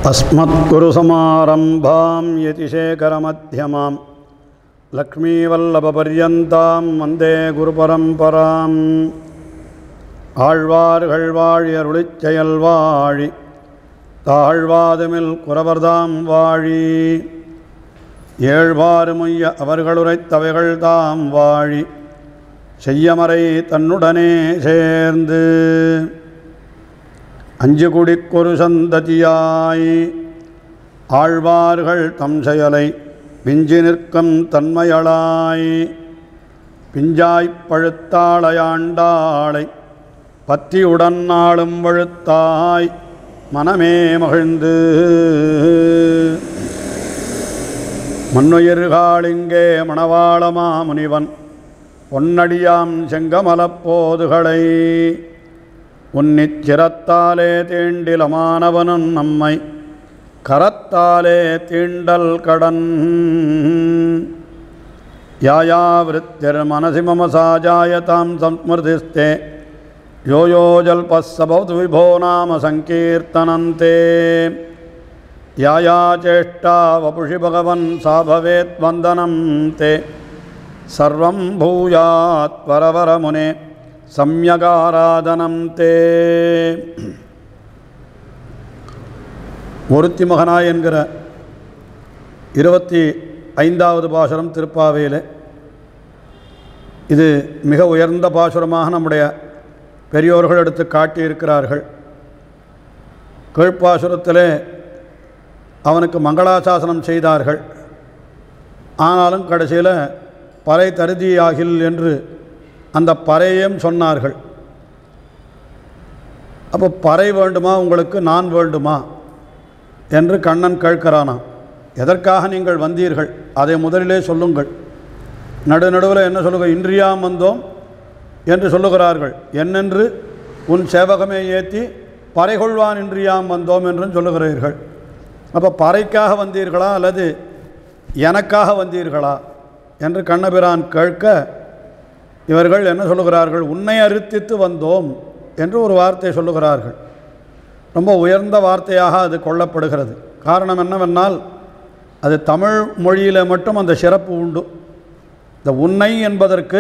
अस्मद्गुरुसमारम्भां यतिशेखरमध्यमां लक्ष्मीवल्लभपर्यन्तां वन्दे गुरुपरम्पराम् ஆழ்வார்கள் வாழி அருளிச் செயல் வாழி தாழ்வாதுமில் குறவர்தாம் வாழி ஏழ்வாறுமுய்ய அவர்களுரைத்தவைகள் தாம் வாழி செய்யமறை தன்னுடனே சேர்ந்து அஞ்சு குடிக்கொரு சந்ததியாய் ஆழ்வார்கள் தம் செயலை விஞ்சி நிற்கும் தன்மையளாய் பிஞ்சாய்ப் பழுத்தாளையாண்டாளை பத்தியுடன் நாளும் வழுத்தாய் மனமே மகிழ்ந்து மண்ணுயிர்காளிங்கே மணவாளமா முனிவன் பொன்னடியாம் செங்கமலப்போதுகளை உன்னிச்சிரத்தாலே தீண்டிலமானவனும் நம்மை கரத்தாலே தீண்டல் கடன் யாயா விருத்திர் மனசி மம சாஜாயதாம் சம்ஸ்மிருதிஸ்தே யோ யோ ஜல்பஸ்ஸபவது விபோ நாம சங்கீர்த்தனந்தே யாயா சேஷ்டா வபுஷி பகவன் சா பவேத் வந்தனம் தே சர்வம் பூயாத் வரவரமுனே சம்யகாராதனம் தே. ஒருத்தி மகனாய் என்கிற 25வது பாசுரம் திருப்பாவையில். இது மிக உயர்ந்த பாசுரமாக நம்முடைய பெரியோர்கள் எடுத்து காட்டியிருக்கிறார்கள். கீழ்ப்பாசுரத்திலே அவனுக்கு மங்களாசாசனம் செய்தார்கள். ஆனாலும் கடைசியில் பறை தருதியாகில் என்று அந்த பறையும் சொன்னார்கள். அப்போ பறை வேண்டுமா உங்களுக்கு, நான் வேண்டுமா என்று கண்ணன் கேட்கிறானாம். எதற்காக நீங்கள் வந்தீர்கள் அதை முதலிலே சொல்லுங்கள். நடுநடுவில் என்ன சொல்லுங்கள், இன்றியாம் வந்தோம் என்று சொல்லுகிறார்கள். என்னென்று உன் சேவகமே ஏற்றி பறைகொள்வான் இன்றியாம் வந்தோம் என்றும் சொல்லுகிறீர்கள். அப்போ பறைக்காக வந்தீர்களா அல்லது எனக்காக வந்தீர்களா என்று கண்ணபிரான் கேட்க இவர்கள் என்ன சொல்லுகிறார்கள், உன்னை அறுத்தித்து வந்தோம் என்று ஒரு வார்த்தை சொல்லுகிறார்கள். ரொம்ப உயர்ந்த வார்த்தையாக அது கொள்ளப்படுகிறது. காரணம் என்னவென்றால் அது தமிழ் மொழியில் மட்டும் அந்த சிறப்பு உண்டு. இந்த உன்னை என்பதற்கு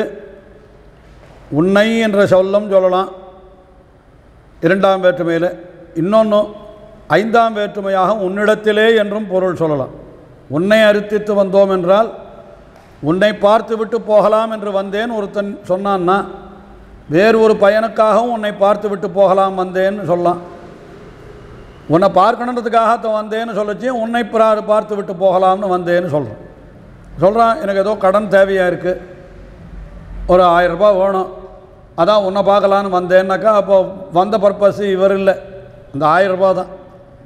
உன்னை என்ற சொல்லும் சொல்லலாம் 2ஆம் வேற்றுமையில், இன்னொன்று 5ஆம் வேற்றுமையாக உன்னிடத்திலே என்றும் பொருள் சொல்லலாம். உன்னை அறுத்தித்து வந்தோம் என்றால் உன்னை பார்த்து விட்டு போகலாம் என்று வந்தேன் ஒருத்தன் சொன்னான்னா, வேறு ஒரு பயனுக்காகவும் உன்னை பார்த்து விட்டு போகலாம் வந்தேன்னு சொல்லலாம். உன்னை பார்க்கணுன்றதுக்காக வந்தேன்னு சொல்லச்சு உன்னை பார்த்து விட்டு போகலாம்னு வந்தேன்னு சொல்கிறான். எனக்கு ஏதோ கடன் தேவையாக இருக்குது, ஒரு 1000 ரூபாய் வேணும், அதான் உன்னை பார்க்கலான்னு வந்தேன்னாக்கா அப்போ வந்த பர்பஸ் இவர் இல்லை, அந்த 1000 ரூபாய் தான்.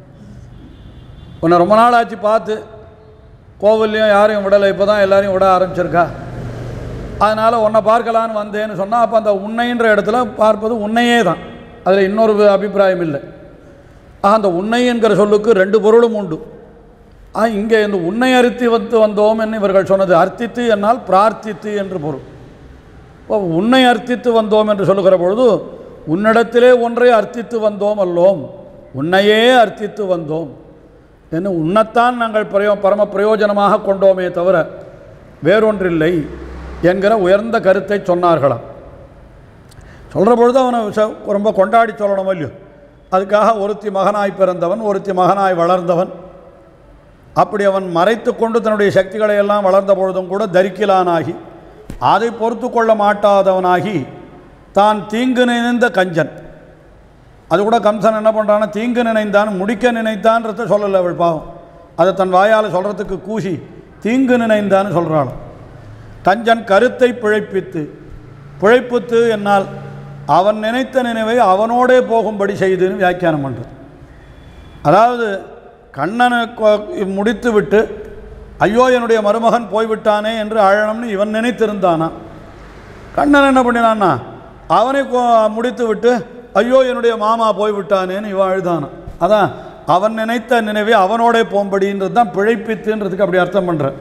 உன்னை ரொம்ப நாள் ஆச்சு பார்த்து, கோவில்லையும் யாரையும் விடலை, இப்போ தான் எல்லோரையும் விட ஆரம்பிச்சிருக்கா, அதனால் உன்னை பார்க்கலான்னு வந்தேன்னு சொன்னால் அப்போ அந்த உன்னைன்ற இடத்துல பார்ப்பது உன்னையே தான், அதில் இன்னொரு அபிப்பிராயம் இல்லை. அந்த உன்னை என்கிற சொல்லுக்கு 2 பொருளும் உண்டு. இங்கே இந்த உன்னை அறுத்தி வந்தோம் என்று இவர்கள் சொன்னது அர்த்தித்து என்னால் பிரார்த்தித்து என்று பொருள். இப்போ உன்னை அர்த்தித்து வந்தோம் என்று சொல்லுகிற பொழுது உன்னிடத்திலே ஒன்றை அர்த்தித்து வந்தோம் அல்லோம், உன்னையே அர்த்தித்து வந்தோம் என்று உன்னைத்தான் நாங்கள் பரம பிரயோஜனமாக கொண்டோமே தவிர வேறொன்றில்லை என்கிற உயர்ந்த கருத்தை சொன்னார்களாம். சொல்கிற பொழுது அவனை ரொம்ப கொண்டாடி சொல்லணும் இல்லையோ. அதுக்காக ஒருத்தி மகனாய் பிறந்தவன், ஒருத்தி மகனாய் வளர்ந்தவன், அப்படி அவன் மறைத்து கொண்டு தன்னுடைய சக்திகளை எல்லாம் வளர்ந்த பொழுதும் கூட தரிக்கிலானாகி அதை பொறுத்து கொள்ள மாட்டாதவனாகி தான் தீங்கு நினைந்த கஞ்சன். அது கூட கம்சன் என்ன பண்ணுறான்னா, தீங்கு நினைந்தான் முடிக்க நினைத்தான்றத சொல்லலை அவள் பாவம், அதை தன் வாயால் சொல்கிறதுக்கு கூசி தீங்கு நினைந்தான்னு சொல்கிறாள். கஞ்சன் கருத்தை பிழைப்பித்து என்னால் அவன் நினைத்த நினைவை அவனோடே போகும்படி செய்துன்னு வியாக்கியானம் பண்ணுறது. அதாவது கண்ணனை முடித்து விட்டு ஐயோ என்னுடைய மருமகன் போய்விட்டானே என்று அழணும்னு இவன் நினைத்திருந்தானா, கண்ணன் என்ன பண்ணினான்னா அவனை முடித்து விட்டு ஐயோ என்னுடைய மாமா போய்விட்டானேன்னு இவன் அழுதானான். அதான் அவன் நினைத்த நினைவை அவனோடே போகும்படின்றது தான் பிழைப்பித்துன்றதுக்கு அப்படி அர்த்தம் பண்ணுற.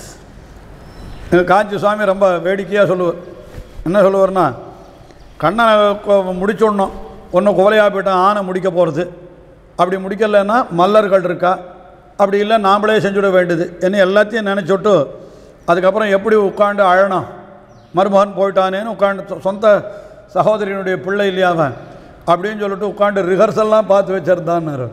காஞ்சி சுவாமி ரொம்ப வேடிக்கையாக சொல்லுவார். என்ன சொல்லுவார்னா, கண்ணனை முடிச்சுடணும், ஒன்று குவலையாக போயிட்டான் ஆனை முடிக்க போகிறது, அப்படி முடிக்கலைன்னா மல்லர்கள் இருக்கா, அப்படி இல்லை நாம்ளே செஞ்சுட வேண்டியது என்ன எல்லாத்தையும் நினச்சிட்டு அதுக்கப்புறம் எப்படி உட்காந்து அழணும், மருமகன் போயிட்டானேன்னு உட்காந்து சொந்த சகோதரியினுடைய பிள்ளை இல்லையாவன் அப்படின்னு சொல்லிட்டு உட்காந்து ரிஹர்சல்லாம் பார்த்து வச்சிருந்தான்னு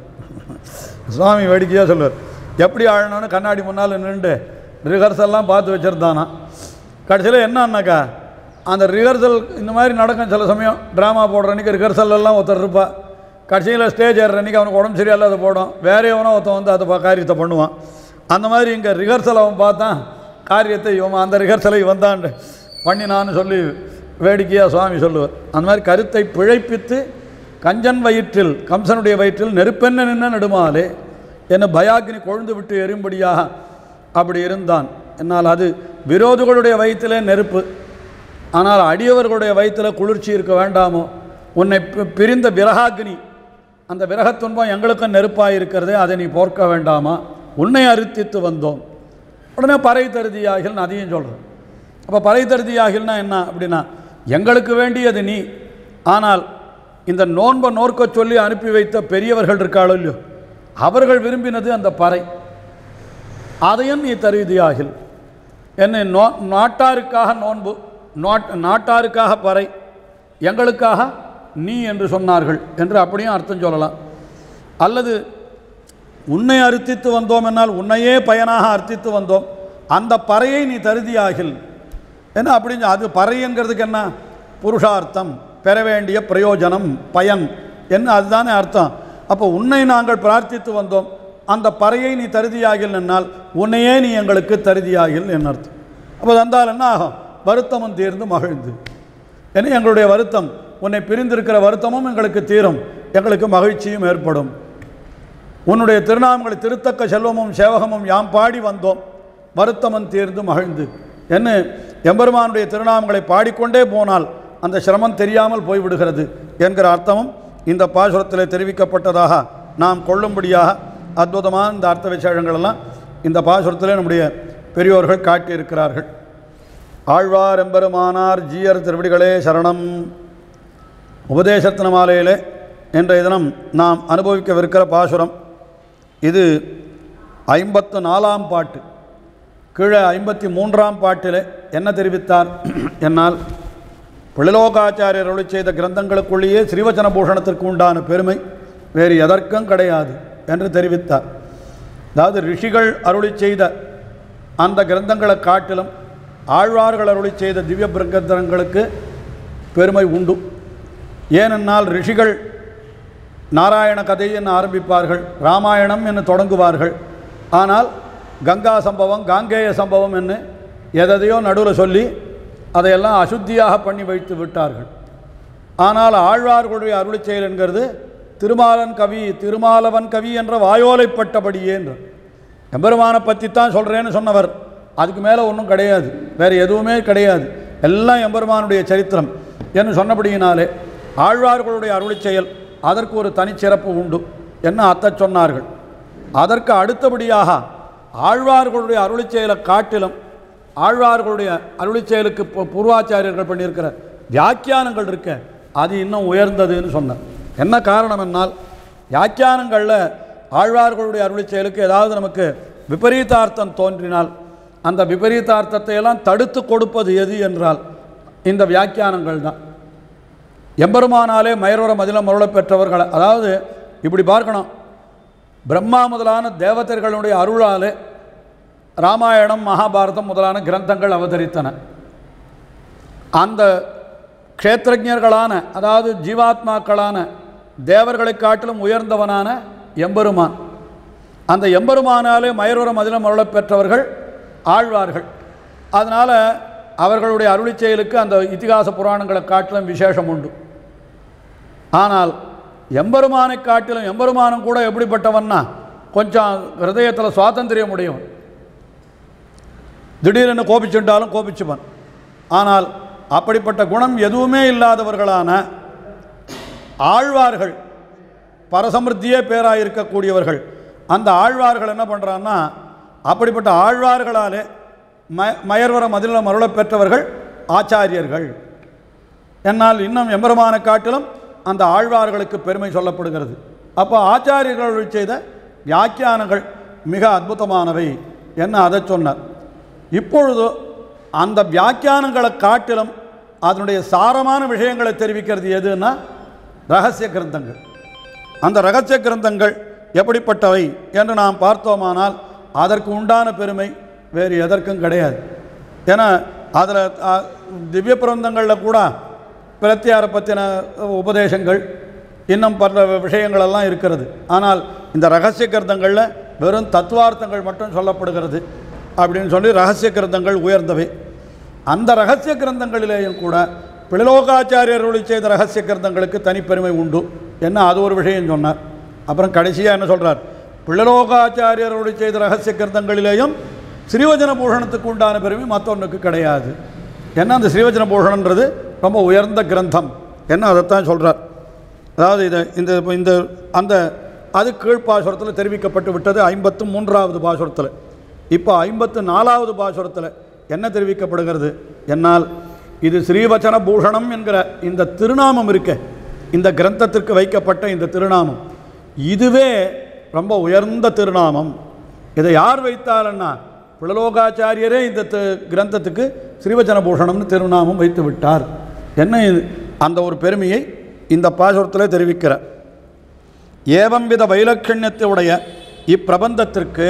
சுவாமி வேடிக்கையாக சொல்லுவார். எப்படி அழணும்னு கண்ணாடி முன்னால் நின்று ரிஹர்சல்லாம் பார்த்து வச்சுருந்தானா. கடைசியில் என்னன்னாக்கா அந்த ரிஹர்சல் இந்த மாதிரி நடக்கும். சில சமயம் ட்ராமா போடுற அன்றைக்கி ரிஹர்சல்லாம் ஒருத்தர் இருப்பா. கடைசியில் ஸ்டேஜ் ஏறுற அன்றைக்கி அவனுக்கு உடம்பு சரியில்லை அதை போடும், வேற எவனோ ஒருத்தன் வந்து அதை காரியத்தை பண்ணுவான். அந்த மாதிரி இங்கே ரிஹர்சல் அவன் பார்த்தான், காரியத்தை இவன் அந்த ரிஹர்சலை வந்தான் பண்ணினான்னு சொல்லி வேடிக்கையாக சுவாமி சொல்லுவார். அந்த மாதிரி கருத்தை பிழைப்பித்து கஞ்சன் வயிற்றில் கம்சனுடைய வயிற்றில் நெருப்பென்ன நின்ன நெடுமாலே என்ன பயாக்னி கொழுந்து விட்டு எறும்படியாக அப்படி இருந்தான். என்னால் அது விரோதிகளுடைய வயிற்றிலே நெருப்பு, ஆனால் அடியவர்களுடைய வயிற்றில் குளிர்ச்சி இருக்க வேண்டாமோ? உன்னை பிரிந்த விரகாக்னி, அந்த விரகத் துன்பம் எங்களுக்கும் நெருப்பாக இருக்கிறதே, அதை நீ போர்க்க வேண்டாமா? உன்னை அறுத்தித்து வந்தோம். உடனே பறை தருதியாகில்னு அதையும் சொல்கிறேன். அப்போ பறை தருதியாகில்னா என்ன அப்படின்னா, எங்களுக்கு வேண்டியது நீ, ஆனால் இந்த நோன்பை நோர்க்க சொல்லி அனுப்பி வைத்த பெரியவர்கள் இருக்காளோ இல்லையோ, அவர்கள் விரும்பினது அந்த பறை, அதையும் நீ தருதியாகில். என்ன நாட்டாருக்காக நோன்பு, நாட்டாருக்காக பறை, எங்களுக்காக நீ என்று சொன்னார்கள் என்று அப்படியும் அர்த்தம் சொல்லலாம். அல்லது உன்னை அர்த்தித்து வந்தோம் என்னால் உன்னையே பயனாக அர்த்தித்து வந்தோம், அந்த பறையை நீ தருதியாகில் என்ன அப்படின்னு. அது பறைங்கிறதுக்கு என்ன புருஷார்த்தம், பெற வேண்டிய பிரயோஜனம், பயன் என்ன, அதுதானே அர்த்தம். அப்போ உன்னை நாங்கள் பிரார்த்தித்து வந்தோம், அந்த பறையை நீ தருதியாகில் என்னால் உன்னையே நீ எங்களுக்கு தருதியாகில் என்ன அர்த்தம். அப்போ தந்தால் என்ன ஆகும்? வருத்தமும் தீர்ந்து மகிழ்ந்து. ஏன்னா எங்களுடைய வருத்தம், உன்னை பிரிந்திருக்கிற வருத்தமும் எங்களுக்கு தீரும், எங்களுக்கு மகிழ்ச்சியும் ஏற்படும். உன்னுடைய திருநாமங்களை திருத்தக்க செல்வமும் சேவகமும் யாம் பாடி வந்தோம், வருத்தமும் தீர்ந்து மகிழ்ந்து. என்ன எம்பெருமானுடைய திருநாமங்களை பாடிக்கொண்டே போனால் அந்த சிரமம் தெரியாமல் போய்விடுகிறது என்கிற அர்த்தமும் இந்த பாசுரத்தில் தெரிவிக்கப்பட்டதாக நாம் கொள்ளும்படியாக அற்புதமான இந்த அர்த்த விசேஷங்களெல்லாம் இந்த பாசுரத்திலே நம்முடைய பெரியோர்கள் காட்டியிருக்கிறார்கள். ஆழ்வார் எம்பெருமானார் ஜீயர் திருவடிகளே சரணம். உபதேசத்தின மாலையிலே இன்றைய தினம் நாம் அனுபவிக்கவிருக்கிற பாசுரம் இது 54ஆம் பாட்டு. கீழே 53ஆம் பாட்டில் என்ன தெரிவித்தார் என்னால், பிள்ளலோகாச்சாரியர் அருளி செய்த கிரந்தங்களுக்குள்ளேயே ஸ்ரீவச்சன பூஷணத்திற்கு உண்டான பெருமை வேறு எதற்கும் கிடையாது என்று தெரிவித்தார். அதாவது ரிஷிகள் அருளி செய்த அந்த கிரந்தங்களை காட்டிலும் ஆழ்வார்கள் அருளி செய்த திவ்ய பிரகந்தங்களுக்கு பெருமை உண்டு. ஏனென்னால் ரிஷிகள் நாராயண கதை என்று ஆரம்பிப்பார்கள், ராமாயணம் என்று தொடங்குவார்கள். ஆனால் கங்கா சம்பவம், காங்கேய சம்பவம் என்று எதையோ நடுவில் சொல்லி அதையெல்லாம் அசுத்தியாக பண்ணி வைத்து விட்டார்கள். ஆனால் ஆழ்வார்களுடைய அருளி செயல் என்கிறது திருமாலன் கவி, திருமாலவன் கவி என்ற வாயோலைப்பட்டபடியே என்று எம்பெருமானை பற்றித்தான் சொல்கிறேன்னு சொன்னவர். அதுக்கு மேலே ஒன்றும் கிடையாது, வேறு எதுவுமே கிடையாது, எல்லாம் எம்பெருமானுடைய சரித்திரம் என்று சொன்னபடியினாலே ஆழ்வார்களுடைய அருளி செயல் அதற்கு ஒரு தனிச்சிறப்பு உண்டு என்ன அத்தை சொன்னார்கள். அதற்கு அடுத்தபடியாக ஆழ்வார்களுடைய அருளி செயலை காட்டிலும் ஆழ்வார்களுடைய அருளி செயலுக்கு பூர்வாச்சாரியர்கள் பண்ணியிருக்கிற வியாக்கியானங்கள் இருக்க அது இன்னும் உயர்ந்ததுன்னு சொன்னார். என்ன காரணம் என்னால், வியாக்கியானங்களில் ஆழ்வார்களுடைய அருளி செயலுக்கு ஏதாவது நமக்கு விபரீதார்த்தம் தோன்றினால் அந்த விபரீதார்த்தத்தை எல்லாம் தடுத்து கொடுப்பது எது என்றால் இந்த வியாக்கியானங்கள் தான். எம்பெருமானாலே மயர்வர மதிலம் அருளை பெற்றவர்கள், அதாவது இப்படி பார்க்கணும், பிரம்மா முதலான தேவதர்களுடைய அருளாலே ராமாயணம் மகாபாரதம் முதலான கிரந்தங்கள் அவதரித்தன. அந்த க்ஷேத்திரஜர்களான அதாவது ஜீவாத்மாக்களான தேவர்களை காட்டிலும் உயர்ந்தவனான எம்பெருமான், அந்த எம்பெருமானாலே மயர்வர மதிலம் அருளை பெற்றவர்கள் ஆழ்வார்கள். அதனால் அவர்களுடைய அருளி செயலுக்கு அந்த இதிகாச புராணங்களை காட்டிலும் விசேஷம் உண்டு. ஆனால் எம்பெருமானை காட்டிலும் எம்பெருமானும் கூட எப்படிப்பட்டவன்னா கொஞ்சம் ஹிருதயத்தில் சுவாதந்திரியம் உடையவன், திடீரென்று கோபிச்சுட்டாலும் கோபிச்சுவன். ஆனால் அப்படிப்பட்ட குணம் எதுவுமே இல்லாதவர்களான ஆழ்வார்கள், பரசமிருத்தியே பேராக இருக்கக்கூடியவர்கள், அந்த ஆழ்வார்கள் என்ன பண்ணுறான்னா அப்படிப்பட்ட ஆழ்வார்களாலே மயர்வர மதிலம் அருளை பெற்றவர்கள் ஆச்சாரியர்கள். என்னால் இன்னும் எம்பெருமானை காட்டிலும் அந்த ஆழ்வார்களுக்கு பெருமை சொல்லப்படுகிறது. அப்போ ஆச்சாரியர்கள் செய்த வியாக்கியானங்கள் மிக அற்புதமானவை என்ன அதை சொன்னார். இப்பொழுது அந்த வியாக்கியானங்களை காட்டிலும் அதனுடைய சாரமான விஷயங்களை தெரிவிக்கிறது எதுன்னா ரகசிய கிரந்தங்கள். அந்த ரகசிய கிரந்தங்கள் எப்படிப்பட்டவை என்று நாம் பார்த்தோமானால் அதற்கு உண்டான பெருமை வேறு எதற்கும் கிடையாது. ஏன்னா அதில் திவ்ய பிரபந்தங்களில் கூட பிரத்தியாரை பற்றின உபதேசங்கள் இன்னும் பல விஷயங்களெல்லாம் இருக்கிறது. ஆனால் இந்த ரகசிய கிரந்தங்களில் வெறும் தத்துவார்த்தங்கள் மட்டும் சொல்லப்படுகிறது அப்படின்னு சொல்லி ரகசிய கிரந்தங்கள் உயர்ந்தவை. அந்த ரகசிய கிரந்தங்களிலேயும் கூட பிள்ளலோகாச்சாரியர்களை செய்த ரகசிய கிரந்தங்களுக்கு தனிப்பெருமை உண்டு என்ன அது ஒரு விஷயம் சொன்னார். அப்புறம் கடைசியாக என்ன சொல்கிறார், பிள்ளலோகாச்சாரியர்களை செய்த ரகசிய கிரந்தங்களிலேயும் ஸ்ரீவஜன பூஷணத்துக்கு உண்டான பெருமை மற்றொன்றுக்கு கிடையாது. ஏன்னா அந்த ஸ்ரீவஜன பூஷணன்றது ரொம்ப உயர்ந்த கிரந்தம் என்ன அதைத்தான் சொல்கிறார். அதாவது இந்த இந்த அந்த அது கீழ்ப்பாசுரத்தில் தெரிவிக்கப்பட்டு விட்டது 53வது பாசுரத்தில். இப்போ 54வது பாசுரத்தில் என்ன தெரிவிக்கப்படுகிறது என்னால் இது ஸ்ரீவச்சன பூஷணம் என்கிற இந்த திருநாமம் இருக்க, இந்த கிரந்தத்திற்கு வைக்கப்பட்ட இந்த திருநாமம் இதுவே ரொம்ப உயர்ந்த திருநாமம். இதை யார் வைத்தாலன்னா பிள்ளலோகாச்சாரியரே இந்த கிரந்தத்துக்கு ஸ்ரீவச்சன பூஷணம்னு திருநாமம் வைத்து விட்டார் என்ன அந்த ஒரு பெருமையை இந்த பாசுரத்தில் தெரிவிக்கிறார். ஏவம்வித வைலட்சண்யத்தையுடைய இப்பிரபந்தத்திற்கு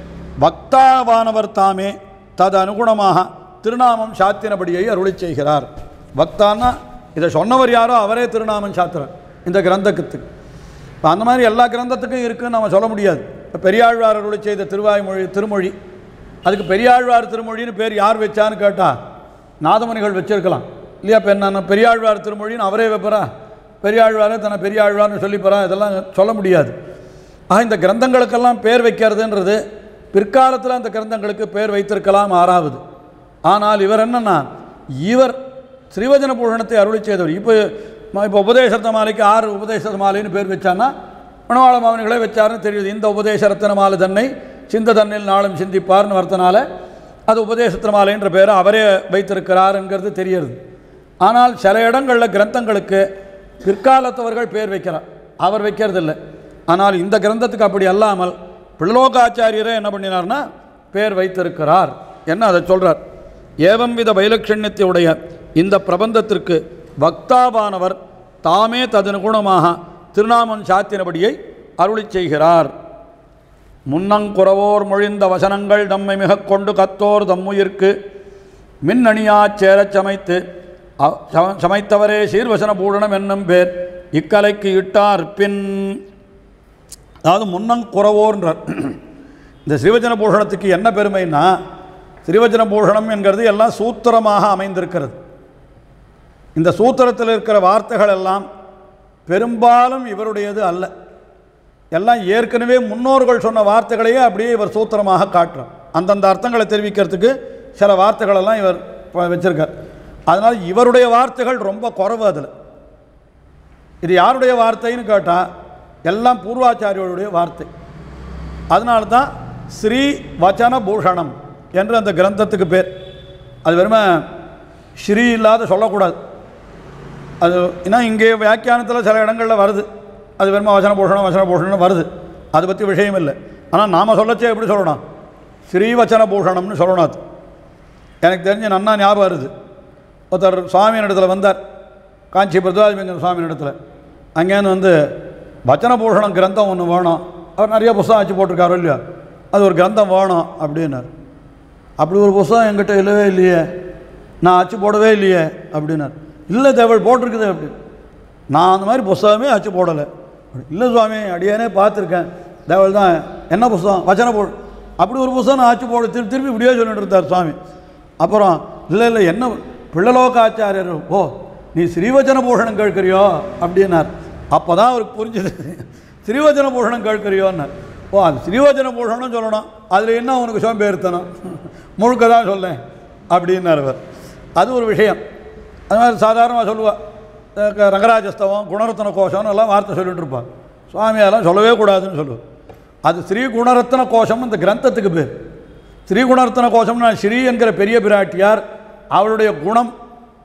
வக்தாவானவர் தாமே தது அனுகுணமாக திருநாமம் சாத்தினபடியை அருளி செய்கிறார். வக்தான்னா இதை சொன்னவர் யாரோ அவரே திருநாமம் சாத்திரார் இந்த கிரந்தத்துக்கு. இப்போ அந்த மாதிரி எல்லா கிரந்தத்துக்கும் இருக்குதுன்னு நம்ம சொல்ல முடியாது. இப்போ பெரியாழ்வார் அருளி செய்த திருமொழி அதுக்கு பெரியாழ்வார் திருமொழின்னு பேர் யார் வச்சான்னு கேட்டால் நாதமுனிகள் வச்சிருக்கலாம் இல்லையா. இப்போ என்ன பெரியாழ்வார் திருமொழின்னு அவரே வைப்பறா, பெரியாழ்வாரே தன்னை பெரியாழ்வார்னு சொல்லிப்பறா, இதெல்லாம் சொல்ல முடியாது. ஆக இந்த கிரந்தங்களுக்கெல்லாம் பேர் வைக்கிறதுன்றது பிற்காலத்தில் அந்த கிரந்தங்களுக்கு பேர் வைத்திருக்கலாம் ஆறாவது. ஆனால் இவர் என்னன்னா இவர் ஸ்ரீவஜன பூஷணத்தை அருளி செய்தவர். இப்போ உபதேசரத்ன மாலைக்கு 6 உபதேச மாலைன்னு பேர் வச்சான்னா மணவாள மாமனிகளே வச்சாருன்னு தெரியுது. இந்த உபதேச ரத்ன மாலை தன்னை சிந்த தன்னில் நாளும் சிந்திப்பார்னு வரத்தனால அது உபதேசத்திர மாலைன்ற பேரை அவரே வைத்திருக்கிறாருங்கிறது தெரியுது. ஆனால் சில இடங்களில் கிரந்தங்களுக்கு பிற்காலத்தவர்கள் பேர் வைக்கிறார், அவர் வைக்கிறதில்லை. ஆனால் இந்த கிரந்தத்துக்கு அப்படி அல்லாமல் பிள்ளலோகாச்சாரியரே என்ன பண்ணினார்னா பேர் வைத்திருக்கிறார் என்ன அதை சொல்கிறார். ஏவம்வித வைலட்சண்யத்தையுடைய இந்த பிரபந்தத்திற்கு வக்தாவானவர் தாமே ததனுகுணமாக திருநாமம் சாத்தினபடியை அருளி செய்கிறார். முன்னங்குறவோர் மொழிந்த வசனங்கள் தம்மை மிக கொண்டு கத்தோர் தம்முயிர்க்கு மின்னணியாச் சேரச் சமைத்தவரே சீர்வசன பூஷணம் என்னும் பேர் இக்கலைக்கு இட்டார் பின். அதாவது முன்னங்குறவோர்ன்றார். இந்த ஸ்ரீவஜன பூஷணத்துக்கு என்ன பெருமைன்னா ஸ்ரீவஜன பூஷணம் என்கிறது எல்லாம் சூத்திரமாக அமைந்திருக்கிறது. இந்த சூத்திரத்தில் இருக்கிற வார்த்தைகள் எல்லாம் பெரும்பாலும் இவருடையது அல்ல, எல்லாம் ஏற்கனவே முன்னோர்கள் சொன்ன வார்த்தைகளையே அப்படியே இவர் சூத்திரமாக காட்டுறார். அந்தந்த அர்த்தங்களை தெரிவிக்கிறதுக்கு சில வார்த்தைகளெல்லாம் இவர் வச்சிருக்கார். அதனால் இவருடைய வார்த்தைகள் ரொம்ப குறைவு. அதில் இது யாருடைய வார்த்தைன்னு கேட்டால் எல்லாம் பூர்வாச்சாரியோடைய வார்த்தை. அதனால்தான் ஸ்ரீ வச்சன பூஷணம் என்று அந்த கிரந்தத்துக்கு பேர். அது வெறுமை ஸ்ரீ இல்லாத சொல்லக்கூடாது. அது ஏன்னா இங்கே வியாக்கியானத்தில் சில இடங்களில் வருது, அது வெறுமை வச்சன பூஷணம் வருது, அதை பற்றி விஷயம் இல்லை. ஆனால் நாம் சொல்லச்சே எப்படி சொல்லணும், ஸ்ரீவச்சன பூஷணம்னு சொல்லணும். அது எனக்கு தெரிஞ்ச நன்னா ஞாபகம் வருது. ஒருத்தர் சுவாமியின் இடத்துல வந்தார், காஞ்சி பிரதாஜிங்க சுவாமியின் இடத்துல. அங்கேருந்து வந்து வச்சன பூஷணம் கிரந்தம் ஒன்று வேணும், அவர் நிறைய புஸ்தகம் ஆச்சு போட்டிருக்காரோ இல்லையா, அது ஒரு கிரந்தம் வேணும் அப்படின்னார். அப்படி ஒரு புஸ்தகம் என்கிட்ட இல்லவே இல்லையே, நான் அச்சு போடவே இல்லையே அப்படின்னார். இல்லை தேவள் போட்டிருக்குது அப்படி. நான் அந்த மாதிரி புஸ்தகமே அச்சு போடலை. இல்லை சுவாமி அடியானே பார்த்துருக்கேன், தேவள் தான். என்ன புஸ்தகம்? வச்சன அப்படி ஒரு புஸ்தகம் நான் ஆச்சு போட திருப்பி இப்படியே சொல்லிட்டு இருந்தார் சுவாமி. அப்புறம் இல்லை என்ன பிள்ளலோகாச்சாரியர், ஓ நீ ஸ்ரீவச்சன பூஷணம் கேட்குறியோ அப்படின்னார். அப்போ தான் அவருக்கு புரிஞ்சுது, ஸ்ரீவச்சன பூஷணம் கேட்குறியோன்னார். ஓ அது ஸ்ரீவச்சன பூஷணம் சொல்லணும், அதில் என்ன உனக்கு சோம்பேறித்தனம், முழுக்க தான் சொல்லேன் அப்படின்னார் அவர். அது ஒரு விஷயம். அது மாதிரி சாதாரணமாக சொல்லுவாள், ரங்கராஜஸ்தவம் குணரத்ன கோஷம்னு எல்லாம் வார்த்தை சொல்லிட்டு இருப்பாள். சுவாமியெல்லாம் சொல்லவே கூடாதுன்னு சொல்லுவாள். அது ஸ்ரீ குணரத்ன கோஷம் இந்த கிரந்தத்துக்கு பேர். ஸ்ரீ குணரத்ன கோஷம்னா ஸ்ரீ என்கிற பெரிய பிராட்டியார், அவளுடைய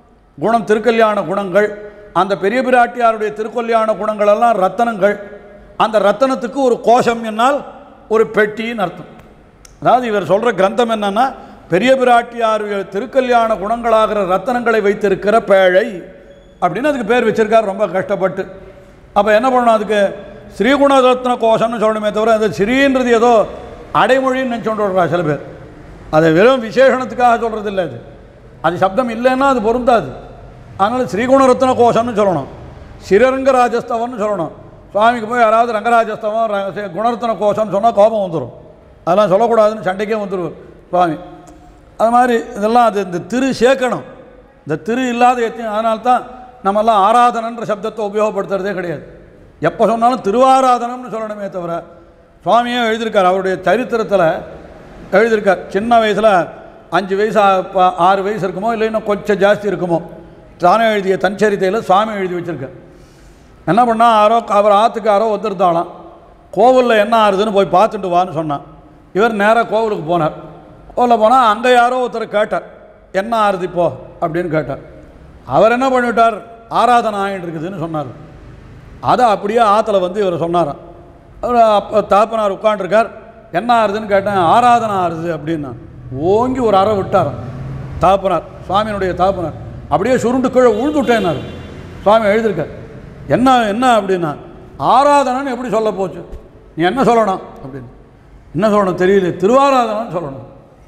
குணம் திருக்கல்யாண குணங்கள், அந்த பெரிய பிராட்டியாருடைய திருக்கல்யாண குணங்களெல்லாம் ரத்தனங்கள். அந்த ரத்தனத்துக்கு ஒரு கோஷம் என்னால் ஒரு பெட்டின்னு அர்த்தம். அதாவது இவர் சொல்கிற கிரந்தம் என்னன்னா, பெரிய பிராட்டியார் திருக்கல்யாண குணங்களாகிற ரத்தனங்களை வைத்திருக்கிற பேழை அப்படின்னு அதுக்கு பேர் வச்சிருக்கார் ரொம்ப கஷ்டப்பட்டு. அப்போ என்ன பண்ணணும், அதுக்கு ஸ்ரீகுண ரத்ன கோஷம்னு சொல்லணுமே தவிர அந்த ஸ்ரீன்றது ஏதோ அடைமொழின்னு நினச்சோண்டு விடுறா சில பேர். அதை வெறும் விசேஷணத்துக்காக சொல்கிறது இல்லை. அது சப்தம் இல்லைன்னா அது பொருந்தாது. அதனால் ஸ்ரீகுண ரத்ன கோஷம்னு சொல்லணும், ஸ்ரீரங்க ராஜஸ்தவம்னு சொல்லணும். சுவாமிக்கு போய் யாராவது ரங்கராஜஸ்தவம் குணரத்ன கோஷம்னு சொன்னால் கோபம் வந்துடும். அதெல்லாம் சொல்லக்கூடாதுன்னு சண்டைக்கே வந்துடுவார் சுவாமி. அது மாதிரி இதெல்லாம் அது இந்த திரு சேர்க்கணும். இந்த திரு இல்லாத எத்தையும் அதனால்தான் நம்மெல்லாம் ஆராதனன்ற சப்தத்தை உபயோகப்படுத்துறதே கிடையாது. எப்போ சொன்னாலும் திருவாராதனம்னு சொல்லணுமே தவிர. சுவாமியே எழுதியிருக்கார், அவருடைய சரித்திரத்தில் எழுதியிருக்கார். சின்ன வயசில் 5 வயசு 6 வயசு இருக்குமோ, இல்லை இன்னும் கொஞ்சம் ஜாஸ்தி இருக்குமோ, தானே எழுதிய தன்சரித்தையில் சுவாமி எழுதி வச்சுருக்கார். என்ன பண்ணால் அவர் ஆற்றுக்கு யாரோ வந்துருந்தாலாம், கோவிலில் என்ன ஆறுதுன்னு போய் பார்த்துட்டு வான்னு சொன்னான். இவர் நேராக கோவிலுக்கு போனார். கோவிலில் போனால் அங்கே யாரோ ஒருத்தர் கேட்டார், என்ன ஆறுது இப்போ அப்படின்னு கேட்டார். அவர் என்ன பண்ணிவிட்டார், ஆராதனை ஆகிட்டு இருக்குதுன்னு சொன்னார். அதை அப்படியே ஆற்றுல வந்து இவர் சொன்னாராம். அவர் தாப்பனார் உட்காண்டிருக்கார், என்ன ஆறுதுன்னு கேட்டேன், ஆராதனை ஆறுது அப்படின்னா ஓங்கி ஒரு அறை விட்டாராம் தாப்பனார், சுவாமியினுடைய தாப்பனார். அப்படியே சுருண்டு கீழே உழுந்துட்டேன்னார். சுவாமி எழுதியிருக்கார். என்ன என்ன அப்படின்னா, ஆராதனைன்னு எப்படி சொல்ல போச்சு, நீ என்ன சொல்லணும் அப்படின்னு. என்ன சொல்லணும் தெரியல, திருவாராதனன்னு சொல்லணும்.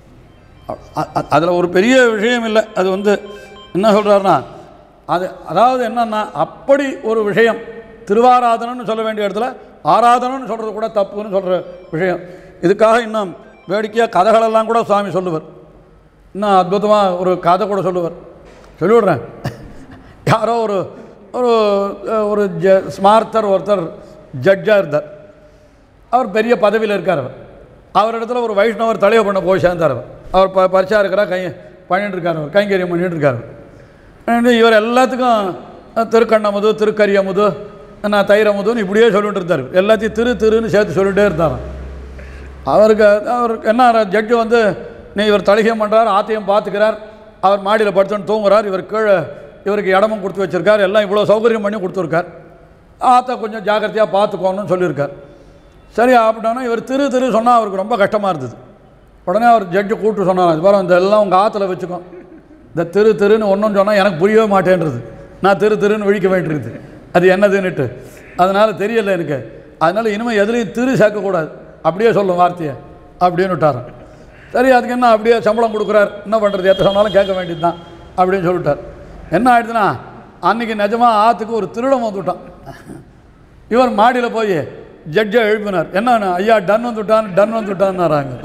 அதில் ஒரு பெரிய விஷயம் இல்லை. அது வந்து என்ன சொல்கிறாருன்னா, அதாவது என்னன்னா, அப்படி ஒரு விஷயம் திருவாராதனன்னு சொல்ல வேண்டிய இடத்துல ஆராதனன்னு சொல்கிறது கூட தப்புன்னு சொல்கிற விஷயம். இதுக்காக இன்னும் வேடிக்கையாக கதைகளெல்லாம் கூட சுவாமி சொல்லுவார். இன்னும் அற்புதமாக ஒரு கதை கூட சொல்லுவார், சொல்லிவிடுறேன். யாரோ ஒரு ஒரு ஒரு ஸ்மார்த்தர் ஒருத்தர் ஜட்ஜாக இருந்தார். அவர் பெரிய பதவியில் இருக்கார். அவரிடத்துல ஒரு வைஷ்ணவர் தலையை பண்ண போய் சேர்ந்தார். அவர் பரிசா இருக்கிறா பண்ணிட்டு இருக்கார், அவர் கைங்கரியம் பண்ணிட்டு இருக்கார். இவர் எல்லாத்துக்கும் திருக்கண்ணமுது, திருக்கரியமுது, நான் தைரமுதுன்னு இப்படியே சொல்லிட்டு இருந்தார். எல்லாத்தையும் திருன்னு சேர்த்து சொல்லிகிட்டே இருந்தார். அவருக்கு என்ன ஜட்ஜு வந்து நீ இவர் தலிகம் பண்ணுறார், ஆத்தையும் பார்த்துக்கிறார், அவர் மாடியில் படுத்துன்னு தூங்குறார், இவர் கீழே இவருக்கு இடமும் கொடுத்து வச்சுருக்கார், எல்லாம் இவ்வளோ சௌகரியம் பண்ணி கொடுத்துருக்கார், ஆற்றை கொஞ்சம் ஜாக்கிரதையாக பார்த்துக்கோன்னு சொல்லியிருக்கார். சரி அப்படின்னா இவர் திரு சொன்னால் அவருக்கு ரொம்ப கஷ்டமாக இருந்தது. உடனே அவர் ஜட்ஜு கூப்பிட்டு சொன்னார், இது பாரு இந்த எல்லாம் உங்கள் ஆற்றுல வச்சுக்கோ, இந்த திருன்னு ஒன்றும் சொன்னால் எனக்கு புரியவே மாட்டேன்றது, நான் திருன்னு விழிக்க வேண்டியிருக்குது, அது என்னதுன்னுட்டு, அதனால் தெரியலை எனக்கு, அதனால் இனிமேல் எதுலேயும் சேர்க்கக்கூடாது, அப்படியே சொல்லும் வார்த்தையை அப்படின்னு விட்டார். சரி அதுக்கு என்ன அப்படியே சம்பளம் கொடுக்குறார், என்ன பண்ணுறது, எத்தனை சொன்னாலும் கேட்க வேண்டியது தான் அப்படின்னு சொல்லிட்டார். என்ன ஆகிடுதுன்னா, அன்றைக்கி நிஜமாக ஆற்றுக்கு ஒரு திருடம் வந்துவிட்டான். இவர் மாடியில் போய் ஜட்ஜை எழுப்பினார், என்ன ஐயா டன் வந்துவிட்டான்னாராங்க.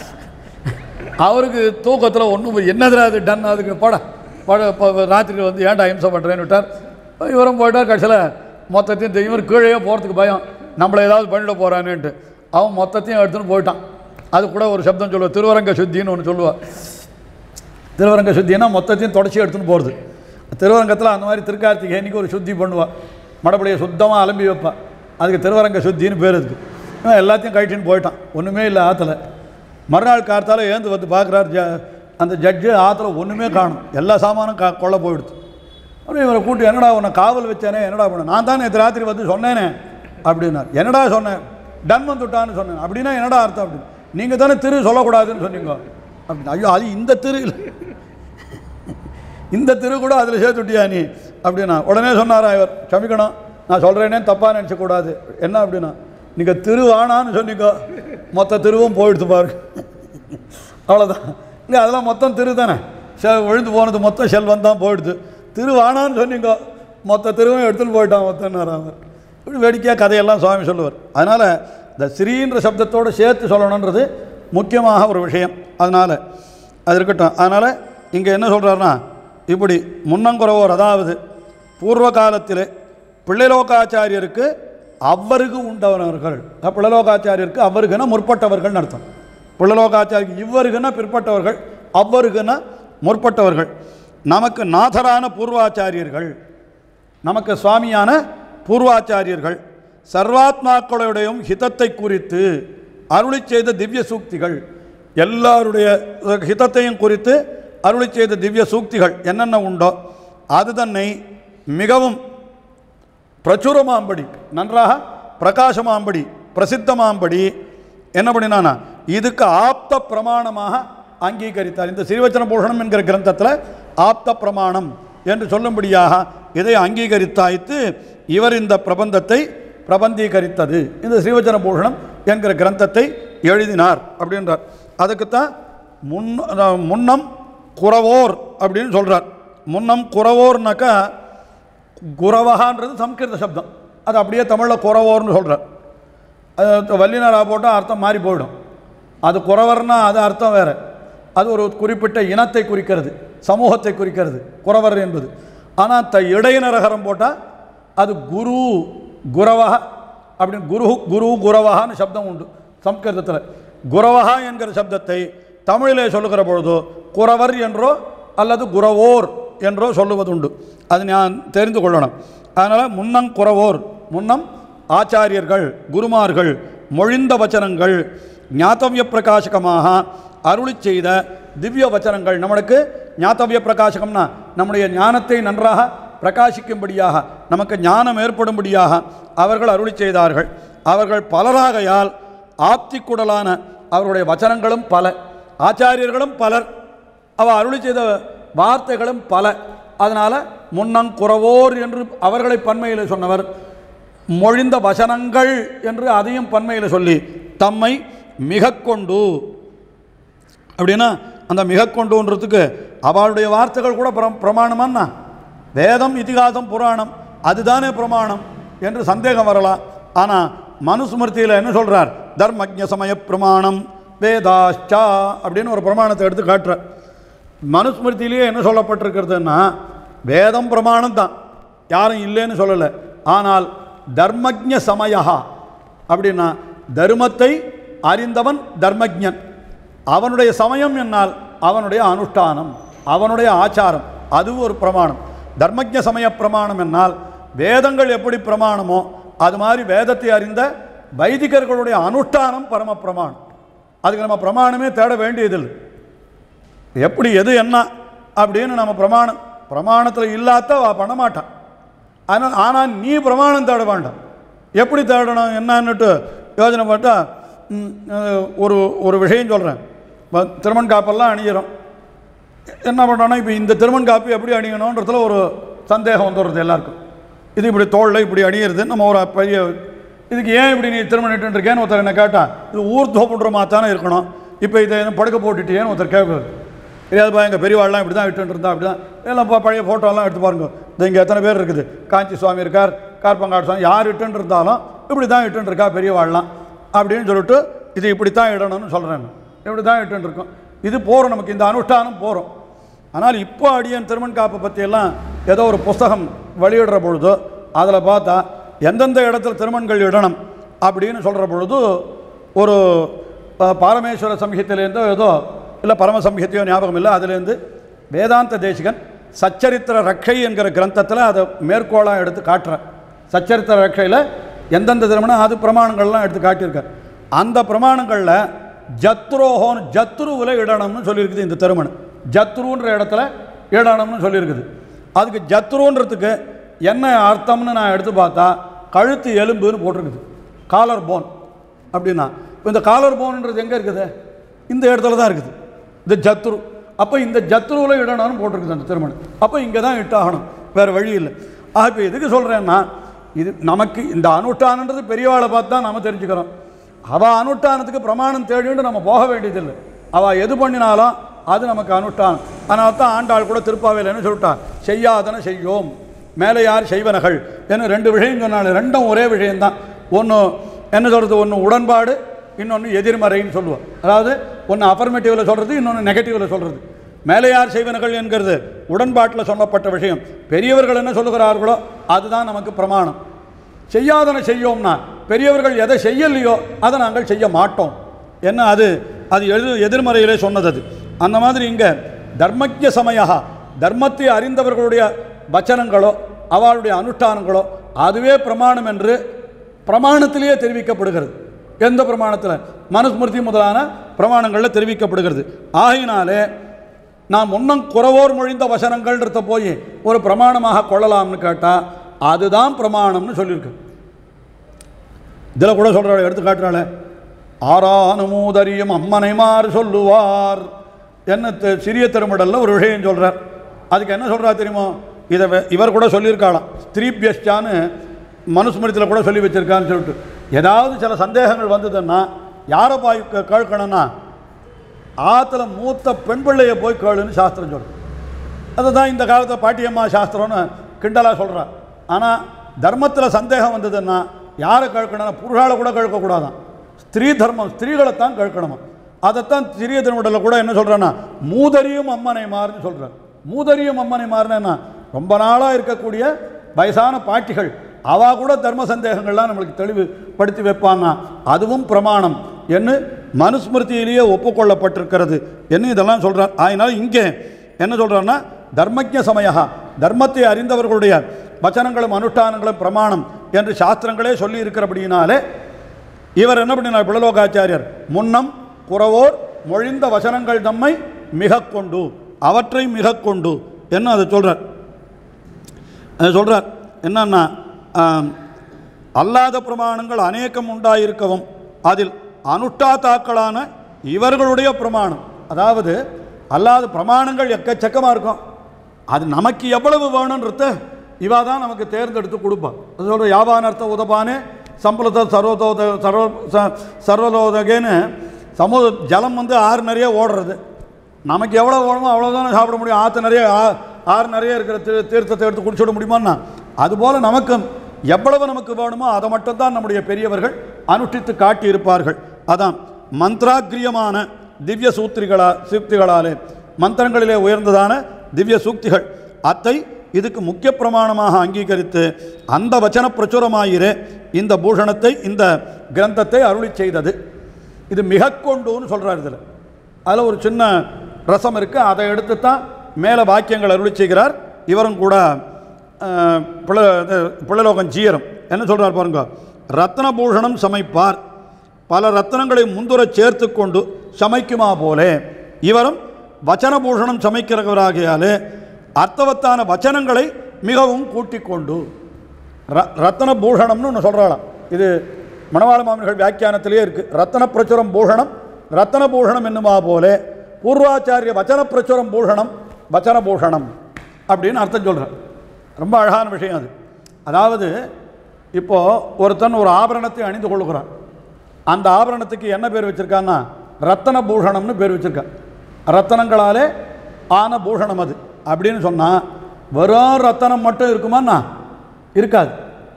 அவருக்கு தூக்கத்தில் ஒன்றும் என்னதுரா அது டன், அதுக்கு ராத்திரியில் வந்து ஏன்டா அஹிம்சை பண்ணுறேன்னு விட்டார். இவரும் போயிட்டார். கடைசியில் மொத்தத்தையும் இவர் கீழே போகிறதுக்கு பயம், நம்மளை ஏதாவது பண்ணிட போகிறான்னுட்டு அவன் மொத்தத்தையும் எடுத்துன்னு போயிட்டான். அது கூட ஒரு சப்தம் சொல்லுவாள், திருவரங்க சுத்தின்னு ஒன்று சொல்லுவாள். திருவரங்க சுத்தின்னா மொத்தத்தையும் தொடச்சி எடுத்துன்னு போகிறது. திருவரங்கத்தில் அந்த மாதிரி திருக்கார்த்திகேயனுக்கு ஒரு சுத்தி பண்ணுவாள், மடப்படியை சுத்தமாக அலம்பி வைப்பாள், அதுக்கு திருவரங்க சுத்தின்னு பேர். அதுக்கு எல்லாத்தையும் கழிச்சுன்னு போயிட்டான், ஒன்றுமே இல்லை ஆற்றுல. மறுநாள் கார்த்தால ஏந்து வந்து பார்க்குறார் அந்த ஜட்ஜு, ஆற்றுல ஒன்றுமே காணும், எல்லா சாமானும் கொள்ள போயிடுது. அப்படி இவரை கூட்டி, என்னடா உன்னை காவல் வச்சேனே, என்னடா பண்ண, நான் தான் நேற்று ராத்திரி வந்து சொன்னேனே அப்படின்னார். என்னடா சொன்னேன், டன் வந்துட்டான்னு சொன்னேன். அப்படின்னா என்னடா அர்த்தம் அப்படின்னு, நீங்கள் தானே திரு சொல்லக்கூடாதுன்னு சொன்னீங்க அப்படின்னு. ஐயோ அது இந்த திரு இல்லை, இந்த திரு கூட அதில் சேர்த்துட்டியா நீ அப்படின்னா. உடனே சொன்னாரா இவர், சமிக்கணும், நான் சொல்கிறேனே தப்பாக நினச்சக்கூடாது. என்ன அப்படின்னா, நீங்கள் திரு ஆனான்னு சொன்னீங்க, மொத்த திருவும் போயிடுத்து பாருங்க, அவ்வளோதான். இல்லை அதெல்லாம் மொத்தம் திரு தானே, விழுந்து போனது மொத்தம் செல்வம் தான் போயிடுது. திரு ஆனான்னு சொன்னீங்க, மொத்த திருவும் எடுத்துன்னு போயிட்டான் மொத்தம்னார் அவர். இப்படி வேடிக்கையாக கதையெல்லாம் சுவாமி சொல்லுவார். அதனால் இந்த ஸ்ரீன்ற சப்தத்தோடு சேர்த்து சொல்லணுன்றது முக்கியமாக ஒரு விஷயம். அதனால் அது இருக்கட்டும். அதனால் இங்கே என்ன சொல்கிறாருன்னா, இப்படி முன்னங்குறவோர், அதாவது பூர்வ காலத்தில் பிள்ளைலோகாச்சாரியருக்கு அவ்வருக்கு உண்டவர்கள், பிள்ளைலோகாச்சாரியருக்கு அவருக்குன்னா முற்பட்டவர்கள்னு அர்த்தம். பிள்ளைலோகாச்சாரியருக்கு இவ்வருக்குன்னா பிற்பட்டவர்கள், அவ்வருக்குன்னா முற்பட்டவர்கள். நமக்கு நாதரான பூர்வாச்சாரியர்கள், நமக்கு சுவாமியான பூர்வாச்சாரியர்கள் சர்வாத்மாக்களுடையும் ஹிதத்தை குறித்து அருளி செய்த திவ்ய சூக்திகள், எல்லாருடைய ஹிதத்தையும் குறித்து அருளி செய்த திவ்ய சூக்திகள் என்னென்ன உண்டோ அது தன்னை மிகவும் பிரச்சுரமாம்படி, நன்றாக பிரகாசமாம்படி பிரசித்தமாம்படி என்ன பண்ணினானா இதுக்கு ஆப்த பிரமாணமாக அங்கீகரித்தார். இந்த ஸ்ரீவச்சன பூஷணம் என்கிற கிரந்தத்தில் ஆப்த பிரமாணம் என்று சொல்லும்படியாக இதை அங்கீகரித்தாய்த்து இவர் இந்த பிரபந்தத்தை பிரபந்தீகரித்தது. இந்த ஸ்ரீவச்சன பூஷணம் என்கிற கிரந்தத்தை எழுதினார் அப்படின்றார். அதுக்குத்தான் முன்னம் குறவோர் அப்படின்னு சொல்கிறார். முன்னம் குறவோர்னாக்கா குறவகான்றது சம்ஸ்கிருத சப்தம், அது அப்படியே தமிழில் குறவோர்னு சொல்கிறார். அது வல்லினராக போட்டால் அர்த்தம் மாறி போயிடும். அது குறவர்னா அது அர்த்தம் வேறு, அது ஒரு குறிப்பிட்ட இனத்தை குறிக்கிறது, சமூகத்தை குறிக்கிறது குறவர் என்பது. ஆனால் இடையினரகரம் போட்டால் அது குரு குரவக அப்படின்னு குரு குரவகான்னு சப்தம் உண்டு சம்ஸ்கிருதத்தில். குரவகா என்கிற சப்தத்தை தமிழிலே சொல்லுகிற பொழுதோ குறவர் என்றோ அல்லது குரவோர் என்றோ சொல்லுவதுண்டு. அது நான் தெரிந்து கொள்ளணும். அதனால் முன்னம் குறவோர், முன்னம் ஆச்சாரியர்கள் குருமார்கள் மொழிந்த வச்சனங்கள் ஞாத்தவிய பிரகாசகமாக அருளி செய்த திவ்ய வச்சனங்கள். நம்மளுக்கு ஞாத்தவிய பிரகாசகம்னா நம்முடைய ஞானத்தை நன்றாக பிரகாசிக்கும்படியாக நமக்கு ஞானம் ஏற்படும்படியாக அவர்கள் அருளி செய்தார்கள். அவர்கள் பலராகையால் ஆப்திக்குடலான அவருடைய வச்சனங்களும் பல, ஆச்சாரியர்களும் பலர், அருளி செய்த வார்த்தைகளும் பல. அதனால் முன்னங்குறவோர் என்று அவர்களை பன்மையில் சொன்னவர், மொழிந்த வசனங்கள் என்று அதையும் பன்மையில் சொல்லி தம்மை மிக கொண்டு அப்படின்னா அந்த மிக கொண்டுன்றதுக்கு அவளுடைய வார்த்தைகள் கூட பிரமாணமானா வேதம் இதிகாசம் புராணம் அதுதானே பிரமாணம் என்று சந்தேகம் வரலாம். ஆனால் மனுஸ்மிருதியில் என்ன சொல்கிறார், தர்மஜ்ஞ சமய பிரமாணம் வேதாஷ்டா அப்படின்னு ஒரு பிரமாணத்தை எடுத்து காட்டுறார். மனுஸ்மிருதியிலேயே என்ன சொல்லப்பட்டிருக்கிறதுன்னா வேதம் பிரமாணம் தான், யாரும் இல்லைன்னு சொல்லலை. ஆனால் தர்மஜ்ஞ சமயா அப்படின்னா தர்மத்தை அறிந்தவன் தர்மஜ்ஞன், அவனுடைய சமயம் என்னால் அவனுடைய அனுஷ்டானம் அவனுடைய ஆச்சாரம் அது ஒரு பிரமாணம். தர்மஜ்ஞ சமய பிரமாணம் என்னால் வேதங்கள் எப்படி பிரமாணமோ அது மாதிரி வேதத்தை அறிந்த வைதிகர்களுடைய அனுஷ்டானம் பரம பிரமாணம். அதுக்கு நம்ம பிரமாணமே தேட வேண்டியதில்லை. எப்படி எது என்ன அப்படின்னு நம்ம பிரமாணத்தில் இல்லாத பண்ண மாட்டான். ஆனால் நீ பிரமாணம் தேட வேண்டாம். எப்படி தேடணும் என்னன்னுட்டு யோஜனை போட்டால் ஒரு விஷயம் சொல்கிறேன். திருமண் காப்பெல்லாம் அணிகிறோம். என்ன பண்ணுறோன்னா இப்போ இந்த திருமண் காப்பு எப்படி அணியணுன்றதுல ஒரு சந்தேகம் வந்துடுறது எல்லாருக்கும். இது இப்படி தோளில் இப்படி அணியிறது நம்ம ஒரு பெரிய இதுக்கு ஏன் இப்படி நீ திருமணம் இட்டுருக்கேன்னு ஒருத்தர் என்ன கேட்டால் இது ஊர் தோப்புன்ற தானே இருக்கணும், இப்போ இதை படுக்க போட்டுட்டேன்னு ஒருத்தர் கேட்குறது. தெரியாதுப்பா எங்கள் பெரியவாள்லாம் இப்படி தான் இட்டுருந்தா அப்படி தான் எல்லாம் பழைய ஃபோட்டோலாம் எடுத்து பாருங்க. இது இங்கே எத்தனை பேர் இருக்குது, காஞ்சி சுவாமி இருக்கார், கார்பங்காடு சுவாமி, யார் இட்டுன்னு இருந்தாலும் இப்படி தான் இட்டுருக்கா பெரியவாள்லாம் அப்படின்னு சொல்லிட்டு இது இப்படி தான் இடணும்னு சொல்கிறேன். இப்படி தான் இட்டுருக்கோம். இது போகிறோம், நமக்கு இந்த அனுஷ்டானம் போகிறோம். ஆனால் இப்போ அடியன் திருமண் காப்பை பற்றியெல்லாம் ஏதோ ஒரு புஸ்தகம் வெளியிடுற பொழுது அதில் பார்த்தா எந்தெந்த இடத்துல திருமண்கள் இடணும் அப்படின்னு சொல்கிற பொழுது ஒரு பாரமேஸ்வர சம்ஹித்திலேருந்தோ ஏதோ இல்லை பரம சம்ஹித்தையோ ஞாபகம் இல்லை, அதுலேருந்து வேதாந்த தேசிகன் சச்சரித்திர ரக்ஷை என்கிற கிரந்தத்தில் அதை மேற்கோளாக எடுத்து காட்டுறேன். சச்சரித்திர ரக்ஷையில் எந்தெந்த திருமணம் அது பிரமாணங்கள்லாம் எடுத்து காட்டியிருக்கார். அந்த பிரமாணங்களில் ஜத்ரோஹோன்னு ஜத்ருவில் இடணும்னு சொல்லியிருக்குது. இந்த திருமணம் ஜத்ருன்ற இடத்துல இடணும்னு சொல்லியிருக்குது. அதுக்கு ஜத்ருன்றதுக்கு என்ன அர்த்தம்னு நான் எடுத்து பார்த்தா கழுத்து எலும்புன்னு போட்டிருக்குது, காலர் போன் அப்படின்னா. இப்போ இந்த காலர் போன்ன்றது எங்கே இருக்குது, இந்த இடத்துல தான் இருக்குது இந்த ஜத்ரு. அப்போ இந்த ஜத்ருவில் இடணும்னு போட்டிருக்குது அந்த திருமணம். அப்போ இங்கே தான் இட்டாகணும், வேறு வழி இல்லை. இப்போ எதுக்கு சொல்கிறேன்னா இது நமக்கு இந்த அனுஷ்டானன்றது பெரியவாளை பார்த்து தான் நம்ம தெரிஞ்சுக்கிறோம். அவள் அனுஷ்டானத்துக்கு பிரமாணம் தேடிட்டு நம்ம போக வேண்டியதில்லை. அவள் எது பண்ணினாலும் அது நமக்கு அனுஷ்டானம். அதனால தான் ஆண்டாள் கூட திருப்பாவையில் என்ன சொல்லிட்டா, செய்யாதன செய்யோம் மேலே யார் செய்வனகள் என்ன ரெண்டு விஷயம் சொன்னாலும் ரெண்டும் ஒரே விஷயந்தான். ஒன்று என்ன சொல்கிறது, ஒன்று உடன்பாடு, இன்னொன்று எதிர்மறைன்னு சொல்லுவோம். அதாவது ஒன்று அஃபர்மேட்டிவில் சொல்கிறது, இன்னொன்று நெகட்டிவில் சொல்கிறது. மேலே யார் செய்வனகள் என்கிறது உடன்பாட்டில் சொல்லப்பட்ட விஷயம். பெரியவர்கள் என்ன சொல்லுகிறார்களோ அதுதான் நமக்கு பிரமாணம். செய்யாதன செய்யோம்னா பெரியவர்கள் எதை செய்யலையோ அதை நாங்கள் செய்ய மாட்டோம் என்ன, அது எதிர்மறையிலே சொன்னது அது. அந்த மாதிரி இங்கே தர்மஜ்ஞ சமயா தர்மத்தை அறிந்தவர்களுடைய வச்சனங்களோ அவளுடைய அனுஷ்டானங்களோ அதுவே பிரமாணம் என்று பிரமாணத்திலேயே தெரிவிக்கப்படுகிறது. எந்த பிரமாணத்தில், மனுஸ்மிருதி முதலான பிரமாணங்களில் தெரிவிக்கப்படுகிறது. ஆகையினாலே நாம் முன்னம் குறவோர் மொழிந்த வசனங்கள்ன்றத போய் ஒரு பிரமாணமாக கொள்ளலாம்னு கேட்டால் அதுதான் பிரமாணம்னு சொல்லியிருக்கு. இதில் கூட சொல்கிறாள், எடுத்து காட்டுறாள். ஆறானுமூதரியும் அம்மனைமார் சொல்லுவார் என்ன சிறிய திருமடலில் ஒரு விஷயம் சொல்கிறார். அதுக்கு என்ன சொல்கிறா தெரியுமோ, இதை இவர் கூட சொல்லியிருக்காளாம். ஸ்திரீபியஷ்டான்னு மனுஸ்மிருதியில் கூட சொல்லி வச்சுருக்கான்னு சொல்லிட்டு, ஏதாவது சில சந்தேகங்கள் வந்ததுன்னா யாரை போய் கேட்கணும்னா ஆற்றுல மூத்த பெண் பிள்ளையை போய் கேளுன்னு சாஸ்திரம் சொல்கிறேன். அதுதான் இந்த காலத்தில் பாட்டியம்மா சாஸ்திரம்னு கிண்டலாக சொல்கிறார். ஆனால் தர்மத்தில் சந்தேகம் வந்ததுன்னா யாரை கேட்கணும்னா புருஷாலை கூட கேட்கக்கூடாதான், ஸ்திரீ தர்மம் ஸ்திரீகளைத்தான் கேட்கணுமா. அதைத்தான் சிறிய திருமடலில் கூட என்ன சொல்கிறேன்னா மூதரியும் அம்மனை மாறுன்னு சொல்கிறார். மூதரியும் அம்மனை மாறுனா ரொம்ப நாளாக இருக்கக்கூடிய வயசான பாட்டிகள் அவா கூட தர்ம சந்தேகங்கள்லாம் நம்மளுக்கு தெளிவுபடுத்தி வைப்பான்னா அதுவும் பிரமாணம் என்று மனுஸ்மிருதியிலேயே ஒப்புக்கொள்ளப்பட்டிருக்கிறது என்று இதெல்லாம் சொல்கிறார். அதனால் இங்கே என்ன சொல்கிறார்னா தர்மஜ சமயா, தர்மத்தை அறிந்தவர்களுடைய வச்சனங்களும் அனுஷ்டானங்களும் பிரமாணம் என்று சாஸ்திரங்களே சொல்லி இருக்கிறபடியினாலே இவர் என்ன பண்ணினார் பிள்ளலோகாச்சாரியர், முன்னம் குறவோர் மொழிந்த வசனங்கள் தம்மை மிக கொண்டு, அவற்றை மிக கொண்டு என்ன அதை சொல்கிறார். அதை சொல்கிறார் என்னன்னா, அல்லாத பிரமாணங்கள் அநேகம் உண்டாயிருக்கவும் அதில் அனுஷ்டாத்தாக்களான இவர்களுடைய பிரமாணம், அதாவது அல்லாத பிரமாணங்கள் எக்கச்சக்கமாக இருக்கும், அது நமக்கு எவ்வளவு வேணுன்றத இவா தான் நமக்கு தேர்ந்தெடுத்து கொடுப்பான். அது சொல்கிற யாபானர்த்த உதபானே சம்பளத்தை சர்வலோதகேன்னு ஜலம் ஆறு நிறைய ஓடுறது, நமக்கு எவ்வளோ வேணுமோ அவ்வளோதானே சாப்பிட முடியும். ஆற்று நிறைய ஆறு நிறைய இருக்கிற தீர்த்தத்தை எடுத்து குடிச்சுட முடியுமான்னா அதுபோல் நமக்கு எவ்வளவு நமக்கு வேணுமோ அதை மட்டும்தான் நம்முடைய பெரியவர்கள் அனுஷ்டித்து காட்டியிருப்பார்கள். அதான் மந்திராகிரியமான திவ்ய சூக்திகளாலே மந்திரங்களிலே உயர்ந்ததான திவ்ய சூக்திகள் அத்தை இதுக்கு முக்கிய பிரமாணமாக அங்கீகரித்து அந்த வச்சன பிரச்சுரமாயிரே இந்த பூஷணத்தை இந்த கிரந்தத்தை அருளி செய்தது. இது மிக கொண்டுன்னு சொல்கிறார். இதில் அதில் ஒரு சின்ன ரசம் இருக்குது, அதை எடுத்து தான் மேலே வாக்கியங்கள் அருளி செய்கிறார். இவரும் கூட பிள்ளலோகம் ஜீயரும் என்ன சொல்கிறார் பாருங்க, ரத்ன பூஷணம் சமைப்பார், பல ரத்னங்களை முந்துர சேர்த்து கொண்டு சமைக்குமா போலே இவரும் வச்சன பூஷணம் சமைக்கிறவராகியாலே அர்த்தவத்தான வச்சனங்களை மிகவும் கூட்டிக் கொண்டு ரத்தன பூஷணம்னு ஒன்று சொல்கிறாளாம். இது மணவாள மாமன்கள் வியாக்கியானத்திலே இருக்குது. ரத்தன பிரச்சுரம் பூஷணம் ரத்தன பூஷணம் என்னுமா போலே பூர்வாச்சாரிய வச்சன பிரச்சுரம் பூஷணம் வச்சன பூஷணம் அப்படின்னு அர்த்தம் சொல்கிறார். ரொம்ப அழகான விஷயம் அது. அதாவது இப்போது ஒருத்தன் ஒரு ஆபரணத்தை அணிந்து கொள்ளுகிறான், அந்த ஆபரணத்துக்கு என்ன பேர் வச்சுருக்கான்னா ரத்தன பூஷணம்னு பேர் வச்சுருக்கான். ரத்தனங்களாலே ஆன பூஷணம் அது அப்படின்னு சொன்னால் வெறும் ரத்தனம் மட்டும் இருக்குமாண்ணா இருக்காது.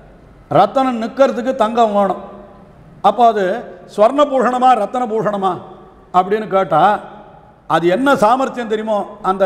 ரத்தனம் நிற்கிறதுக்கு தங்கம் வேணும். அப்போ அது ஸ்வர்ண பூஷணமா ரத்தன பூஷணமா அப்படின்னு கேட்டால் அது என்ன சாமர்த்தியம் தெரியுமோ, அந்த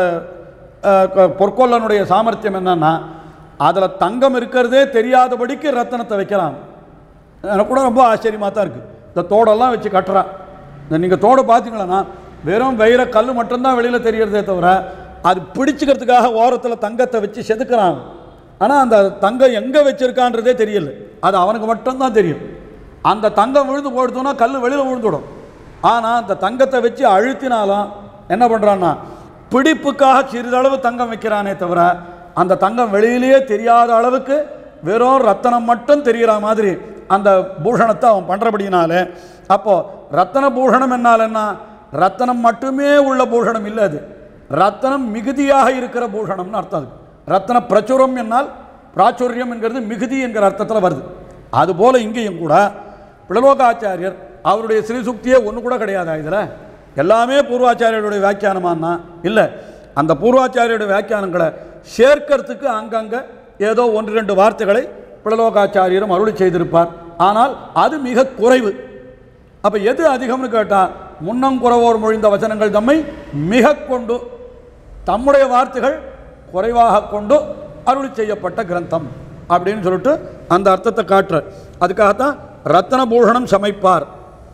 பொற்கொல்லனுடைய சாமர்த்தியம் என்னன்னா அதில் தங்கம் இருக்கிறதே தெரியாதபடிக்கு ரத்தனத்தை வைக்கலாம். எனக்கு கூட ரொம்ப ஆச்சரியமாக தான் இருக்குது. இந்த தோடெல்லாம் வச்சு கட்டுறா, இந்த நீங்கள் தோடு பார்த்தீங்களன்னா வெறும் வைர கல் மட்டும்தான் வெளியில் தெரியறதே தவிர அது பிடிச்சிக்கிறதுக்காக ஓரத்தில் தங்கத்தை வச்சு செதுக்கிறாங்க. ஆனால் அந்த தங்கம் எங்கே வச்சுருக்கான்றதே தெரியல, அது அவனுக்கு மட்டும்தான் தெரியும். அந்த தங்கம் விழுந்து போடுத்தோன்னா கல் வெளியில் விழுந்துடும். ஆனால் அந்த தங்கத்தை வச்சு அழுத்தினாலும் என்ன பண்ணுறான்னா பிடிப்புக்காக சிறிதளவு தங்கம் வைக்கிறானே தவிர அந்த தங்கம் வெளியிலேயே தெரியாத அளவுக்கு வெறும் ரத்தனம் மட்டும் தெரிகிற மாதிரி அந்த பூஷணத்தை அவன் பண்ணுறபடினாலே, அப்போது ரத்தன பூஷணம் என்னால் என்ன, ரத்தனம் மட்டுமே உள்ள பூஷணம் இல்லை, அது ரத்தனம் மிகுதியாக இருக்கிற பூஷணம்னு அர்த்தம். அது ரத்தன பிரச்சுரம் என்னால் பிராச்சுரியம் என்கிறது மிகுதி என்கிற அர்த்தத்தில் வருது. அதுபோல் இங்கேயும் கூட பிள்ளலோகாச்சாரியர் அவருடைய ஸ்ரீசுக்தியே ஒன்று கூட கிடையாது. இதில் எல்லாமே பூர்வாச்சாரியருடைய வியாக்கியானமானா இல்லை, அந்த பூர்வாச்சாரியுடைய வியாக்கியானங்களை சேர்க்கறதுக்கு அங்கங்கே ஏதோ ஒன்று ரெண்டு வார்த்தைகளை பிள்ளலோகாச்சாரியரும் அருளி செய்திருப்பார். ஆனால் அது மிக குறைவு. அப்போ எது அதிகம்னு கேட்டால் முன்னம் குறவோர் மொழிந்த வசனங்கள் தம்மை மிக கொண்டு தம்முடைய வார்த்தைகள் குறைவாக கொண்டு அருளி செய்யப்பட்ட கிரந்தம் அப்படின்னு சொல்லிட்டு அந்த அர்த்தத்தை காட்டுற. அதுக்காகத்தான் ரத்தன பூஷணம் சமைப்பார்,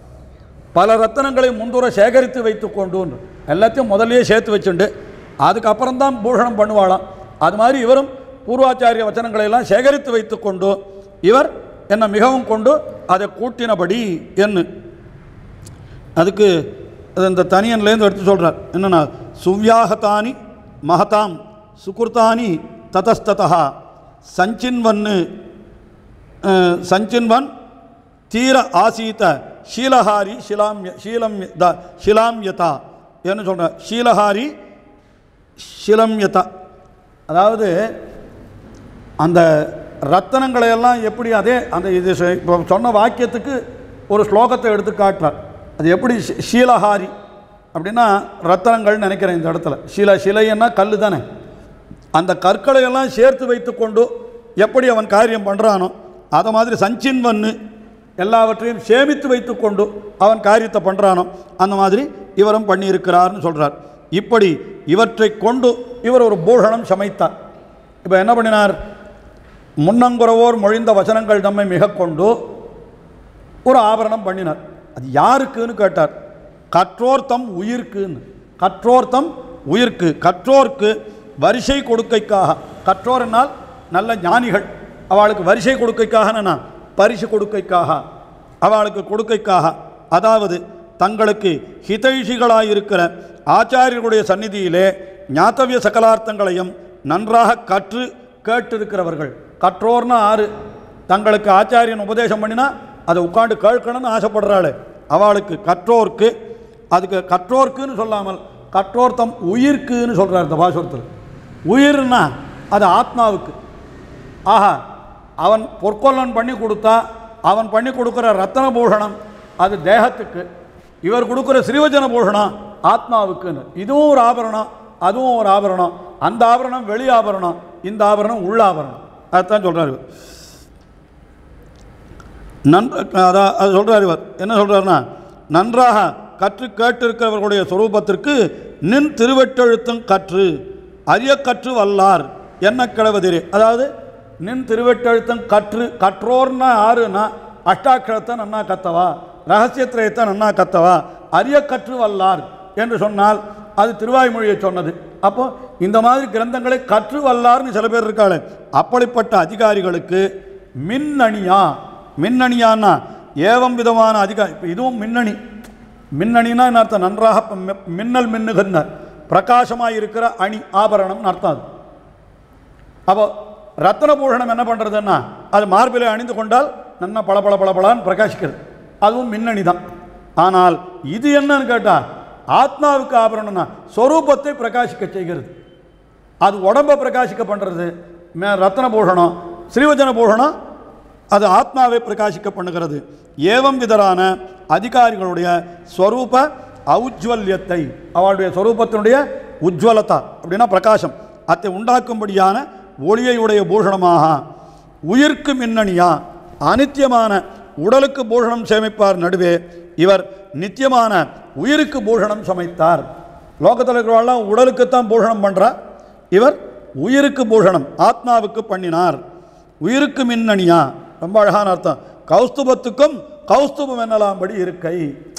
பல ரத்தனங்களை முன்துற சேகரித்து வைத்து கொண்டு எல்லாத்தையும் முதல்லையே சேர்த்து வச்சுண்டு அதுக்கப்புறம்தான் பூஷணம் பண்ணுவாளாம். அது மாதிரி இவரும் பூர்வாச்சாரிய வச்சனங்களை எல்லாம் சேகரித்து வைத்து கொண்டு இவர் என்ன மிகவும் கொண்டு அதை கூட்டினபடி என்ன அதுக்கு இந்த தனியன்லேருந்து எடுத்து சொல்கிறார். என்னென்னா சுவ்யாகதானி மகதாம் சுகுர்தானி ததஸ்ததா சஞ்சின்வன் தீர ஆசீத ஷீலஹாரி ஷிலாம்யதா என்ன சொல்கிற ஷீலஹாரி ஷிலம்யதா. அதாவது அந்த ரத்தனங்களையெல்லாம் எப்படி அதே அந்த இது இப்போ சொன்ன வாக்கியத்துக்கு ஒரு ஸ்லோகத்தை எடுத்து காட்டுறார். அது எப்படி ஷீலஹாரி அப்படின்னா ரத்தனங்கள் நினைக்கிறேன் இந்த இடத்துல. சிலைன்னா கல் தானே. அந்த கற்களையெல்லாம் சேர்த்து வைத்து கொண்டு எப்படி அவன் காரியம் பண்ணுறானோ அதை மாதிரி சஞ்சின்வன்னு எல்லாவற்றையும் சேமித்து வைத்து கொண்டு அவன் காரியத்தை பண்ணுறானோ அந்த மாதிரி இவரும் பண்ணியிருக்கிறார்னு சொல்கிறார். இப்படி இவற்றை கொண்டு இவர் ஒரு பூஷணம் சமைத்தார். இப்போ என்ன பண்ணினார்? முன்னங்குறவோர் மொழிந்த வசனங்கள் தம்மை மிக கொண்டு ஒரு ஆபரணம் பண்ணினார். அது யாருக்குன்னு கேட்டார். கற்றோர் தம் உயிர்க்குன்னு. கற்றோர் தம் உயிர்க்கு, கற்றோர்க்கு வரிசை கொடுக்கைக்காக. கற்றோர் என்னால் நல்ல ஞானிகள், அவளுக்கு வரிசை கொடுக்கைக்காக, பரிசு கொடுக்கைக்காக, அவளுக்கு கொடுக்கைக்காக. அதாவது தங்களுக்கு ஹிதைஷிகளாயிருக்கிற ஆச்சாரியர்களுடைய சந்நிதியிலே ஞாத்தவிய சகலார்த்தங்களையும் நன்றாக கற்று கேட்டிருக்கிறவர்கள். கற்றோர்னா ஆறு. தங்களுக்கு ஆச்சாரியன் உபதேசம் பண்ணினா அதை உட்காந்து கேட்கணும்னு ஆசைப்படுறாள். அவளுக்கு கற்றோர்க்கு, அதுக்கு கற்றோர்க்குன்னு சொல்லாமல் கற்றோர் தம் உயிர்க்குன்னு சொல்கிறார் இந்த பாசுரத்தில். உயிர்னா அது ஆத்மாவுக்கு. ஆஹா, அவன் பொற்கொல்லன் பண்ணி கொடுத்தா அவன் பண்ணி கொடுக்குற ரத்தன பூஷணம் அது தேகத்துக்கு, இவர் கொடுக்குற ஸ்ரீவஜன பூஷணம் ஆத்மாவுக்குன்னு. இதுவும் ஒரு ஆபரணம், அதுவும் ஒரு ஆபரணம். அந்த ஆபரணம் வெளி ஆபரணம், இந்த ஆபரணம் உள்ள ஆபரணம். அதுதான் சொல்கிறார் இவர். அதான் அது சொல்கிறார் இவர். என்ன சொல்கிறாருன்னா, நன்றாக கற்று கேட்டிருக்கிறவர்களுடைய சொரூபத்திற்கு நின் திருவெட்டெழுத்தும் கற்று அரிய கற்று வல்லார் என்ன கிழவதிரே. அதாவது நின் திருவெட்டெழுத்தம் கற்று, கற்றோர்னா ஆறுனா அஷ்டாட்சரத்தை நன்னா கத்தவா, ரகசியத்திரயத்தை நன்னா கத்தவா, அரிய கற்று வல்லார் என்று சொன்னால் அது திருவாய்மொழியை சொன்னது. அப்போ இந்த மாதிரி கிரந்தங்களை கற்று வல்லார்னு சில பேர் இருக்காளே, அப்படிப்பட்ட அதிகாரிகளுக்கு மின்னணியா. மின்னணியான்னா ஏவம் விதமான அதிகாரி. இப்போ இதுவும் மின்னணி. மின்னணினா என்ன அர்த்தம்? நன்றாக மின்னல் மின்னுகின்ற பிரகாசமாக இருக்கிற அணி ஆபரணம்னு அர்த்தம். அது அப்போ ரத்தன பூஷணம் என்ன பண்ணுறதுன்னா அது மார்பிலை அணிந்து கொண்டால் நல்லா பளபள பளபளான்னு பிரகாசிக்கிறது. அதுவும் மின்னணி தான். ஆனால் இது என்னன்னு கேட்டால் ஆத்மாவுக்கு ஆபரணம்னா ஸ்வரூபத்தை பிரகாசிக்க செய்கிறது. அது உடம்பை பிரகாசிக்க பண்ணுறது ரத்தன பூஷணம். ஸ்ரீவஜன பூஷணம் அது ஆத்மாவை பிரகாசிக்க பண்ணுகிறது. ஏவம் விதரான அதிகாரிகளுடைய ஸ்வரூப ஔஜ்வல்யத்தை, அவளுடைய ஸ்வரூபத்தினுடைய உஜ்வலதா அப்படின்னா பிரகாசம், அதை உண்டாக்கும்படியான ஒளியை உடைய பூஷணமாக உயிர்க்கு மின்னணியா. அனித்தியமான உடலுக்கு பூஷணம் சேமிப்பார் நடுவே இவர் நித்தியமான உயிருக்கு பூஷணம் சமைத்தார். லோகத்தில் இருக்கிறவெல்லாம் உடலுக்குத்தான் பூஷணம் பண்ணுறார், இவர் உயிருக்கு பூஷணம் ஆத்மாவுக்கு பண்ணினார். உயிருக்கு மின்னணியா ரொம்ப அழகான அர்த்தம். கௌஸ்துபத்துக்கும் கௌஸ்துபம் என்னலாம்படி இருக்கை.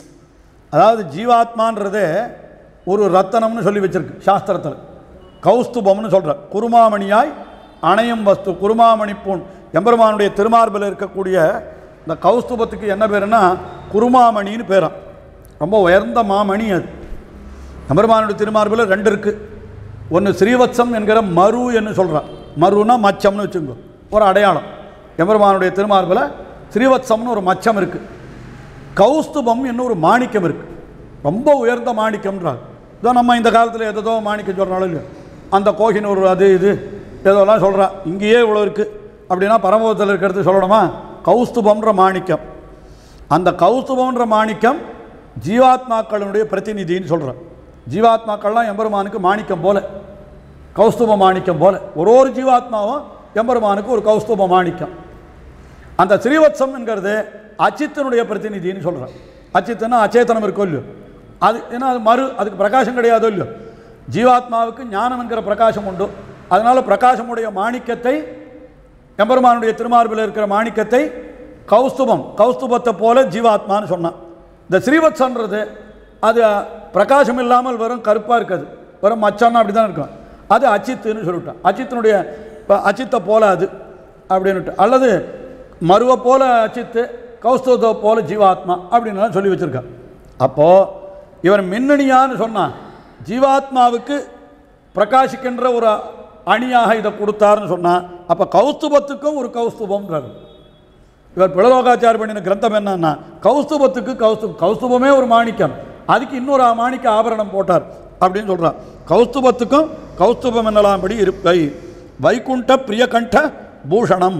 அதாவது ஜீவாத்மான்றதே ஒரு ரத்தனம்னு சொல்லி வச்சிருக்கு சாஸ்திரத்தில். கௌஸ்துபம்னு சொல்கிற குருமாமணியாய் அணையும் வஸ்து. குருமாமணி பூண் எம்பெருமானுடைய திருமார்பில் இருக்கக்கூடிய இந்த கௌஸ்துபத்துக்கு என்ன பேருன்னா குருமாமணின்னு பேரான். ரொம்ப உயர்ந்த மாமணி அது. எம்பெருமானுடைய திருமார்பில் ரெண்டு இருக்குது. ஒன்று ஸ்ரீவத்சம் என்கிற மரு என்று சொல்கிறான். மருன்னா மச்சம்னு வச்சுக்கோ, ஒரு அடையாளம். எம்பெருமானுடைய திருமார்பில் ஸ்ரீவத்சம்னு ஒரு மச்சம் இருக்குது. கௌஸ்துபம் என்ன ஒரு மாணிக்கம் இருக்குது, ரொம்ப உயர்ந்த மாணிக்கம்ன்றார். இதோ நம்ம இந்த காலத்தில் எதோ மாணிக்கம் சொல்கிறாலும் இல்லையோ, அந்த கோஹினூர் அது இது ஏதோலாம் சொல்கிறா. இங்கேயே இவ்வளோ இருக்குது அப்படின்னா பரமபதத்தில் இருக்கிறது சொல்லணுமா? கௌஸ்துபம்ன்ற மாணிக்கம். அந்த கௌஸ்துபம்ன்ற மாணிக்கம் ஜீவாத்மாக்களுடைய பிரதிநிதின்னு சொல்கிறார். ஜீவாத்மாக்கள்லாம் எம்பெருமானுக்கு மாணிக்கம் போல, கௌஸ்துப மாணிக்கம் போல. ஒரு ஜீவாத்மாவும் எம்பெருமானுக்கு ஒரு கௌஸ்துப மாணிக்கம். அந்த ஸ்ரீவத்சம் என்கிறது அச்சித்தனுடைய பிரதிநிதின்னு சொல்கிறார். அச்சித்தனா அச்சேதனம் இருக்கோ இல்லையோ, அது ஏன்னா அது மறு, அதுக்கு பிரகாசம் கிடையாதோ இல்லையோ. ஜீவாத்மாவுக்கு ஞானம் என்கிற பிரகாசம் உண்டு. அதனால் பிரகாசமுடைய மாணிக்கத்தை, எம்பெருமானுடைய திருமார்பில் இருக்கிற மாணிக்கத்தை கௌஸ்துபம், கௌஸ்துபத்தை போல ஜீவாத்மான்னு சொன்னான். இந்த ஸ்ரீவத்சன்றது அது பிரகாசம் இல்லாமல் வெறும் கருப்பாக இருக்காது, வெறும் மச்சான்னா அப்படி தான் இருக்கும். அது அச்சித்துன்னு சொல்லிவிட்டான். அச்சித்தனுடைய அச்சித்தை போல அது அப்படின்னுட்டு, அல்லது மருவை போல அச்சித்து, கௌஸ்துவத்தை போல ஜீவாத்மா அப்படின்னு சொல்லி வச்சுருக்கான். அப்போது இவர் மின்னணியான்னு சொன்னான். ஜீவாத்மாவுக்கு பிரகாசிக்கின்ற ஒரு அணியாக இதை கொடுத்தாருன்னு சொன்னான். அப்போ கௌஸ்துபத்துக்கும் ஒரு கௌஸ்துபம்ன்றார். இவர் பிளலோகாச்சாரி பண்ணின கிரந்தம் என்னன்னா கௌஸ்துபத்துக்கு கௌஸ்துபமே ஒரு மாணிக்கம், அதுக்கு இன்னொரு மாணிக்க ஆபரணம் போட்டார் அப்படின்னு சொல்கிறார். கௌஸ்துபத்துக்கும் கௌஸ்துபம் என்னலாம்படி இருப்பை வைகுண்ட பிரியகண்ட பூஷணம்.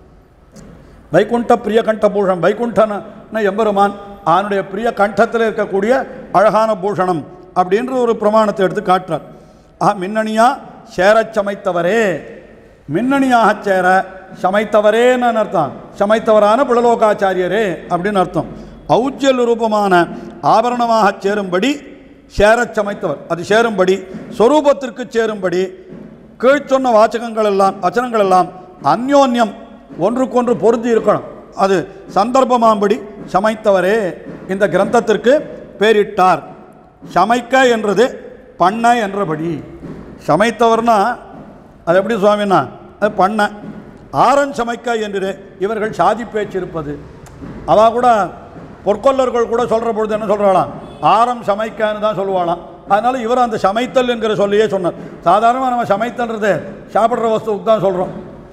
வைகுண்ட பிரியகண்ட பூஷணம், வைகுண்டன எம்பெருமான் அவனுடைய பிரிய கண்டத்தில் இருக்கக்கூடிய அழகான பூஷணம் அப்படின்ற ஒரு பிரமாணத்தை எடுத்து காட்டுறார். மின்னணியா சேரச் சமைத்தவரே, மின்னணியாக சேர சமைத்தவரேன்னு அர்த்தம், சமைத்தவரான பிளலோகாச்சாரியரே அப்படின்னு அர்த்தம். ஔஜ்ஜல் ரூபமான ஆபரணமாக சேரும்படி சேரச் சமைத்தவர், அது சேரும்படி ஸ்வரூபத்திற்கு சேரும்படி கீழ் சொன்ன வச்சனங்கள் எல்லாம் அந்யோன்யம் ஒன்றுக்கொன்று பொருந்தி இருக்கணும், அது சந்தர்ப்பமாம்படி சமைத்தவரே இந்த கிரந்தத்திற்கு பேரிட்டார். சமைக்க என்றது பண்ண என்றபடி, சமைத்தவர்னா அது எப்படி சுவாமின்னா அது பண்ண. ஆரன் சமைக்க என்று இவர்கள் சாதி பேச்சிருப்பது. அவள் கூட பொற்கொல்லர்கள் கூட சொல்கிற பொழுது என்ன சொல்கிறாளாம், ஆரம் சமைக்கன்னு தான் சொல்லுவாளாம். அதனால் இவர் அந்த சமைத்தல் என்கிற சொல்லியே சொன்னார். சாதாரணமாக நம்ம சமைத்தல்ன்றது சாப்பிட்ற வஸ்துவுக்கு தான் சொல்கிறோம்,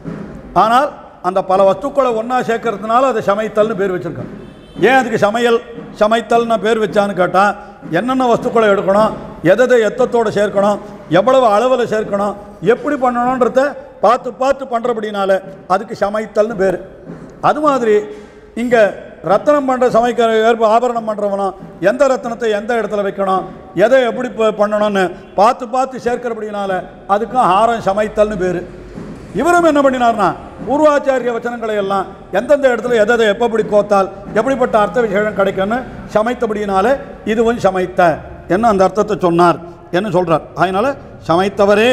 ஆனால் அந்த பல வஸ்துக்களை ஒன்றா சேர்க்கறதுனால அது சமைத்தல்னு பேர் வச்சுருக்கோம். ஏன் அதுக்கு சமைத்தல்னு பேர் வச்சான்னு கேட்டால், என்னென்ன வஸ்துக்களை எடுக்கணும், எதை எத்தத்தோடு சேர்க்கணும், எவ்வளவு அளவில் சேர்க்கணும், எப்படி பண்ணணுன்றத பார்த்து பார்த்து பண்ணுறபடினால அதுக்கு சமைத்தல்னு பேர். அது மாதிரி இங்கே ரத்தனம் பண்ணுற சமைக்கிற ஆபரணம் பண்ணுறவனும் எந்த ரத்தனத்தை எந்த இடத்துல வைக்கணும், எதை எப்படி பண்ணணும்னு பார்த்து பார்த்து சேர்க்கிறபடினால அதுக்கும் ஆரம் சமைத்தல்னு பேர். இவரும் என்ன பண்ணினார்னா பூர்வாச்சாரிய வச்சனங்களை எல்லாம் எந்தெந்த இடத்துல எதை எப்படி கோத்தால் எப்படிப்பட்ட அர்த்த விசேஷம் கிடைக்கும்னு சமைத்தபடினால இதுவும் சமைத்த என்ன அந்த அர்த்தத்தை சொன்னார் என்ன சொல்கிறார். அதனால் சமைத்தவரே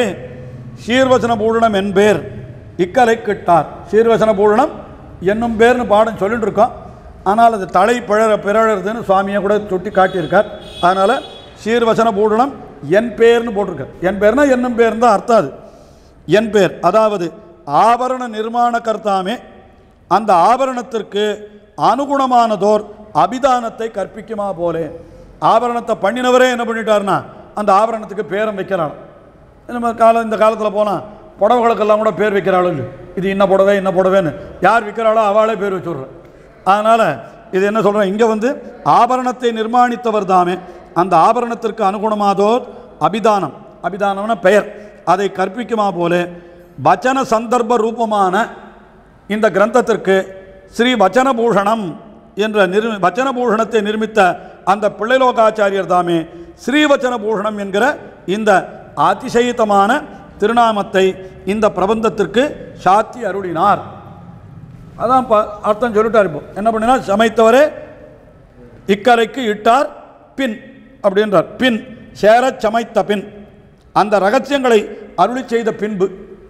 சீர்வசன பூரணம் என்பேர் இக்கலை கிட்டார். சீர்வசன பூரணம் என்னும் பேர்னு பாடம் சொல்லிட்டு இருக்கோம், ஆனால் அது தலை பிறழுதுன்னு சுவாமியை கூட சுட்டி காட்டியிருக்கார். அதனால் சீர்வசன பூரணம் என் பேர்னு போட்டிருக்கார். என் பேர்னா என்னும் பேர்னு தான் அர்த்தம். அது என் பேர், அதாவது ஆபரண நிர்மாண கர்த்தாமே அந்த ஆபரணத்திற்கு அனுகுணமானதோர் அபிதானத்தை கற்பிக்குமா போலே. ஆபரணத்தை பண்ணினவரே என்ன பண்ணிட்டார்னா அந்த ஆபரணத்துக்கு பேரம் வைக்கிறாள். இந்த காலத்தில் போனால் புடவைகளுக்கெல்லாம் கூட பேர் வைக்கிறாள். இது இன்ன புடவைன்னு யார் விற்கிறாளோ அவளே பேர் வச்சுடுறேன். அதனால் இது என்ன சொல்கிறேன், இங்கே ஆபரணத்தை நிர்மாணித்தவர் தாமே அந்த ஆபரணத்திற்கு அனுகுணமாதோர் அபிதானம், அபிதானம்னா பெயர், அதை கற்பிக்குமா போல வச்சன சந்தர்ப்ப ரூபமான இந்த கிரந்தத்திற்கு ஸ்ரீ வச்சனபூஷணம் என்ற வச்சனபூஷணத்தை நிர்மித்த அந்த பிள்ளைலோகாச்சாரியர் தாமே ஸ்ரீவச்சனபூஷணம் என்கிற இந்த அதிசயித்தமான திருநாமத்தை இந்த பிரபந்தத்திற்கு சாத்தி அருளினார். அதான் அர்த்தம் சொல்லிட்டார். இப்போ என்ன பண்ணினார், சமைத்தவரே இக்கரைக்கு இட்டார் பின் அப்படின்றார். பின் சேரச் சமைத்த பின் அந்த ரகசியங்களை அருளி செய்த பின்பு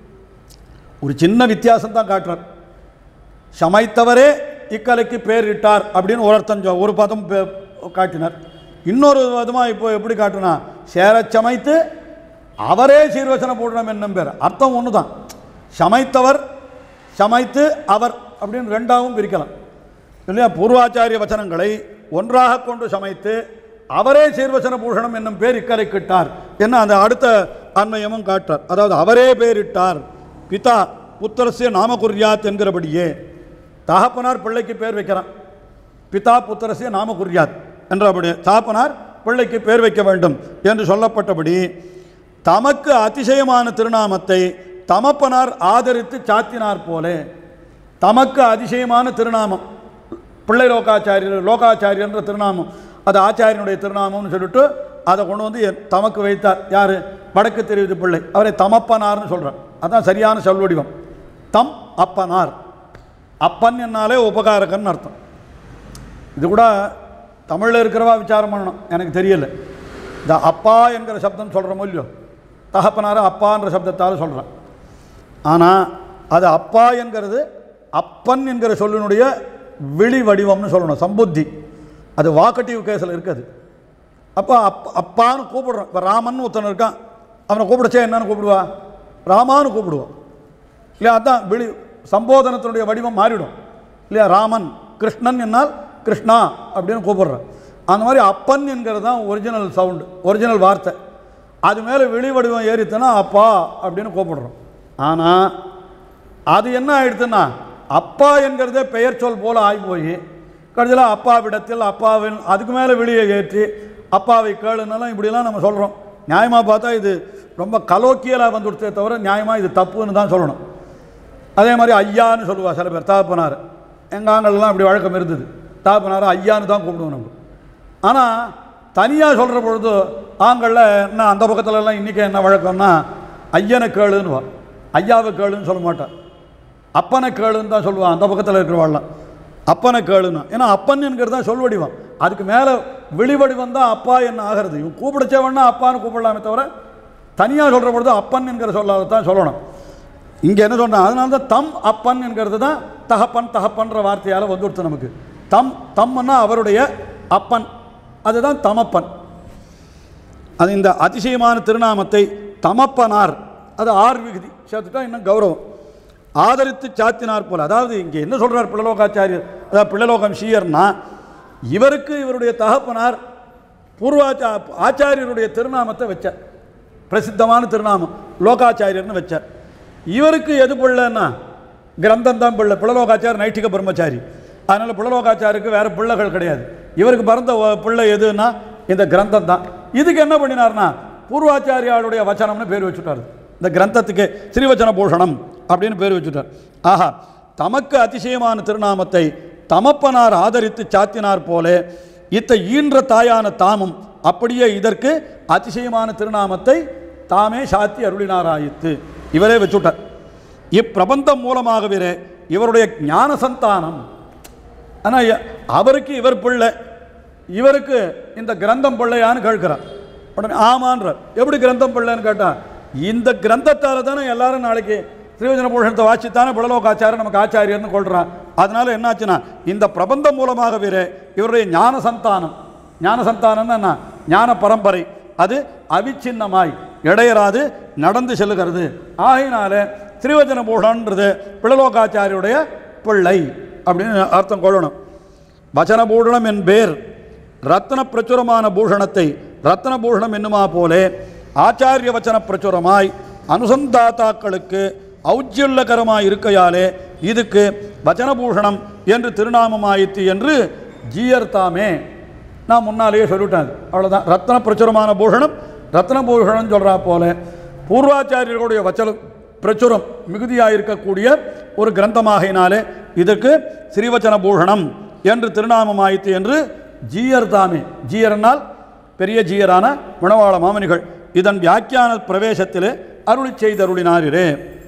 ஒரு சின்ன வித்தியாசம் தான் காட்டுறார். சமைத்தவரே இக்கலைக்கு பேர் இட்டார் அப்படின்னு ஒரு அர்த்தம் ஒரு பதம் காட்டினார். இன்னொரு விதமாக இப்போ எப்படி காட்டுனா சேரச் சமைத்து அவரே சீர்வசன பூரணம் என்னும் பேர். அர்த்தம் ஒன்று தான், சமைத்தவர் சமைத்து அவர் அப்படின்னு ரெண்டாவும் பிரிக்கலாம் இல்லையா. பூர்வாச்சாரிய வச்சனங்களை ஒன்றாக கொண்டு சமைத்து அவரே சீர்வசன பூஷணம் என்னும் பேர் இக்கரை கிட்டார் என்ன அந்த அடுத்த அன்மயமும் காட்டார். அதாவது அவரே பேரிட்டார். பிதா புத்திரசிய நாமகுர்யாத் என்கிறபடியே தகப்பனார் பிள்ளைக்கு பேர் வைக்கிறான். பிதா புத்திரசிய நாமகுர்யாத் என்றபடி தகப்பனார் பிள்ளைக்கு பேர் வைக்க வேண்டும் என்று சொல்லப்பட்டபடி தமக்கு அதிசயமான திருநாமத்தை தமப்பனார் ஆதரித்து சாத்தினார் போலே. தமக்கு அதிசயமான திருநாமம் பிள்ளை லோகாச்சாரியர் என்ற திருநாமம், அது ஆச்சாரியனுடைய திருநாமம்னு சொல்லிட்டு அதை கொண்டு வந்து தமக்கு வைத்தார். யார், வடக்கு தெரிவித்து பிள்ளை, அவரை தமப்பனார்னு சொல்கிறார். அதுதான் சரியான சொல்வடிவம். தம் அப்பனார், அப்பன் என்னாலே உபகாரகன் அர்த்தம். இது கூட தமிழில் இருக்கிறவா விசாரம் பண்ணணும், எனக்கு தெரியல. இந்த அப்பா என்கிற சப்தம் சொல்கிறோமோ இல்லையோ, தகப்பனார் அப்பான்ற சப்தத்தால் சொல்கிறேன். ஆனால் அது அப்பா என்கிறது அப்பன் என்கிற சொல்லினுடைய விழி வடிவம்னு சொல்லணும், சம்புத்தி. அது வாக்கட்டிவ் கேஸில் இருக்குது. அப்போ அப்பான்னு கூப்பிடுறோம். இப்போ ராமன் ஒருத்தன் இருக்கான், அவனை கூப்பிடுச்சா என்னன்னு கூப்பிடுவா, ராமான்னு கூப்பிடுவான் இல்லையா. அதுதான் விழி சம்போதனத்தினுடைய வடிவம் மாறிடும் இல்லையா. ராமன், கிருஷ்ணன் என்னால் கிருஷ்ணா அப்படின்னு கூப்பிடுறேன். அந்த மாதிரி அப்பன் என்கிறது தான் ஒரிஜினல் சவுண்டு, ஒரிஜினல் வார்த்தை. அது மேலே விழி வடிவம் ஏறித்துனா அப்பா அப்படின்னு கூப்பிடுறோம். ஆனால் அது என்ன ஆயிடுத்துன்னா அப்பா என்கிறதே பெயர் சொல் போல் ஆகி போய் கடைசியில் அப்பாவிடத்தில் அப்பாவின் அதுக்கு மேலே வெளியே ஏற்றி அப்பாவை கேளுன்னெல்லாம் இப்படிலாம் நம்ம சொல்கிறோம். நியாயமாக பார்த்தா இது ரொம்ப கலோக்கியலாக வந்துடுத்தே தவிர நியாயமாக இது தப்புன்னு தான் சொல்லணும். அதே மாதிரி ஐயான்னு சொல்லுவா சில பேர் தகப்பனார். எங்கள் ஆங்கள்லாம் இப்படி வழக்கம் இருந்தது, தகப்பனார் ஐயான்னு தான் கூப்பிடுவோம் நம்ம. ஆனால் தனியாக சொல்கிற பொழுது ஆங்களில் என்ன அந்த பக்கத்துலலாம் இன்றைக்கி என்ன வழக்கம்னா ஐயனை கேளுன்னுவா, ஐயாவை கேளுன்னு சொல்ல மாட்டான், அப்பனை கேளுன்னு தான் சொல்லுவான். அந்த பக்கத்தில் இருக்கிறவாள்லாம் அப்பனை கேளுன்னு. ஏன்னா அப்பன் என்கிறது தான் சொல் வடிவம், அதுக்கு மேலே வெளிவடிவம் தான் அப்பா என்ன ஆகிறது. இவன் கூப்பிடுச்சவன்னா அப்பான்னு கூப்பிடலாமே தவிர தனியாக சொல்கிற பொழுது அப்பன் என்கிற சொல்லாத தான் சொல்லணும். இங்கே என்ன சொன்னால் அதனால தான் தம் அப்பன் என்கிறது தான் தகப்பன் தகப்பன்ற வார்த்தையால் வந்துடுத்து நமக்கு. தம்னா அவருடைய அப்பன், அதுதான் தமப்பன். அது இந்த அதிசயமான திருநாமத்தை தமப்பனார், அது ஆர் விகுதி சேர்த்துட்டா இன்னும் கௌரவம். ஆதரித்து சாத்தினார் போல், அதாவது இங்கே என்ன சொல்கிறார் பிள்ளலோகாச்சாரியர், அதாவது பிள்ளலோகம் ஷீயர்னா இவருக்கு இவருடைய தகப்பனார் ஆச்சாரியருடைய திருநாமத்தை வச்சார், பிரசித்தமான திருநாமம் லோகாச்சாரியர்னு வச்சார். இவருக்கு எது பிள்ளைன்னா கிரந்தம் தான் பிள்ளை. பிள்ளலோகாச்சாரியர் நைட்டிக பிரம்மச்சாரி, அதனால் பிள்ளலோகாச்சாரியருக்கு வேறு பிள்ளைகள் கிடையாது. இவருக்கு பிறந்த பிள்ளை எதுன்னா இந்த கிரந்தம் தான். இதுக்கு என்ன பண்ணினார்னா பூர்வாச்சாரியாளுடைய வச்சனம்னு பேர் வச்சுட்டார். இந்த கிரந்தத்துக்கு ஸ்ரீவச்சன பூஷணம் அப்படின்னு பேர் வச்சுட்டார். ஆஹா, தமக்கு அதிசயமான திருநாமத்தை தமப்பனார் ஆதரித்து சாத்தினார் போல இத்த ஈன்ற தாயான தாமும் அப்படியே இதற்கு அதிசயமான திருநாமத்தை தாமே சாத்தி அருளினாராயித்து இவரே வச்சுட்டார். இப்பிரபந்தம் மூலமாகவே இவருடைய ஞான சந்தானம். ஆனால் அவருக்கு இவர் பிள்ளை, இவருக்கு இந்த கிரந்தம் பிள்ளையான்னு கேட்கிறார். உடனே ஆமான்றார். எப்படி கிரந்தம் பிள்ளைன்னு கேட்டால், இந்த கிரந்தத்தால் தானே எல்லாரும் நாளைக்கு ஸ்ரீவச்சன பூஷணத்தை வாசித்தானே பிள்ளலோகாச்சாரியர் நமக்கு ஆச்சாரியர்னு கொள்கிறான். அதனால என்னாச்சுன்னா இந்த பிரபந்தம் மூலமாகவே இவருடைய ஞான சந்தானம், ஞான சந்தானம்னா என்ன, ஞான பரம்பரை, அது அவிச்சின்னமாய் இடையராது நடந்து செல்லுகிறது. ஆகையினால ஸ்ரீவச்சன பூஷணன்றது பிள்ளலோகாச்சாரியுடைய பிள்ளை அப்படின்னு அர்த்தம் கொள்ளணும். வச்சன பூஷணம் என் பேர் ரத்ன பிரச்சுரமான பூஷணத்தை ரத்ன பூஷணம் என்னுமா போலே ஆச்சாரிய வச்சன பிரச்சுரமாய் அனுசந்தாத்தாக்களுக்கு ஔஜ்யல்லகரமாய் இருக்கையாலே இதுக்கு வச்சனபூஷணம் என்று திருநாமமாயிற்று என்று ஜீயர்த்தாமே நான் முன்னாலேயே சொல்லிவிட்டேன். அவ்வளோதான். ரத்ன பிரச்சுரமான பூஷணம் ரத்ன பூஷணம் சொல்கிறா போல பூர்வாச்சாரியர்களுடைய வச்சல பிரச்சுரம் மிகுதியாக இருக்கக்கூடிய ஒரு கிரந்தமாகினாலே இதற்கு ஸ்ரீவச்சன பூஷணம் என்று திருநாமமாயிற்று என்று ஜீயர்தாமே. ஜீயர்னால் பெரிய ஜீயரான மணவாள மாமனிகள் இதன் வியாக்கியான பிரவேசத்தில் அருளி செய்தருளினாரே.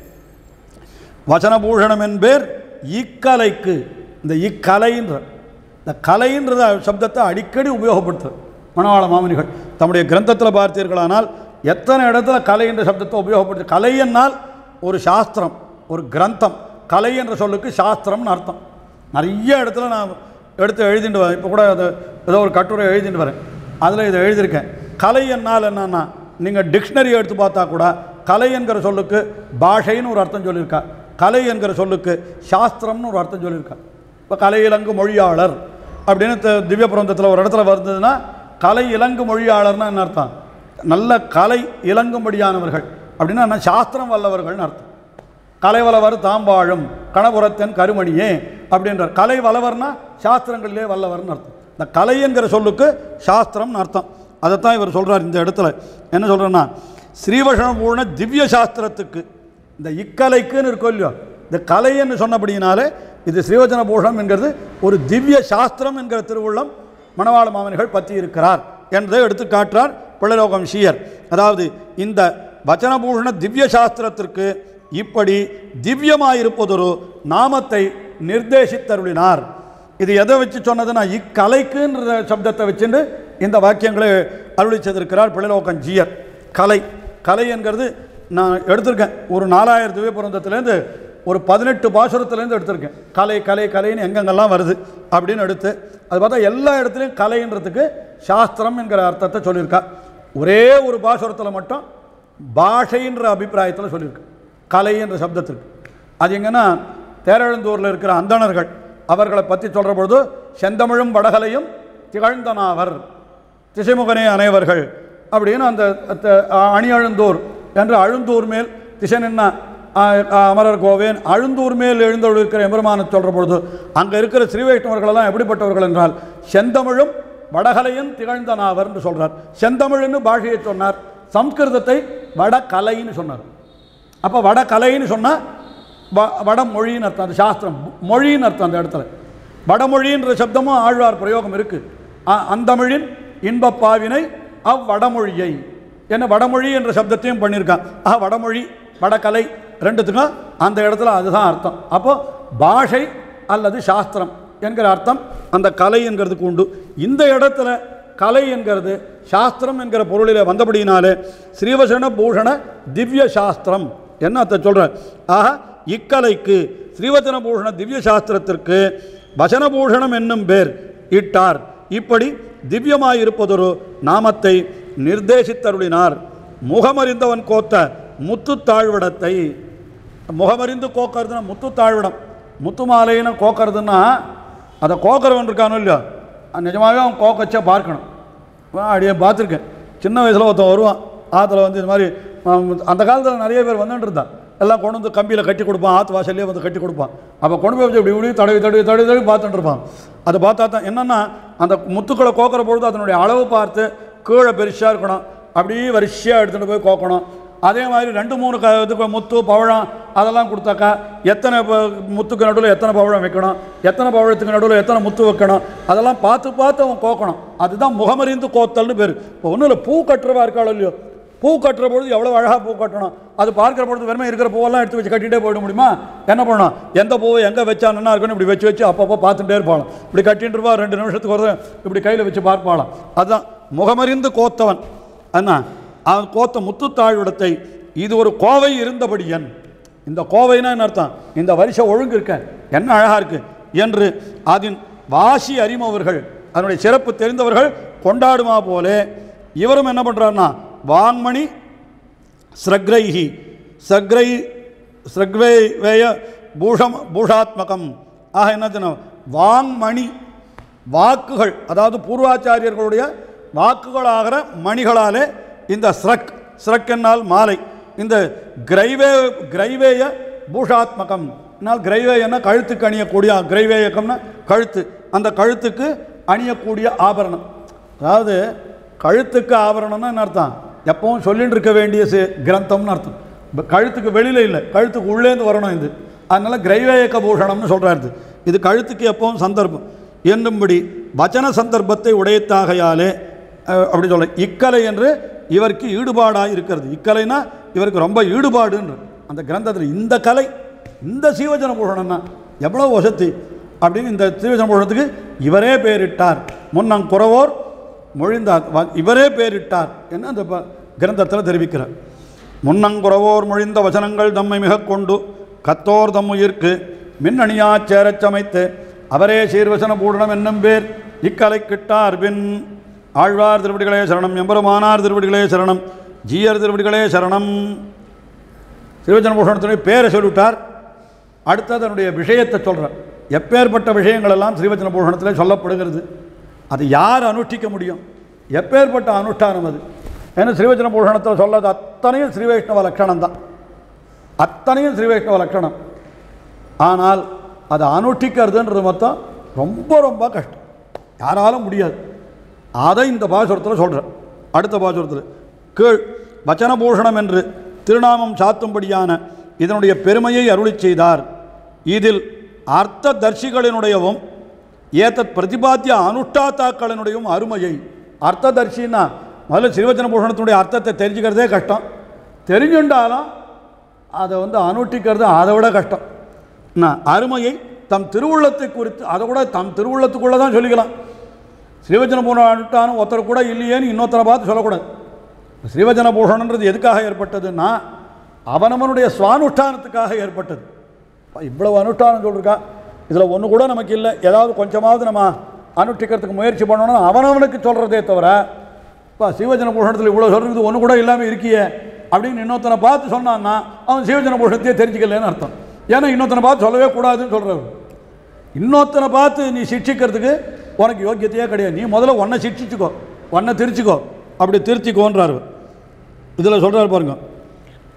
வச்சனபூஷணம் என்பேர் இக்கலைக்கு, இந்த இக்கலைன்ற இந்த கலைன்றத சப்தத்தை அடிக்கடி உபயோகப்படுத்தும் மணவாள மாமனிகள் தம்முடைய கிரந்தத்தில் பார்த்தீர்களானால் எத்தனை இடத்துல கலை என்ற சப்தத்தை உபயோகப்படுத்து. கலை என்னால் ஒரு சாஸ்திரம், ஒரு கிரந்தம். கலை என்ற சொல்லுக்கு சாஸ்திரம்னு அர்த்தம். நிறைய இடத்துல நான் எடுத்து எழுதிட்டு வரேன். இப்போ கூட அது ஏதோ ஒரு கட்டுரை எழுதிட்டு வரேன், அதில் இதை எழுதியிருக்கேன். கலை என்னால் என்னன்னா, நீங்கள் டிக்ஷனரி எடுத்து பார்த்தா கூட கலை என்கிற சொல்லுக்கு பாஷைன்னு ஒரு அர்த்தம் சொல்லியிருக்கா, கலை என்கிற சொல்லுக்கு சாஸ்திரம்னு ஒரு அர்த்தம் சொல்லியிருக்கா. இப்போ கலை இலங்கு மொழியாளர் அப்படின்னு திவ்ய பிரபந்தத்தில் ஒரு இடத்துல வருதுன்னா கலை இலங்கு மொழியாளர்னா என்ன அர்த்தம், நல்ல கலை இலங்கும்படியானவர்கள் அப்படின்னா என்ன, சாஸ்திரம் வல்லவர்கள்னு அர்த்தம். கலை வல்லவர் தாம்பாழும் கணபுரத்தன் கருமணியே அப்படின்றார். கலை வல்லவர்னா சாஸ்திரங்களிலே வல்லவர்னு அர்த்தம். இந்த கலை என்கிற சொல்லுக்கு சாஸ்திரம்னு அர்த்தம். அதைத்தான் இவர் சொல்கிறார் இந்த இடத்துல. என்ன சொல்கிறேன்னா, ஸ்ரீவச்சன பூஷண திவ்ய சாஸ்திரத்துக்கு இந்த இக்கலைக்குன்னு இருக்கோ இல்லையோ, இந்த கலைன்னு சொன்னபடியினாலே இது ஸ்ரீவச்சன பூஷணம் என்கிறது ஒரு திவ்ய சாஸ்திரம் என்கிற திருவுள்ளம் மணவாள மாமனிகள் பற்றி இருக்கிறார் என்பதை எடுத்து காட்டுறார் பிள்ளலோகம் ஷீயர். அதாவது இந்த வச்சனபூஷண திவ்ய சாஸ்திரத்திற்கு இப்படி திவ்யமாயிருப்பதொரு நாமத்தை நிர்தேசித்தருளினார். இது எதை வச்சு சொன்னதுன்னா, இக்கலைக்குன்ற சப்தத்தை வச்சுட்டு இந்த வாக்கியங்களை அருளி செய்திருக்கிறார் பிள்ளலோகம் ஜீயர். கலை, கலை என்கிறது நான் எடுத்திருக்கேன் ஒரு 4000 திவ்ய பிரபந்தத்துலேருந்து ஒரு 18 பாசுரத்துலேருந்து எடுத்திருக்கேன். கலை கலை கலைன்னு எங்கெங்கெல்லாம் வருது அப்படின்னு எடுத்து அது பார்த்தா எல்லா இடத்துலையும் கலைன்றதுக்கு சாஸ்திரம் என்கிற அர்த்தத்தை சொல்லியிருக்கா. ஒரே ஒரு பாசுரத்தில் மட்டும் பாஷைன்ற அபிப்பிராயத்தில் சொல்லியிருக்கு கலை என்ற சப்தத்திற்கு. அது எங்கன்னா தேரெழுந்தூரில் இருக்கிற அந்தணர்கள் அவர்களை பற்றி சொல்கிற பொழுது செந்தமிழும் வடகலையும் திகழ்ந்தனாவர் திசைமுகனே அனைவர்கள் அப்படின்னு அந்த அணி அழுந்தூர் என்று அழுந்தூர் மேல் திசை நின்னா அமரர் கோவேன் அழுந்தூர் மேல் எழுந்தொழு இருக்கிற எம்பெருமானை சொல்கிற பொழுது அங்கே இருக்கிற ஸ்ரீ வைஷ்ணவர்களெல்லாம் எப்படிப்பட்டவர்கள் என்றால் செந்தமிழும் வடகலையும் திகழ்ந்த நாவர் என்று சொல்கிறார். செந்தமிழ்னு பாஷையை சொன்னார், சம்ஸ்கிருதத்தை வடகலைன்னு சொன்னார். அப்போ வடகலைன்னு சொன்னால் வடமொழின்னு அர்த்தம், அந்த சாஸ்திரம் மொழின்னு அர்த்தம். அந்த இடத்துல வடமொழின்ற சப்தமும் ஆழ்வார் பிரயோகம் இருக்குது. அந்தமிழின் இன்பப்பாவினை வடமொழியை என்ன வடமொழி என்ற சப்தத்தையும் பண்ணியிருக்கான். வடமொழி வடகலை ரெண்டுத்துக்கும் அந்த இடத்துல அதுதான் அர்த்தம். அப்போ பாஷை அல்லது சாஸ்திரம் என்கிற அர்த்தம் அந்த கலை என்கிறதுக்கு உண்டு. இந்த இடத்துல கலை என்கிறது சாஸ்திரம் என்கிற பொருளில் வந்தபடினாலே ஸ்ரீவசன பூஷண திவ்ய சாஸ்திரம் என்ன அர்த்தம் சொல்கிறார். ஆக இக்கலைக்கு ஸ்ரீவசன பூஷண திவ்ய சாஸ்திரத்திற்கு வசனபூஷணம் என்னும் பேர் இட்டார். இப்படி திவ்யமாயிருப்பதொரு நாமத்தை நிர்தேசித்தருளினார். முகமறிந்தவன் கோத்த முத்து தாழ்விடத்தை, முகமறிந்து கோக்கிறதுனா முத்து தாழ்விடம், முத்து மாலைன்னு கோக்கிறதுன்னா அதை கோக்கிறவன் இருக்கானோ இல்லையோ நிஜமாகவே அவன் கோக்கச்சா பார்க்கணும். அப்படியே பார்த்துருக்கேன். சின்ன வயசில் ஒருத்தன் வருவான் ஆற்றுல வந்து இது மாதிரி அந்த காலத்தில் நிறைய பேர் வந்துட்டு இருந்தான். எல்லாம் கொண்டு வந்து கம்பியில் கட்டி கொடுப்பான், ஆற்று வாசல்லே வந்து கட்டி கொடுப்பான். அப்போ கொண்டு போய் வச்சு இப்படி இப்படி தடவி தடவி தடவி தடவி பார்த்துட்டு இருப்பான். அதை பார்த்தா தான் என்னென்னா அந்த முத்துக்களை கோக்கிற பொழுது அதனுடைய அளவு பார்த்து கீழே பெருசாக இருக்கணும், அப்படியே வரிசையாக எடுத்துகிட்டு போய் கோக்கணும். அதே மாதிரி 2-3 இதுக்கு முத்து பவழம் அதெல்லாம் கொடுத்தாக்கா எத்தனை முத்துக்கு நடுவில் எத்தனை பவழம் வைக்கணும், எத்தனை பவழத்துக்கு நடுவில் எத்தனை முத்து வைக்கணும், அதெல்லாம் பார்த்து பார்த்து அவன் கோக்கணும். அதுதான் முகமறிந்து கோத்தல்னு பேர். இப்போ ஒன்றும் இல்லை, பூ கட்டுறவா இருக்காளோ இல்லையோ, பூ கட்டுற பொழுது எவ்வளோ அழகாக பூ கட்டணும். அது பார்க்குற பொழுது வெறுமை இருக்கிற பூவெல்லாம் எடுத்து வச்சு கட்டிகிட்டே போயிட முடியுமா? என்ன பண்ணணும், எந்த பூவை எங்கே வச்சா நல்லா இருக்குன்னு இப்படி வச்சு வச்சு அப்பப்போ பார்த்துட்டே இருப்பாளாம். இப்படி கட்டின்னு இருப்பா, 2 நிமிஷத்துக்கு ஒரு இப்படி கையில் வச்சு பார்ப்பாளாம். அதுதான் முகமறிந்து கோத்தவன். அண்ணா அவன் கோத்த முத்துத்தாழ்விடத்தை இது ஒரு கோவை இருந்தபடியன். இந்த கோவைனா என்ன அர்த்தம், இந்த வருஷம் ஒழுங்கு இருக்க என்ன அழகாக இருக்குது என்று அதன் வாசி அறிமவர்கள் அதனுடைய சிறப்பு தெரிந்தவர்கள் கொண்டாடுமா போலே இவரும் என்ன பண்ணுறாருன்னா வாங்மணி ஸ்ரக்ரைஹி ஸ்ரக்வேய பூஷாத்மகம். ஆக என்ன வாங்மணி வாக்குகள், அதாவது பூர்வாச்சாரியர்களுடைய வாக்குகளாகிற மணிகளாலே இந்த ஸ்ரக் என்னால் மாலை, இந்த கிரைவேய பூஷாத்மகம் என்னால் கிரைவேயன்னா கழுத்துக்கு அணியக்கூடிய, கிரைவேயக்கம்னா கழுத்து, அந்த கழுத்துக்கு அணியக்கூடிய ஆபரணம். அதாவது கழுத்துக்கு ஆபரணம்னா என்ன அர்த்தம், எப்பவும் சொல்லிட்டு இருக்க வேண்டிய கிரந்தம்னு அர்த்தம். கழுத்துக்கு வெளியில் இல்லை, கழுத்துக்கு உள்ளேருந்து வரணும் இது. அதனால் கிரைவேயக்க பூஷணம்னு சொல்கிறாரு. இது கழுத்துக்கு எப்பவும் சந்தர்ப்பம் என்னும்படி வச்சன சந்தர்ப்பத்தை உடையத்தாகையாலே அப்படி சொல்ல இக்கலை என்று இவருக்கு ஈடுபாடாக இருக்கிறது. இக்கலைனா இவருக்கு ரொம்ப ஈடுபாடுன்ற அந்த கிரந்தத்தில் இந்த கலை, இந்த சீவஜன பூஷணம்னா எவ்வளோ வசதி அப்படின்னு இந்த சீவஜன பூஷணத்துக்கு இவரே பேரிட்டார். முன்னங்குறவோர் மொழிந்தார், இவரே பேரிட்டார் என்ன அந்த கிரந்தத்தில் தெரிவிக்கிறார். முன்னங்குறவோர் மொழிந்த வசனங்கள் தம்மை மிக கொண்டு கத்தோர் தம்முயிர்க்கு மின்னணியா சேரச் சமைத்து அவரே சீர்வசன பூஷணம் என்னும் பேர் இக்கலை கிட்டார். பின் ஆழ்வார் திருவடிகளே சரணம், எம்பெருமானார் திருவடிகளே சரணம், ஜீயர் திருவடிகளே சரணம். ஸ்ரீவச்சன பூஷணத்தினுடைய பேரை சொல்லிவிட்டார். அடுத்தது அதனுடைய விஷயத்தை சொல்கிறார். எப்பேற்பட்ட விஷயங்கள் எல்லாம் ஸ்ரீவச்சன பூஷணத்தில் சொல்லப்படுகிறது, அது யார் அனுஷ்டிக்க முடியும், எப்பேற்பட்ட அனுஷ்டானம் அது. ஏன்னா ஸ்ரீவச்சன பூஷணத்தில் சொல்லாது அத்தனையும் ஸ்ரீ வைஷ்ணவ லட்சணம் தான், அத்தனையும் ஸ்ரீ வைஷ்ணவ லட்சணம். ஆனால் அதை அனுஷ்டிக்கிறதுன்றது மொத்தம் ரொம்ப ரொம்ப கஷ்டம், யாராலும் முடியாது. அதை இந்த பாசுரத்தில் சொல்கிறார். அடுத்த பாசுரத்தில் கீழ் வச்சனபூஷணம் என்று திருநாமம் சாத்தும்படியான இதனுடைய பெருமையை அருளி செய்தார். இதில் அர்த்த தர்ஷிகளினுடையவும் ஏதத் பிரதிபாத்திய அனுஷ்டாத்தாக்களினுடையும் அருமையை. அர்த்த தர்ஷின்னா முதல்ல ஸ்ரீவச்சன பூஷணத்தினுடைய அர்த்தத்தை தெரிஞ்சுக்கிறதே கஷ்டம், தெரிஞ்சுண்டாலும் அதை அனுஷ்டிக்கிறது அதை விட கஷ்டம். அருமையை தம் திருவுள்ளத்தை குறித்து அதை கூட தம் திருவுள்ளத்துக்குள்ளே தான் சொல்லிக்கலாம். ஸ்ரீவச்சன பூஷணம் அனுஷ்டானம் ஒருத்தர் கூட இல்லையேன்னு இன்னொருத்தரை பார்த்து சொல்லக்கூடாது. ஸ்ரீவச்சன பூஷணன்றது எதுக்காக ஏற்பட்டதுன்னா அவனவனுடைய சுவானுஷ்டானத்துக்காக ஏற்பட்டது. இவ்வளவு அனுஷ்டானம் சொல்லிருக்கா, இதில் ஒன்று கூட நமக்கு இல்லை, ஏதாவது கொஞ்சமாவது நம்ம அனுஷ்டிக்கிறதுக்கு முயற்சி பண்ணணும்னா அவனவனுக்கு சொல்கிறதே தவிர இப்போ ஸ்ரீவச்சன பூஷணத்தில் இவ்வளோ சொல்கிறது ஒன்று கூட இல்லாமல் இருக்கியே அப்படின்னு இன்னொருத்தனை பார்த்து சொன்னான்னா அவன் ஸ்ரீவச்சன பூஷணத்தையே தெரிஞ்சுக்கலன்னு அர்த்தம். ஏன்னா இன்னொருத்தனை பார்த்து சொல்லவே கூடாதுன்னு சொல்கிறவர். இன்னொருத்தனை பார்த்து நீ சிக்ஷிக்கிறதுக்கு உனக்கு யோக்கியத்தையே கிடையாது, நீ முதல்ல ஒன்றை சிக்ஷிச்சுக்கோ, ஒன்றை திருச்சிக்கோ, அப்படி திருத்திக்கோன்றார். இதில் சொல்கிறார் பாருங்க,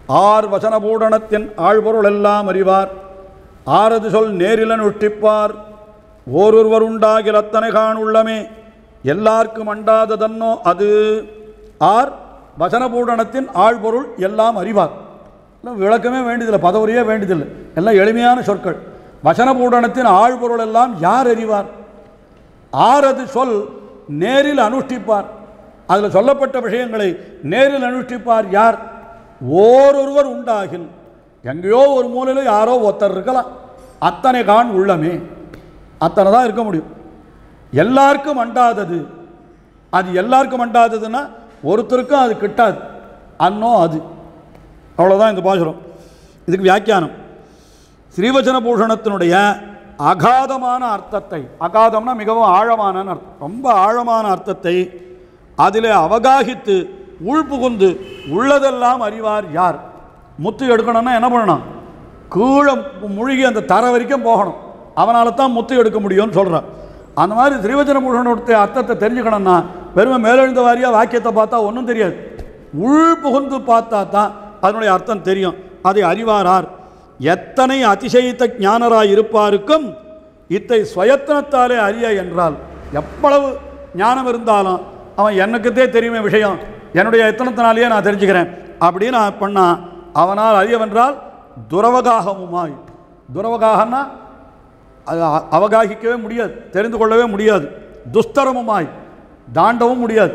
ஆர் வசனபூடனத்தின் ஆழ்பொருள் எல்லாம் அறிவார். ஆரது சொல் நேரிலன் உஷ்டிப்பார். ஓரொருவர் உண்டாகில் அத்தனை காண் உள்ளமே எல்லாருக்கும் அண்டாததன்னோ அது. ஆர் வசனபூடனத்தின் ஆழ்பொருள் எல்லாம் அறிவார். விளக்கமே வேண்டியதில்லை, பதவியே வேண்டியதில்லை, எல்லாம் எளிமையான சொற்கள். வசனபூடனத்தின் ஆழ்பொருள் எல்லாம் யார் அறிவார்? ஆரது சொல் நேரில் அனுஷ்டிப்பார். அதில் சொல்லப்பட்ட விஷயங்களை நேரில் அனுஷ்டிப்பார் யார்? ஓரொருவர் உண்டாகில், எங்கேயோ ஒரு மூலையில் யாரோ ஒருத்தர் இருக்கலாம். அத்தனை காண் உள்ளமே, அத்தனை தான் இருக்க முடியும். எல்லாருக்கும் அண்டாதது, அது எல்லாருக்கும் அண்டாததுன்னா ஒருத்தருக்கும் அது கிட்டாது, அன்னோ அது. அவ்வளோதான் இந்த பாசுரம். இதுக்கு வியாக்கியானம் ஸ்ரீவச்சன பூஷணத்தினுடைய அகாதமான அர்த்தத்தை, அகாதம்னா மிகவும் ஆழமான அர்த்தம், ரொம்ப ஆழமான அர்த்தத்தை அதில் அவகாகித்து உள்புகுந்து உள்ளதெல்லாம் அறிவார் யார்? முத்து எடுக்கணும்னா என்ன பண்ணணும்? கீழே முழுகி அந்த தர வரைக்கும் போகணும், அவனால தான் முத்து எடுக்க முடியும்னு சொல்கிறான். அந்த மாதிரி ஸ்ரீவச்சன பூஷணத்துடைய அர்த்தத்தை தெரிஞ்சுக்கணும்னா வெறும் மேலெழுந்த வாரியாக வாக்கியத்தை பார்த்தா ஒன்றும் தெரியாது, உள் புகுந்து பார்த்தா தான் அதனுடைய அர்த்தம் தெரியும். அதை அறிவாரார். எத்தனை அதிசயித்த ஞானராய் இருப்பாருக்கும் இத்தை சுயத்தனத்தாலே அறிய என்றால், எவ்வளவு ஞானம் இருந்தாலும் அவன் எனக்குத்தே தெரியுமே விஷயம், என்னுடைய எத்தனத்தினாலேயே நான் தெரிஞ்சுக்கிறேன் அப்படின்னு பண்ணால் அவனால் அறியவென்றால் துரவகாகமுமாய். துரவகாகன்னா அது அவகாகிக்கவே முடியாது, தெரிந்து கொள்ளவே முடியாது. துஸ்தரமுமாய், தாண்டவும் முடியாது.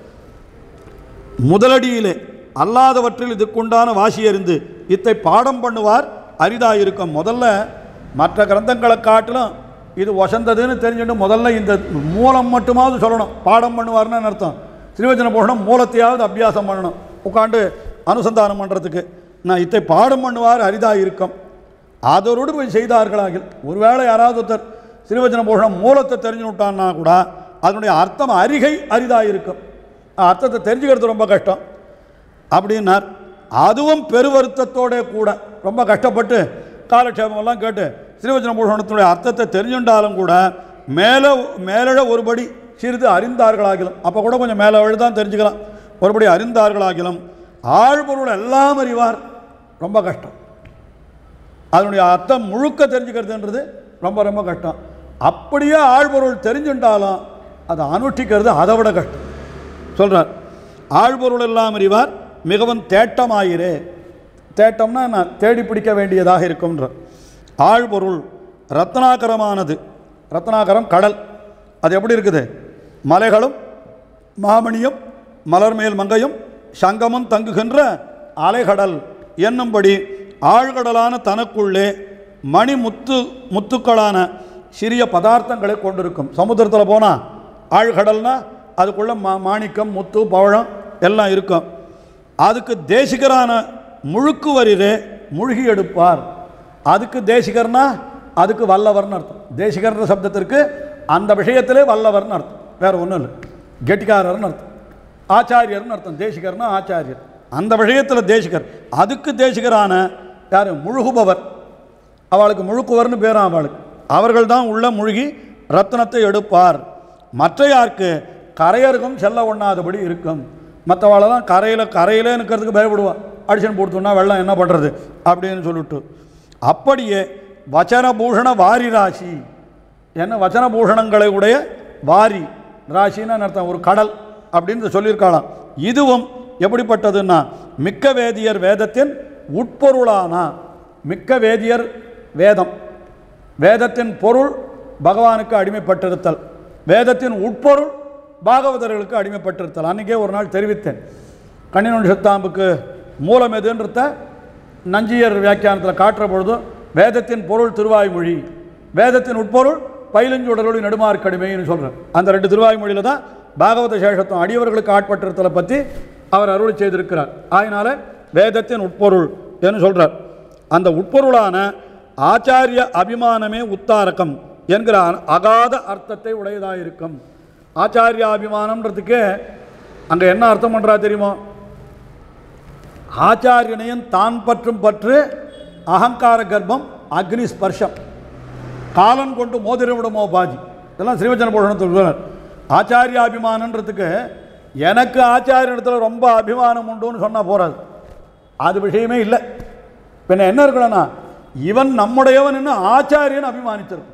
முதலடியிலே அல்லாதவற்றில் இதுக்குண்டான வாசி அறிந்து இத்தை பாடம் பண்ணுவார் அரிதாயிருக்கும். முதல்ல மற்ற கிரந்தங்களை காட்டிலும் இது வசந்ததுன்னு தெரிஞ்சுட்டு முதல்ல இந்த மூலம் மட்டுமாவது சொல்லணும். பாடம் பண்ணுவார்னு அர்த்தம். ஸ்ரீவச்சன பூஷணம் மூலத்தையாவது அபியாசம் பண்ணணும், உட்காந்து அனுசந்தானம் பண்ணுறதுக்கு. நான் இத்தை பாடம் பண்ணுவார் அரிதாயிருக்கும். அதோடு போய் செய்தார்களாகில், ஒருவேளை யாராவது ஒருத்தர் ஸ்ரீவச்சன பூஷணம் மூலத்தை தெரிஞ்சு விட்டான்னா கூட அதனுடைய அர்த்தம் அறிகை அரிதாயிருக்கும். அர்த்தத்தை தெரிஞ்சுக்கிறது ரொம்ப கஷ்டம் அப்படின்னார். அதுவும் பெருவருத்தத்தோட கூட ரொம்ப கஷ்டப்பட்டு காலக்ஷேபமெல்லாம் கேட்டு ஸ்ரீவச்சன பூஷணத்தினுடைய அர்த்தத்தை தெரிஞ்சுட்டாலும் கூட மேலழ ஒருபடி சிறிது அறிந்தார்களாகிலும், அப்போ கூட கொஞ்சம் மேலே தான் தெரிஞ்சுக்கலாம், ஒருபடி அறிந்தார்களாகிலும் ஆழ்பொருள் எல்லாம் அறிவார். ரொம்ப கஷ்டம். அதனுடைய அர்த்தம் முழுக்க தெரிஞ்சுக்கிறதுன்றது ரொம்ப ரொம்ப கஷ்டம். அப்படியே ஆழ்பொருள் தெரிஞ்சுட்டாலும் அதை அனுஷ்டிக்கிறது அதை விட கஷ்டம் சொல்கிறார். ஆழ்பொருள் எல்லாம் அறிவார் மிகவும் தேட்டமாயிரே. தேட்டம்னா நான் தேடி பிடிக்க வேண்டியதாக இருக்கும்ன்ற. ஆழ்பொருள் ரத்னாகரமானது. ரத்னாகரம் கடல். அது எப்படி இருக்குது? மலைகளும் மாமணியும் மலர்மேல் மங்கையும் சங்கமும் தங்குகின்ற அலைகடல் என்னும்படி ஆழ்கடலான தனக்குள்ளே மணி முத்துக்களான சிறிய பதார்த்தங்களை கொண்டிருக்கும். சமுத்திரத்தில் போனால் ஆழ்கடல்னா அதுக்குள்ளே மாணிக்கம் முத்து பவழம் எல்லாம் இருக்கும். அதுக்கு தேசிகரான முழுக்கு வரிரே மூழ்கி எடுப்பார். அதுக்கு தேசிகர்னா அதுக்கு வல்லவர்னு அர்த்தம். தேசிகர்ன்ற சப்தத்திற்கு அந்த விஷயத்திலே வல்லவர்னு அர்த்தம், வேறு ஒன்றும் இல்லை. கெட்டிக்காரர்னு அர்த்தம், ஆச்சாரியர்னு அர்த்தம். தேசிகர்னா ஆச்சாரியர், அந்த விஷயத்தில் தேசிகர். அதுக்கு தேசிகரான யார்? முழுகுபவர். அவளுக்கு முழுக்குவர்னு பேரும் அவளுக்கு. அவர்கள் தான் உள்ள முழுகி ரத்னத்தை எடுப்பார். மற்ற யாருக்கு? கரையருக்கும் செல்ல ஒண்ணாதபடி இருக்கும். மற்றவாளெல்லாம் கரையிலே நிற்கிறதுக்கு பயப்படுவாள். அடிஷன் போடுத்தோன்னா வெள்ளம் என்ன பண்ணுறது அப்படின்னு சொல்லிட்டு. அப்படியே வச்சனபூஷண வாரி ராசி, என்ன வச்சனபூஷணங்களை உடைய வாரி ராசின்னு அர்த்தம், ஒரு கடல் அப்படின்னு சொல்லியிருக்காளாம். இதுவும் எப்படிப்பட்டதுன்னா மிக்க வேதியர் வேதத்தின் உட்பொருளானா. மிக்க வேதியர் வேதம், வேதத்தின் பொருள் பகவானுக்கு அடிமைப்பட்டிருத்தல், வேதத்தின் உட்பொருள் பாகவதர்களுக்கு அடிமைப்பட்டிருத்தல். அன்றைக்கே ஒரு நாள் தெரிவித்தேன். கண்ணினுடைய சித்தாம்புக்கு மூலம் எதுன்றத நஞ்சியர் வியாக்கியானத்தில் காட்டுற பொழுது வேதத்தின் பொருள் திருவாய்மொழி, வேதத்தின் உட்பொருள் பயிலஞ்சுடலோடு நெடுமார்க்கடிமைன்னு சொல்கிறேன். அந்த 2 திருவாய்மொழியில் தான் பாகவத சேஷத்துவம் அடியவர்களுக்கு ஆட்பட்டிருத்தலை பற்றி அவர் அருளி செய்திருக்கிறார். அதனால் வேதத்தின் உட்பொருள் என்று சொல்கிறார். அந்த உட்பொருளான ஆச்சாரிய அபிமானமே உத்தாரகம் என்கிற அகாத அர்த்தத்தை உடையதாக இருக்கும். ஆச்சாரிய அபிமானம்ன்றதுக்கு அங்கே என்ன அர்த்தம் பண்ணுறா தெரியுமோ? ஆச்சாரியனையும் தான் பற்றும் பற்று, அகங்கார கர்ப்பம், அக்னி ஸ்பர்ஷம், காலன் கொண்டு மோதிரவிடுமோ பாஜி, இதெல்லாம் ஸ்ரீவச்சன பூஷணத்தில் சொல்கிறார். ஆச்சாரியாபிமானன்றதுக்கு எனக்கு ஆச்சாரியத்தில் ரொம்ப அபிமானம் உண்டுன்னு சொன்னால் போகாது. அது விஷயமே இல்லை. பின்ன என்ன இருக்கணும்னா இவன் நம்முடையவன் என்ன ஆச்சாரியன் அபிமானிச்சிருக்கும்.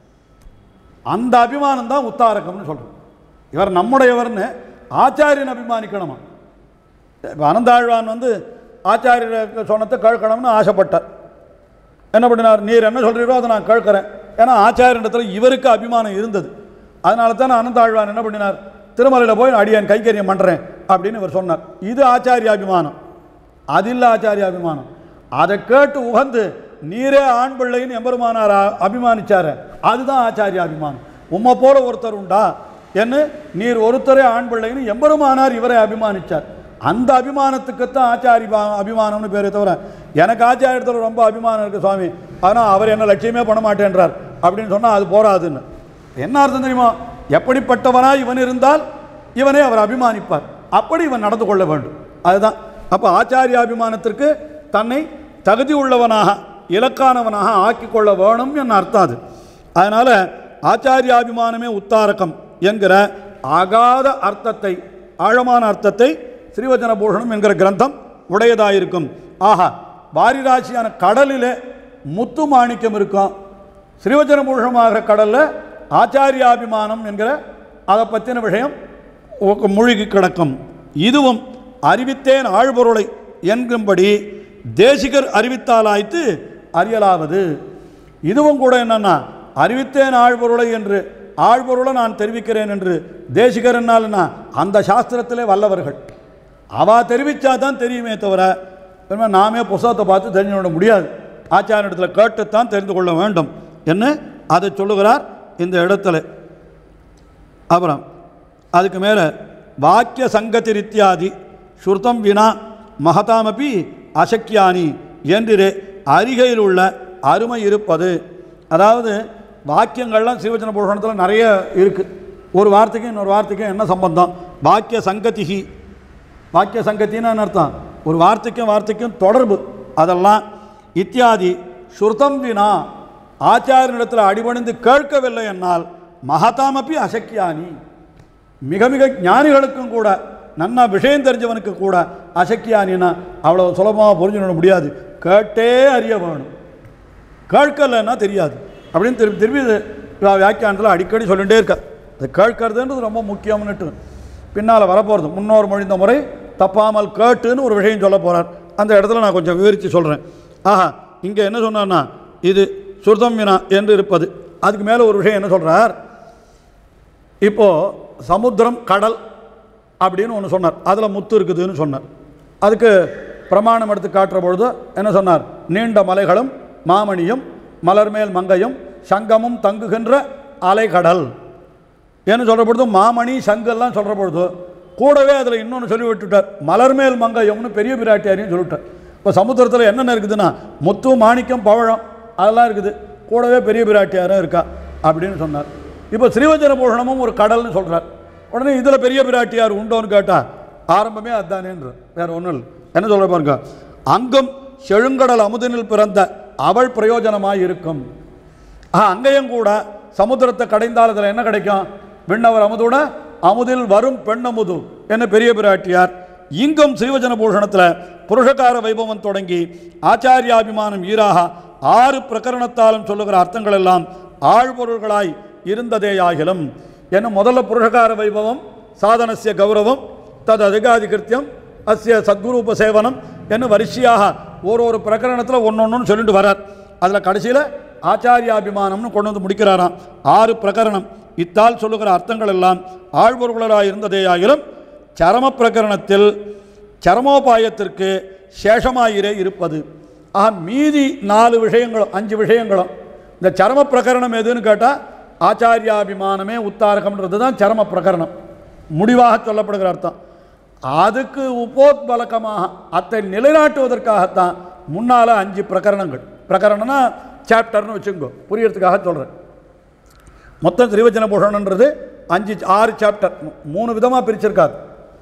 அந்த அபிமானம் தான் உத்தாரகம்னு சொல்கிறோம். இவர் நம்முடையவர்னு ஆச்சாரியன் அபிமானிக்கணுமா. இப்போ அனந்தாழ்வான் ஆச்சாரியர் சொன்னத்தை கேட்கணும்னு ஆசைப்பட்டார். என்ன பண்ணினார், நீர் என்ன சொல்கிறீரோ அதை நான் கேட்குறேன். ஏன்னா ஆச்சாரியனிடத்தில் இவருக்கு அபிமானம் இருந்தது. அதனால தான் அனந்தாழ்வான் என்ன பண்ணினார், திருமலையில் போய் அடியான் கைங்கரியம் பண்ணுறேன் அப்படின்னு இவர் சொன்னார். இது ஆச்சாரிய அபிமானம், அது இல்லை ஆச்சாரிய அபிமானம். அதை கேட்டு உகந்து நீரே ஆண் பிள்ளைன்னு எம்பெருமானார் அபிமானிச்சார, அதுதான் ஆச்சாரிய அபிமானம். உம்மை போல ஒருத்தர் உண்டா என்ன, நீர் ஒருத்தரே ஆண் பிள்ளைன்னு எம்பெருமானார் இவரை அபிமானிச்சார். அந்த அபிமானத்துக்குத்தான் ஆச்சாரிய அபிமானம்னு பேரை தவிர எனக்கு ஆச்சாரியத்தில் ரொம்ப அபிமானம் இருக்குது சுவாமி, ஆனால் அவர் என்ன லட்சியமே பண்ண மாட்டேன்றார் அப்படின்னு சொன்னால் அது போராதுன்னு. என்ன அர்த்தம் தெரியுமா, எப்படிப்பட்டவனாக இவன் இருந்தால் இவனே அவர் அபிமானிப்பார், அப்படி இவன் நடந்து கொள்ள வேண்டும். அதுதான். அப்போ ஆச்சாரிய அபிமானத்திற்கு தன்னை தகுதி உள்ளவனாக இலக்கானவனாக ஆக்கிக் கொள்ள வேணும் என்ன அர்த்தம் அது. அதனால் ஆச்சாரியாபிமானமே உத்தாரகம் என்கிற அகாத அர்த்தத்தை, ஆழமான அர்த்தத்தை ஸ்ரீவச்சன பூஷணம் என்கிற கிரந்தம் உடையதாயிருக்கும். ஆஹா, வாரிராசியான கடலில் முத்து மாணிக்கம் இருக்கும், ஸ்ரீவச்சன பூஷணமாகிற கடலில் ஆச்சாரியாபிமானம் என்கிற அதை பற்றின விஷயம் மூழ்கி கிடக்கும். இதுவும் அறிவித்தேன் ஆழ்பொருளை என்கும்படி தேசிகர் அறிவித்தாலாய்த்து அறியலாவது. இதுவும் கூட என்னன்னா, அறிவித்தேன் ஆழ்பொருளை என்று ஆழ்பொருளை நான் தெரிவிக்கிறேன் என்று தேசிகர் என்னால்னா அந்த சாஸ்திரத்திலே வல்லவர்கள் அவா தெரிவித்தா தான் தெரியுமே தவிர நாமே புஸ்தகத்தை பார்த்து தெரிஞ்சு கொள்ள முடியாது. ஆச்சாரியத்தில் கேட்டுத்தான் தெரிந்து கொள்ள வேண்டும் என்று அதை சொல்லுகிறார் இந்த இடத்துல. அப்புறம் அதுக்கு மேலே வாக்கிய சங்கதி இத்தியாதி ஸ்ருதம் வினா மகதாமபி அசக்கியானி என்று அருகையில் உள்ள அருமை இருப்பது. அதாவது வாக்கியங்கள்லாம் ஸ்ரீவச்சன பூஷணத்தில் நிறைய இருக்குது. ஒரு வார்த்தைக்கும் இன்னொரு வார்த்தைக்கும் என்ன சம்பந்தம், வாக்கிய சங்கதிகி, வாக்கிய சங்கத்தின்னு அர்த்தம் ஒரு வார்த்தைக்கும் வார்த்தைக்கும் தொடர்பு, அதெல்லாம் இத்தியாதி ஸ்ருதம் வினா ஆச்சாரியனிடத்தில் அடிபணிந்து கேட்கவில்லை என்னால் மகதாமப்பி அசக்கியானி, மிக மிக ஞானிகளுக்கும் கூட நன்னா விஷயம் தெரிஞ்சவனுக்கு கூட அசக்கியானின்னா அவ்வளோ சுலபமாக புரிஞ்சுட முடியாது, கேட்டே அறிய வேணும், கேட்கலைன்னா தெரியாது அப்படின்னு திருப்பி திருப்பி வியாக்கியானத்தில் அடிக்கடி சொல்லிகிட்டே இருக்க. அது கேட்கறதுன்றது ரொம்ப முக்கியம்னுட்டு பின்னால் வரப்போகிறது. முன்னோர் மொழிந்த முறை தப்பாமல் கேட்டுன்னு ஒரு விஷயம் சொல்ல போகிறார். அந்த இடத்துல நான் கொஞ்சம் விவரித்து சொல்கிறேன். ஆஹா, இங்கே என்ன சொன்னார்னா இது சுருதம் வினா என்று இருப்பது. அதுக்கு மேலே ஒரு விஷயம் என்ன சொல்கிறார், இப்போது சமுத்திரம் கடல் அப்படின்னு ஒன்று சொன்னார், அதில் முத்து இருக்குதுன்னு சொன்னார். அதுக்கு பிரமாணம் எடுத்து காட்டுற பொழுது என்ன சொன்னார், நீண்ட மலைகளும் மாமணியும் மலர்மேல் மங்கையும் சங்கமும் தங்குகின்ற அலைகடல் என்று சொல்கிற பொழுது மாமணி சங்கெல்லாம் சொல்கிற பொழுது கூடவே அதில் இன்னொன்று சொல்லி விட்டுட்டார், மலர்மேல் மங்கையம்னு பெரிய பிராட்டியாரையும் சொல்லிவிட்டார். இப்போ சமுத்திரத்தில் என்னென்ன இருக்குதுன்னா முத்து மாணிக்கம் பவழம் அதெல்லாம் இருக்குது, கூடவே பெரிய பிராட்டியாரும் இருக்கா அப்படின்னு சொன்னார். இப்போ ஸ்ரீவச்சன பூஷணமும் ஒரு கடல்னு சொல்கிறார். உடனே இதில் பெரிய பிராட்டியார் உண்டோன்னு கேட்டால் ஆரம்பமே அதுதானேன்ற, வேறு ஒன்றும் இல்லை. என்ன சொல்கிற பாருங்க, அங்கும் செழுங்கடல் அமுதனில் பிறந்த அவள் பிரயோஜனமாக இருக்கும். அங்கேயும் கூட சமுத்திரத்தை கடைந்தால் அதில் என்ன கிடைக்கும், விண்ணவர் அமுதோட அமுதில் வரும் பெண்ணமுது என்ன பெரிய பிராட்டியார். இங்கும் ஸ்ரீவச்சன பூஷணத்தில் புருஷகார வைபவம் தொடங்கி ஆச்சாரியாபிமானம் ஈராக 6 பிரகரணத்தாலும் சொல்லுகிற அர்த்தங்கள் எல்லாம் ஆழ்பொருள்களாய் இருந்ததேயாகிலும் என்ன முதல்ல புருஷகார வைபவம் சாதனசிய கௌரவம் தது அதிகாதிகிருத்தியம் அஸ்ய சத்குரூப சேவனம் என்ன வரிசையாக ஒரு பிரகரணத்தில் ஒன்று சொல்லிட்டு வரார். அதில் கடைசியில் ஆச்சாரியாபிமானம்னு கொண்டு வந்து முடிக்கிறாராம். 6 பிரகரணம் இத்தால் சொல்லுகிற அர்த்தங்கள் எல்லாம் ஆழ்பொருள்களாக இருந்ததேயாகிலும் சரம பிரகரணத்தில் சரமோபாயத்திற்கு சேஷமாயிரே இருப்பது. மீதி 4 விஷயங்களும் 5 விஷயங்களும் இந்த சரம பிரகரணம் எதுன்னு கேட்டால் ஆச்சாரியாபிமானமே உத்தாரகம்ன்றது தான் சரம பிரகரணம், முடிவாக சொல்லப்படுகிற அர்த்தம். அதுக்கு உபோத்பலகமாக அதை நிலைநாட்டுவதற்காகத்தான் முன்னால் 5 பிரகரணங்கள். பிரகரணம்னா சாப்டர்னு வச்சுக்கோ, புரியறதுக்காக சொல்கிறேன். மொத்தம் ஸ்ரீவச்சன பூஷணன்றது 6 சாப்டர், 3 விதமாக பிரிச்சிருக்காது.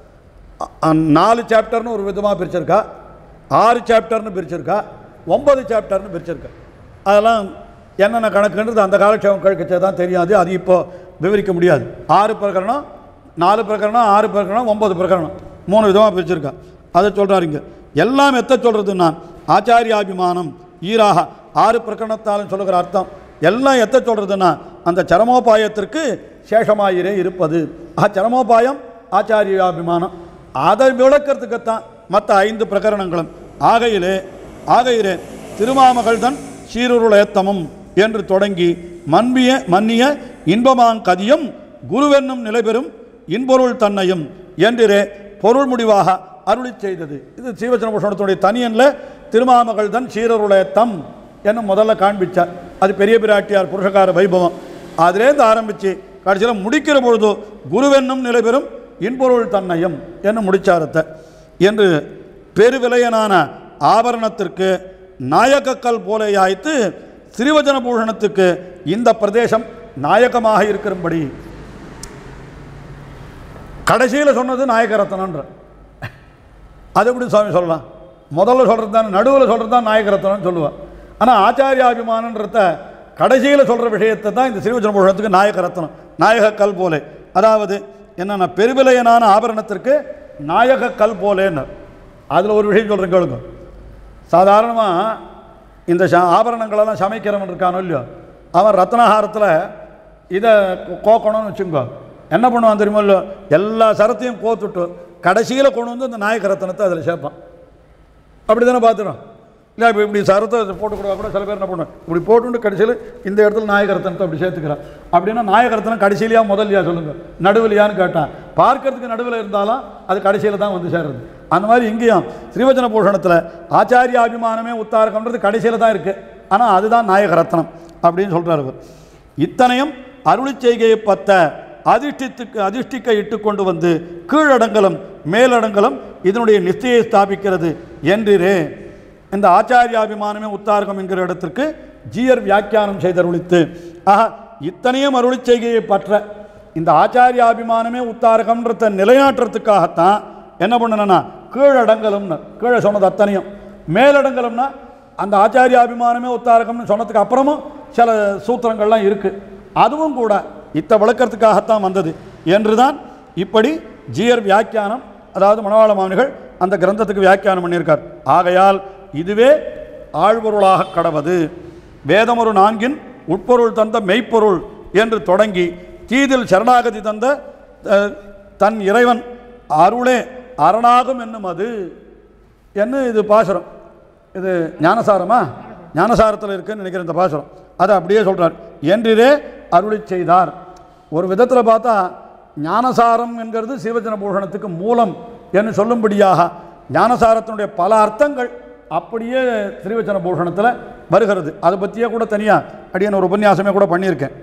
4 சாப்டர்னு ஒரு விதமாக பிரிச்சிருக்கா, 6 சாப்டர்னு பிரிச்சிருக்கா, 9 சாப்டர்னு பிரிச்சிருக்கா. அதெல்லாம் என்னென்ன கணக்குன்றது அந்த காலட்சேபம் கழிச்சா தான் தெரியாது, அது இப்போ விவரிக்க முடியாது. 6 பிரகரணம், 4 பிரகரணம், 6 பிரகரணம், 9 பிரகரணம், 3 விதமாக பிரிச்சிருக்கா. அதை சொல்கிறாருங்க. எல்லாம் எத்த சொல்கிறதுன்னா ஆச்சாரியாபிமானம் ஈராக 6 பிரகரணத்தாலும் சொல்லுகிற அர்த்தம் எல்லாம் எத்த சொல்கிறதுன்னா அந்த சரமோபாயத்திற்கு சேஷமாயிரே இருப்பது. சரமோபாயம் ஆச்சாரியாபிமானம் அதை விளக்கிறதுக்குத்தான் மற்ற 5 பிரகரணங்களும். ஆகையிலே திருமாமகள்தன் சீருருளேத்தமும் என்று தொடங்கி மன்னிய இன்பமாங்கதியும் குருவென்னும் நிலைபெறும் இன்பொருள் தன்னையும் என்றே பொருள் முடிவாக அருளி செய்தது. இது சீவச்சன பூஷணத்துடைய தனியனில் திருமாமகள்தன் சீருருளேத்தம் என்னும் முதல்ல காண்பிச்சார். அது பெரிய பிராட்டியார் புருஷகார வைபவம். அதிலேருந்து ஆரம்பித்து கடைசியில் முடிக்கிற பொழுது குருவென்னும் நிலைபெறும் இன்பொருள் தன்னையும் என்று முடிச்சாரத்தை என்று பெருவிலையனான ஆபரணத்திற்கு நாயகக்கல் போலேயாய்த்து ஸ்ரீவச்சன பூஷணத்துக்கு இந்த பிரதேசம் நாயகமாக இருக்கிறபடி கடைசியில் சொன்னது நாயகரத்னன்ற. அது எப்படி சுவாமி சொல்லலாம்? முதல்ல சொல்கிறது தான், நடுவில் சொல்கிறது தான் நாயகரத்னம்னு சொல்லுவாள். ஆனால் ஆச்சாரியாபிமானன்றத கடைசியில் சொல்கிற விஷயத்தை தான் இந்த ஸ்ரீவச்சன பூஷணத்துக்கு நாயகரத்னம், நாயகக்கல் போலே. அதாவது என்னென்ன பெருவிலையனான ஆபரணத்திற்கு நாயகக்கல் போலேன்னு. அதில் ஒரு விஷயம் சொல்கிறேன் கேளுங்க. சாதாரணமாக இந்த ஆபரணங்களெல்லாம் சமைக்கிறவன் இருக்கானோ இல்லையோ, அவன் ரத்னஹாரத்தில் இதை கோக்கணும்னு வச்சுக்கோ, என்ன பண்ணுவான் தெரியுமோ இல்லையோ, எல்லா சரத்தையும் கோத்துட்டு கடைசியில் கொண்டு வந்து இந்த நாயக ரத்னத்தை அதில் சேர்ப்பான். அப்படி தானே பார்த்துடும் இல்லை? இப்போ இப்படி சரத்தை போட்டு கொடுத்தா கூட சில பேர் என்ன பண்ணுவோம், இப்படி போட்டுட்டு கடைசியில் இந்த இடத்துல நாயக ரத்னத்தை அப்படி சேர்த்துக்கிறான். அப்படின்னா நாயக ரத்னம் கடைசியிலையா முதல்லையா சொல்லுங்கள், நடுவிலையான்னு கேட்டான். பார்க்கறதுக்கு நடுவில் இருந்தாலும் அது கடைசியில் தான் வந்து சேர்றது. அந்த மாதிரி இங்கேயும் ஸ்ரீவச்சன பூஷணத்தில் ஆச்சாரியாபிமானமே உத்தாரகம்ன்றது கடைசியில் தான் இருக்குது. ஆனால் அதுதான் நாயக ரத்னம் அப்படின்னு சொல்கிறார் அவர். இத்தனையும் அருளி செய்கையை பத்த அதிஷ்டிக்க இட்டு கொண்டு வந்து கீழடங்கலம் மேலடங்கலம் இதனுடைய நிச்சயை ஸ்தாபிக்கிறது என்றே இந்த ஆச்சாரியாபிமானமே உத்தாரகம் என்கிற இடத்திற்கு ஜீயர் வியாக்கியானம் செய்தருளித்து. இத்தனையும் அருளி செய்கையை பற்ற இந்த ஆச்சாரியாபிமானமே உத்தாரகம்ன்றத நிலைநாட்டுறதுக்காகத்தான் என்ன பண்ணணும்னா கீழடங்கலம்னு கீழே சொன்னது அத்தனையும், மேலடங்கலம்னா அந்த ஆச்சாரியாபிமானமே உத்தாரகம்னு சொன்னதுக்கு அப்புறமும் சில சூத்திரங்கள்லாம் இருக்குது. அதுவும் கூட இத்த விளக்கிறதுக்காகத்தான் வந்தது என்று தான் இப்படி ஜீயர் வியாக்கியானம், அதாவது மணவாள மாமுனிகள் அந்த கிரந்தத்துக்கு வியாக்கியானம் பண்ணியிருக்கார். ஆகையால் இதுவே ஆழ்பொருளாக கடவது. வேதமொரு 4 உட்பொருள் தந்த மெய்ப்பொருள் என்று தொடங்கி தீதில் சரணாகதி தந்த தன் இறைவன் அருளே அரணாகும் என்னும் அது என்ன. இது பாசுரம், இது ஞானசாரமா? ஞானசாரத்தில் இருக்குன்னு நினைக்கிற இந்த பாசுரம் அதை அப்படியே சொல்கிறார். என்றே அருளி செய்தார். ஒரு விதத்தில் பார்த்தா ஞானசாரம் என்கிறது ஸ்ரீவச்சன பூஷணத்துக்கு மூலம் என்று சொல்லும்படியாக ஞானசாரத்தினுடைய பல அர்த்தங்கள் அப்படியே ஸ்ரீவச்சன பூஷணத்தில் வருகிறது. அதை பற்றியே கூட தனியாக அடியான ஒரு உபன்யாசமே கூட பண்ணியிருக்கேன்.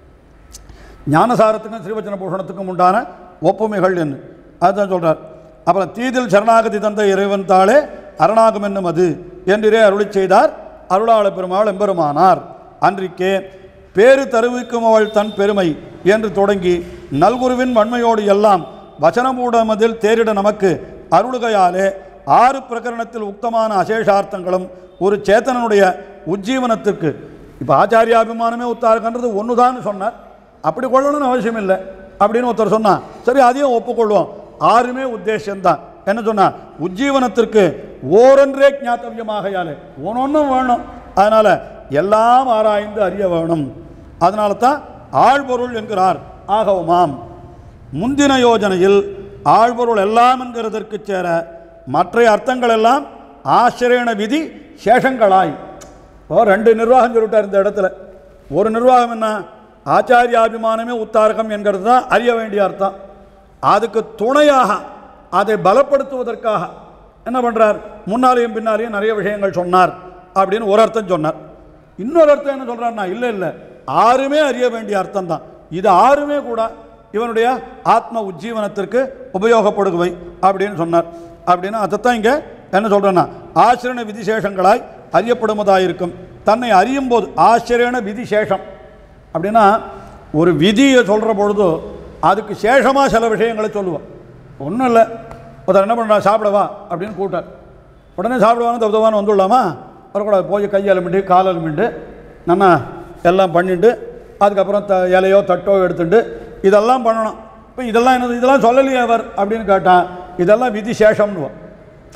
ஞானசாரத்துக்கும் ஸ்ரீவச்சன பூஷணத்துக்கும் உண்டான ஒப்புமைகள் என்று அதுதான் சொல்கிறார். அப்புறம் தீதில் சரணாகதி தந்த இறைவன் தாளே அரணாகும் என்னும் அது என்றே அருளி செய்தார் அருளாள பெருமாள் எம்பெருமானார். அன்றிக்கே பேரு தருவிக்கும் அவள் தன் பெருமை என்று தொடங்கி நல்குருவின் வன்மையோடு எல்லாம் வசனமூடமதில் தேரிட நமக்கு அருளுகையாலே 6 பிரகரணத்தில் உக்தமான அசேஷார்த்தங்களும் ஒரு சேத்தனனுடைய உஜ்ஜீவனத்திற்கு. இப்போ ஆச்சாரியாபிமானமே உத்தாரகன்றது ஒன்று தான் சொன்னார், அப்படி கொள்ளணும்னு அவசியம் இல்லை அப்படின்னு ஒருத்தர் சொன்னான். சரி, அதையும் ஒப்புக்கொள்வோம். 6மே உத்தேசம்தான். என்ன சொன்னால் உஜ்ஜீவனத்திற்கு ஓரொன்றே ஞாத்தவியமாகையாலே ஒன்னொன்றும் வேணும். அதனால் எல்லாம் ஆராய்ந்து அறிய வேணும். அதனால தான் ஆழ்பொருள் என்கிறார். ஆகவுமாம் முந்தின யோஜனையில் ஆழ்பொருள் எல்லாம் என்கிறதற்கு சேர மற்ற அர்த்தங்கள் எல்லாம் ஆசிரியன விதி சேஷங்களாய். இப்போ 2 நிர்வாகம் சொல்லிட்டார் இந்த இடத்துல. ஒரு நிர்வாகம் என்ன, ஆச்சாரியாபிமானமே உத்தாரகம் என்கிறது தான் அறிய வேண்டிய அர்த்தம். அதுக்கு துணையாக அதை பலப்படுத்துவதற்காக என்ன பண்ணுறார், முன்னாலேயும் பின்னாலேயும் நிறைய விஷயங்கள் சொன்னார் அப்படின்னு ஒரு அர்த்தம் சொன்னார். இன்னொரு அர்த்தம் என்ன சொல்கிறார்னா, இல்லை 6மே அறிய வேண்டிய அர்த்தம் தான். இது 6மே கூட இவனுடைய ஆத்ம உஜ்ஜீவனத்திற்கு உபயோகப்படுகுவை அப்படின்னு சொன்னார். அப்படின்னா அதைத்தான் இங்கே என்ன சொல்கிறேன்னா ஆசிரியன விதிசேஷங்களாய் அறியப்படுவதாயிருக்கும். தன்னை அறியும் போது ஆசிரியன விதிசேஷம் அப்படின்னா ஒரு விதியை சொல்கிற பொழுது அதுக்கு சேஷமாக சில விஷயங்களை சொல்லுவோம். ஒன்றும் இல்லை, ஒருத்தர் என்ன பண்ணுறா, சாப்பிடவா அப்படின்னு கூட்டார். உடனே சாப்பிடுவான்னு தப்புவான்னு வந்துடலாமா? வரக்கூடாது. போய் கையால் மிண்டு காலால் மிண்டு நம்ம எல்லாம் பண்ணிட்டு அதுக்கப்புறம் இலையோ தட்டோ எடுத்துட்டு இதெல்லாம் பண்ணணும். இப்போ இதெல்லாம் என்னது, இதெல்லாம் சொல்லலையே அவர் அப்படின்னு கேட்டான். இதெல்லாம் விதி சேஷம்னுவோம்.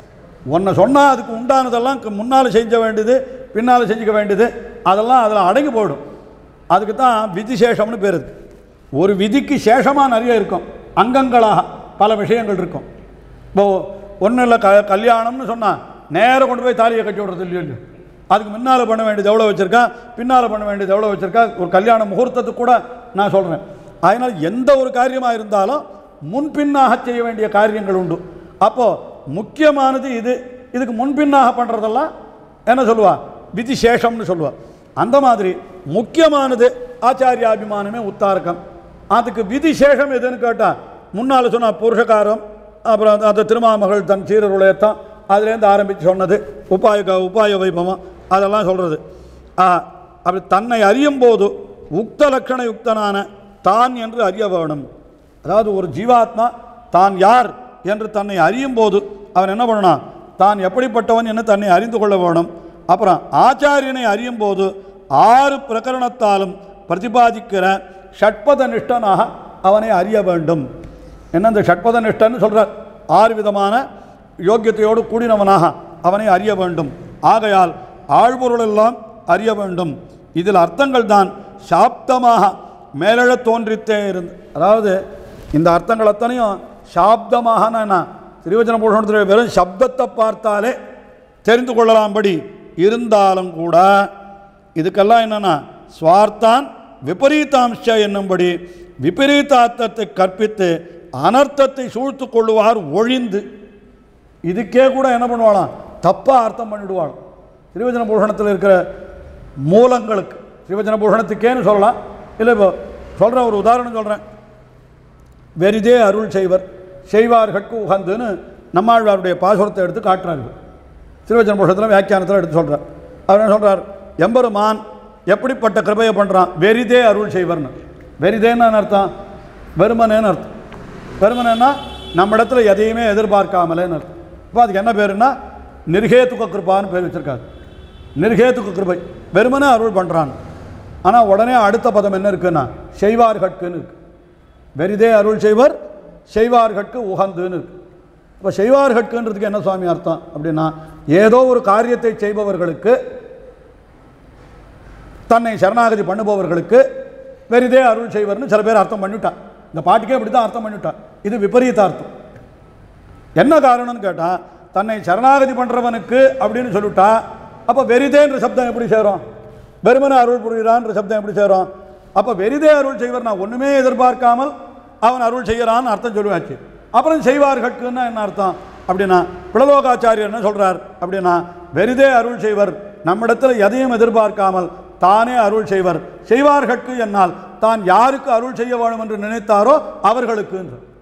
ஒன்றை சொன்னால் அதுக்கு உண்டானதெல்லாம் முன்னால் செஞ்ச வேண்டியது பின்னால் செஞ்சுக்க வேண்டியது அதெல்லாம் அதில் அடங்கி போயிடும். அதுக்கு தான் விதிசேஷம்னு பேர். இருக்குது ஒரு விதிக்கு சேஷமாக நிறைய இருக்கும், அங்கங்களாக பல விஷயங்கள் இருக்கும். இப்போது ஒன்றும் இல்லை, கல்யாணம்னு சொன்னால் நேராக கொண்டு போய் தாலியை கட்டி விடுறது இல்லையோ, அதுக்கு முன்னால் பண்ண வேண்டியது எவ்வளோ வச்சுருக்கா, பின்னால் பண்ண வேண்டியது எவ்வளோ வச்சுருக்கா. ஒரு கல்யாண முகூர்த்தத்துக்கு கூட நான் சொல்கிறேன். அதனால் எந்த ஒரு காரியமாக இருந்தாலும் முன்பின்னாக செய்ய வேண்டிய காரியங்கள் உண்டு. அப்போது முக்கியமானது இதுக்கு முன்பின்னாக பண்ணுறதெல்லாம் என்ன சொல்லுவா, விதிசேஷம்னு சொல்லுவா. அந்த மாதிரி முக்கியமானது ஆச்சாரியாபிமானமே உத்தாரகம். அதுக்கு விதிசேஷம் எதுன்னு கேட்டால் முன்னால் சொன்னால் புருஷகாரம், அப்புறம் அந்த திருமாமகள் தன் சீரருளையத்தான் அதுலேருந்து ஆரம்பித்து சொன்னது, உபாய வைபவம் அதெல்லாம் சொல்கிறது. அப்படி தன்னை அறியும் போது உக்த லட்சண யுக்தனான தான் என்று அறிய வேணும். அதாவது ஒரு ஜீவாத்மா தான் யார் என்று தன்னை அறியும் போது அவன் என்ன பண்ணணும், தான் எப்படிப்பட்டவன் என்று தன்னை அறிந்து கொள்ள வேணும். அப்புறம் ஆச்சாரியனை அறியும் போது 6 பிரகரணத்தாலும் பிரதிபாதிக்கிற ஷட்பத நிஷ்டனாக அவனை அறிய வேண்டும். என்ன இந்த ஷட்பத நிஷ்டன்னு சொல்கிறார், 6 விதமான யோக்கியத்தையோடு கூடினவனாக அவனை அறிய வேண்டும். ஆகையால் ஆழ்பொருளெல்லாம் அறிய வேண்டும். இதில் அர்த்தங்கள் தான் சாப்தமாக மேலெழ தோன்றித்தே இருந்து. அதாவது இந்த அர்த்தங்கள் அத்தனையும் சாப்தமாக என்ன, திருவச்சன பூஷணத்தில் வெறும் சப்தத்தை பார்த்தாலே தெரிந்து கொள்ளலாம்படி இருந்தாலும் கூட இதுக்கெல்லாம் என்னென்னா ஸ்வார்த்தான் விபரீதாம்ச என்னும்படி விபரீதார்த்தத்தை கற்பித்து அனர்த்தத்தை சூழ்த்து கொள்ளுவார் ஒழிந்து. இதுக்கே கூட என்ன பண்ணுவாளாம், தப்பாக அர்த்தம் பண்ணிவிடுவாள். திருவச்சன பூஷணத்தில் இருக்கிற மூலங்களுக்கு திருவச்சன பூஷணத்துக்கேன்னு சொல்லலாம். இல்லை இப்போ சொல்கிறேன், ஒரு உதாரணம் சொல்கிறேன். வெறிதே அருள் செய்வார்கட்கு உகந்துன்னு நம்மாழ்வாருடைய பாசுரத்தை எடுத்து காட்டுறாரு. திருவச்சன பூஷணத்தில் வியாக்கியானத்தில் எடுத்து சொல்கிறார். அவர் என்ன சொல்கிறார், எம்பெருமான் எப்படிப்பட்ட கிருபையை பண்ணுறான், வெறிதே அருள் செய்வர்னு. வெறிதேன்னு அர்த்தம், வெறுமனேன்னு அர்த்தம். வெறுமனேன்னா நம்ம இடத்துல எதையுமே எதிர்பார்க்காமலேன்னு அர்த்தம். இப்போ அதுக்கு என்ன பேருன்னா நிர்ஹேதுக கிருபான்னு பேர் வச்சுருக்காரு. நிர்ஹேதுக கிருபை, வெறுமனே அருள் பண்ணுறான். ஆனால் உடனே அடுத்த பதம் என்ன இருக்குன்னா செய்வார்கட்குன்னு இருக்கு. வெறிதே அருள் செய்வார்கட்கு உகந்துன்னு இருக்கு. இப்போ செய்வார்கட்குன்றதுக்கு என்ன சுவாமி அர்த்தம் அப்படின்னா, ஏதோ ஒரு காரியத்தை செய்பவர்களுக்கு, தன்னை சரணாகதி பண்ணுபவர்களுக்கு வெறிதே அருள் செய்வர்னு சில பேர் அர்த்தம் பண்ணிவிட்டான். இந்த பாட்டுக்கே இப்படி தான் அர்த்தம் பண்ணிவிட்டான். இது விபரீத அர்த்தம். என்ன காரணம்னு கேட்டால், தன்னை சரணாகதி பண்ணுறவனுக்கு அப்படின்னு சொல்லிவிட்டா, அப்போ வெறிதேன்ற சப்தம் எப்படி சேரும், வெறுமனே அருள் புரிகிறான்ற சப்தம் எப்படி சேரும். அப்போ வெறிதே அருள் செய்வர், நான் ஒன்றுமே எதிர்பார்க்காமல் அவன் அருள் செய்கிறான்னு அர்த்தம் சொல்லுவாச்சு. அப்புறம் செய்வார்கட்குன்னா என்ன அர்த்தம் அப்படின்னா, பிளலோகாச்சாரியர் என்ன சொல்கிறார் அப்படின்னா, வெறிதே அருள் செய்வர், நம்மிடத்தில் எதையும் எதிர்பார்க்காமல் தானே அருள் செய்வார்கட்கு என்னால் தான் யாருக்கு அருள் செய்ய வேணும் என்று நினைத்தாரோ அவர்களுக்கு.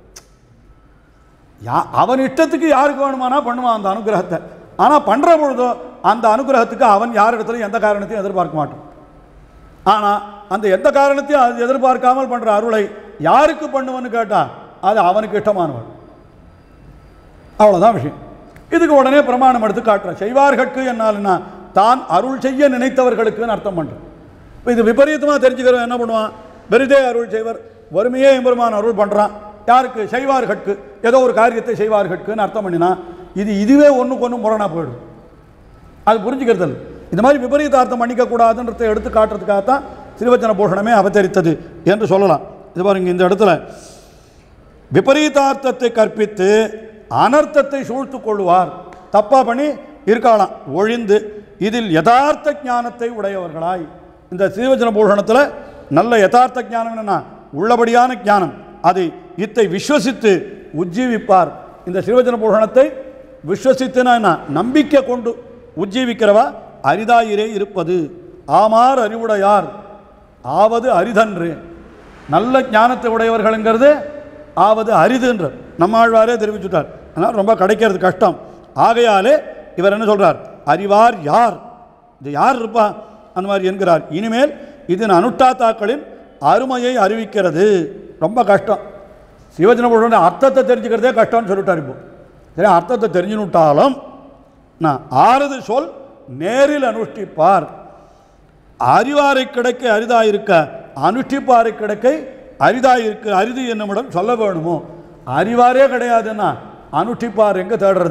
அவன் இஷ்டத்துக்கு யாருக்கு வேணுமானா பண்ணுவான் அந்த அனுகிரகத்தை. ஆனால் பண்ணுற பொழுதோ அந்த அனுகிரகத்துக்கு அவன் யாரிடத்துலையும் எந்த காரணத்தையும் எதிர்பார்க்க மாட்டான். ஆனால் அந்த எந்த காரணத்தையும் எதிர்பார்க்காமல் பண்ணுற அருளை யாருக்கு பண்ணுவன்னு கேட்டால் அது அவனுக்கு இஷ்டமானவன். அவ்வளோதான் விஷயம். இதுக்கு உடனே பிரமாணம் எடுத்து காட்டுறேன். செய்வார்கட்கு என்னால்னா தான் அருள் செய்ய நினைத்தவர்களுக்குன்னு அர்த்தம் பண்ணுறேன். இப்போ இது விபரீதமாக தெரிஞ்சுக்கிறவன் என்ன பண்ணுவான், வெறிதே அருள் செய்வர், வறுமையே எம்பெருமான் அருள் பண்ணுறான் யாருக்கு, செய்வார்கட்கு, ஏதோ ஒரு காரியத்தை செய்வார்கட்குன்னு அர்த்தம் பண்ணினா இதுவே ஒன்றுக்கு ஒன்று முரணாக போயிடும். அது புரிஞ்சுக்கிறது. இந்த மாதிரி விபரீத அர்த்தம் பண்ணிக்கக்கூடாதுன்றதை எடுத்து காட்டுறதுக்காகத்தான் திருவச்சன பூஷணமே அவதரித்தது என்று சொல்லலாம். இது பாருங்க, இந்த இடத்துல விபரீதார்த்தத்தை கற்பித்து அனர்த்தத்தை சூழ்த்து கொள்வார், தப்பா பண்ணி இருக்கலாம் ஒழிந்து இதில் யதார்த்த ஞானத்தை உடையவர்களாய். இந்த திருவச்சன பூஷணத்தில் நல்ல யதார்த்த ஞானம் என்னன்னா உள்ளபடியான ஞானம், அதை இத்தை விஸ்வசித்து உஜ்ஜீவிப்பார். இந்த திருவச்சன பூஷணத்தை விஸ்வசித்துனா என்ன, நம்பிக்கை கொண்டு உஜ்ஜீவிக்கிறவா அரிதாயிரே இருப்பது. ஆமார் அறிவுடையார் ஆவது அரிதன்று. நல்ல ஞானத்தை உடையவர்கள்ங்கிறது ஆவது அரிதுன்ற நம்மாழ்வாரே தெரிவிச்சுட்டார். அதனால் ரொம்ப கிடைக்கிறது கஷ்டம். ஆகையாலே இவர் என்ன சொல்கிறார், அறிவார் யார், இது யார் இருப்பா அந்த மாதிரி என்கிறார். இனிமேல் இதன் அனுஷ்டாத்தாக்களின் அருமையை அறிவிக்கிறது. ரொம்ப கஷ்டம். சிவஜன பூஷண அர்த்தத்தை தெரிஞ்சுக்கிறதே கஷ்டம்னு சொல்லிட்டார். இப்போ சரி, அர்த்தத்தை தெரிஞ்சுனுட்டாலும் நான் ஆறுது சொல் நேரில் அனுஷ்டிப்பார். அறிவாரை கிடைக்க அரிதாயிருக்க, அனுஷ்டிப்பாரை கிடைக்க அரிதாயிருக்கு, அரிது என்னுமிடம் சொல்ல வேணுமோ. அறிவாரே கிடையாதுன்னா அனுஷ்டிப்பார் எங்கே தேடுறது,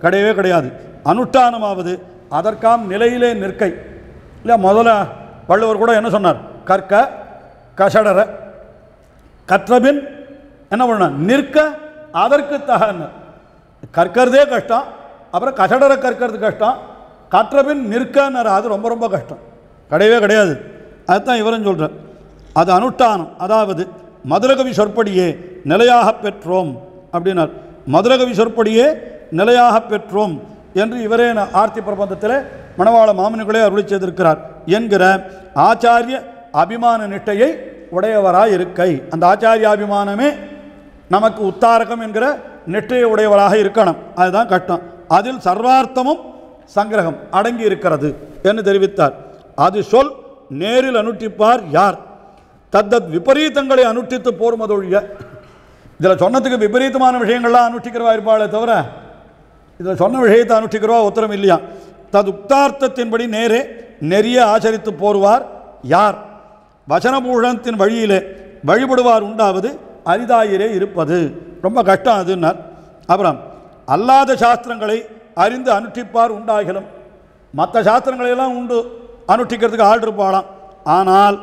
கிடையவே கிடையாது. அனுஷ்டானமாவது அதற்காம் நிலையிலே நிற்கை இல்லை. முதல்ல வள்ளுவர் கூட என்ன சொன்னார்? கற்க கஷடர, கற்றபின் என்ன பண்ண நிற்க அதற்கு தகன்னு. கற்கிறதே கஷ்டம், அப்புறம் கஷடர கற்கிறது கஷ்டம், கற்றபின் நிற்கன்னு அது ரொம்ப ரொம்ப கஷ்டம், கிடையவே கிடையாது. அதுதான் இவரும் சொல்கிறார். அது அனுஷ்டானம். அதாவது மதுரகவி சொற்படியே நிலையாக பெற்றோம் அப்படின்னார். மதுரகவி சொற்படியே நிலையாக பெற்றோம் என்று இவரே ஆர்த்தி பிரபந்தத்தில் மணவாள மாமுனிகளே அருளி செய்திருக்கிறார் என்கிற ஆச்சாரிய அபிமான நிட்டையை உடையவராக இருக்கை. அந்த ஆச்சாரிய அபிமானமே நமக்கு உத்தாரகம் என்கிற நெற்றையை உடையவராக இருக்கணும். அதுதான் கஷ்டம். அதில் சர்வார்த்தமும் சங்கிரகம் அடங்கி இருக்கிறது என்று தெரிவித்தார். அது சொல் நேரில் அனுஷ்டிப்பார் யார்? தத்தத் விபரீதங்களை அனுஷ்டித்து போர்மதொழிய. இதில் சொன்னதுக்கு விபரீதமான விஷயங்கள்லாம் அனுஷ்டிக்கிறவா இருப்பாளே தவிர இதில் சொன்ன விஷயத்தை அனுஷ்டிக்கிறவா உத்தரம் இல்லையா. தது உக்தார்த்தத்தின்படி நேரே நெறிய ஆச்சரித்து போர்வார் யார்? வசனபூஷணத்தின் வழியிலே வழிபடுவார் உண்டாவது அரிதாயிரே இருப்பது. ரொம்ப கஷ்டம் அதுன்னார். அப்புறம் அல்லாத சாஸ்திரங்களை அறிந்து அனுஷ்டிப்பார் உண்டாகிலும். மற்ற சாஸ்திரங்களையெல்லாம் உண்டு அனுஷ்டிக்கிறதுக்கு ஆள் இருப்பாளாம். ஆனால்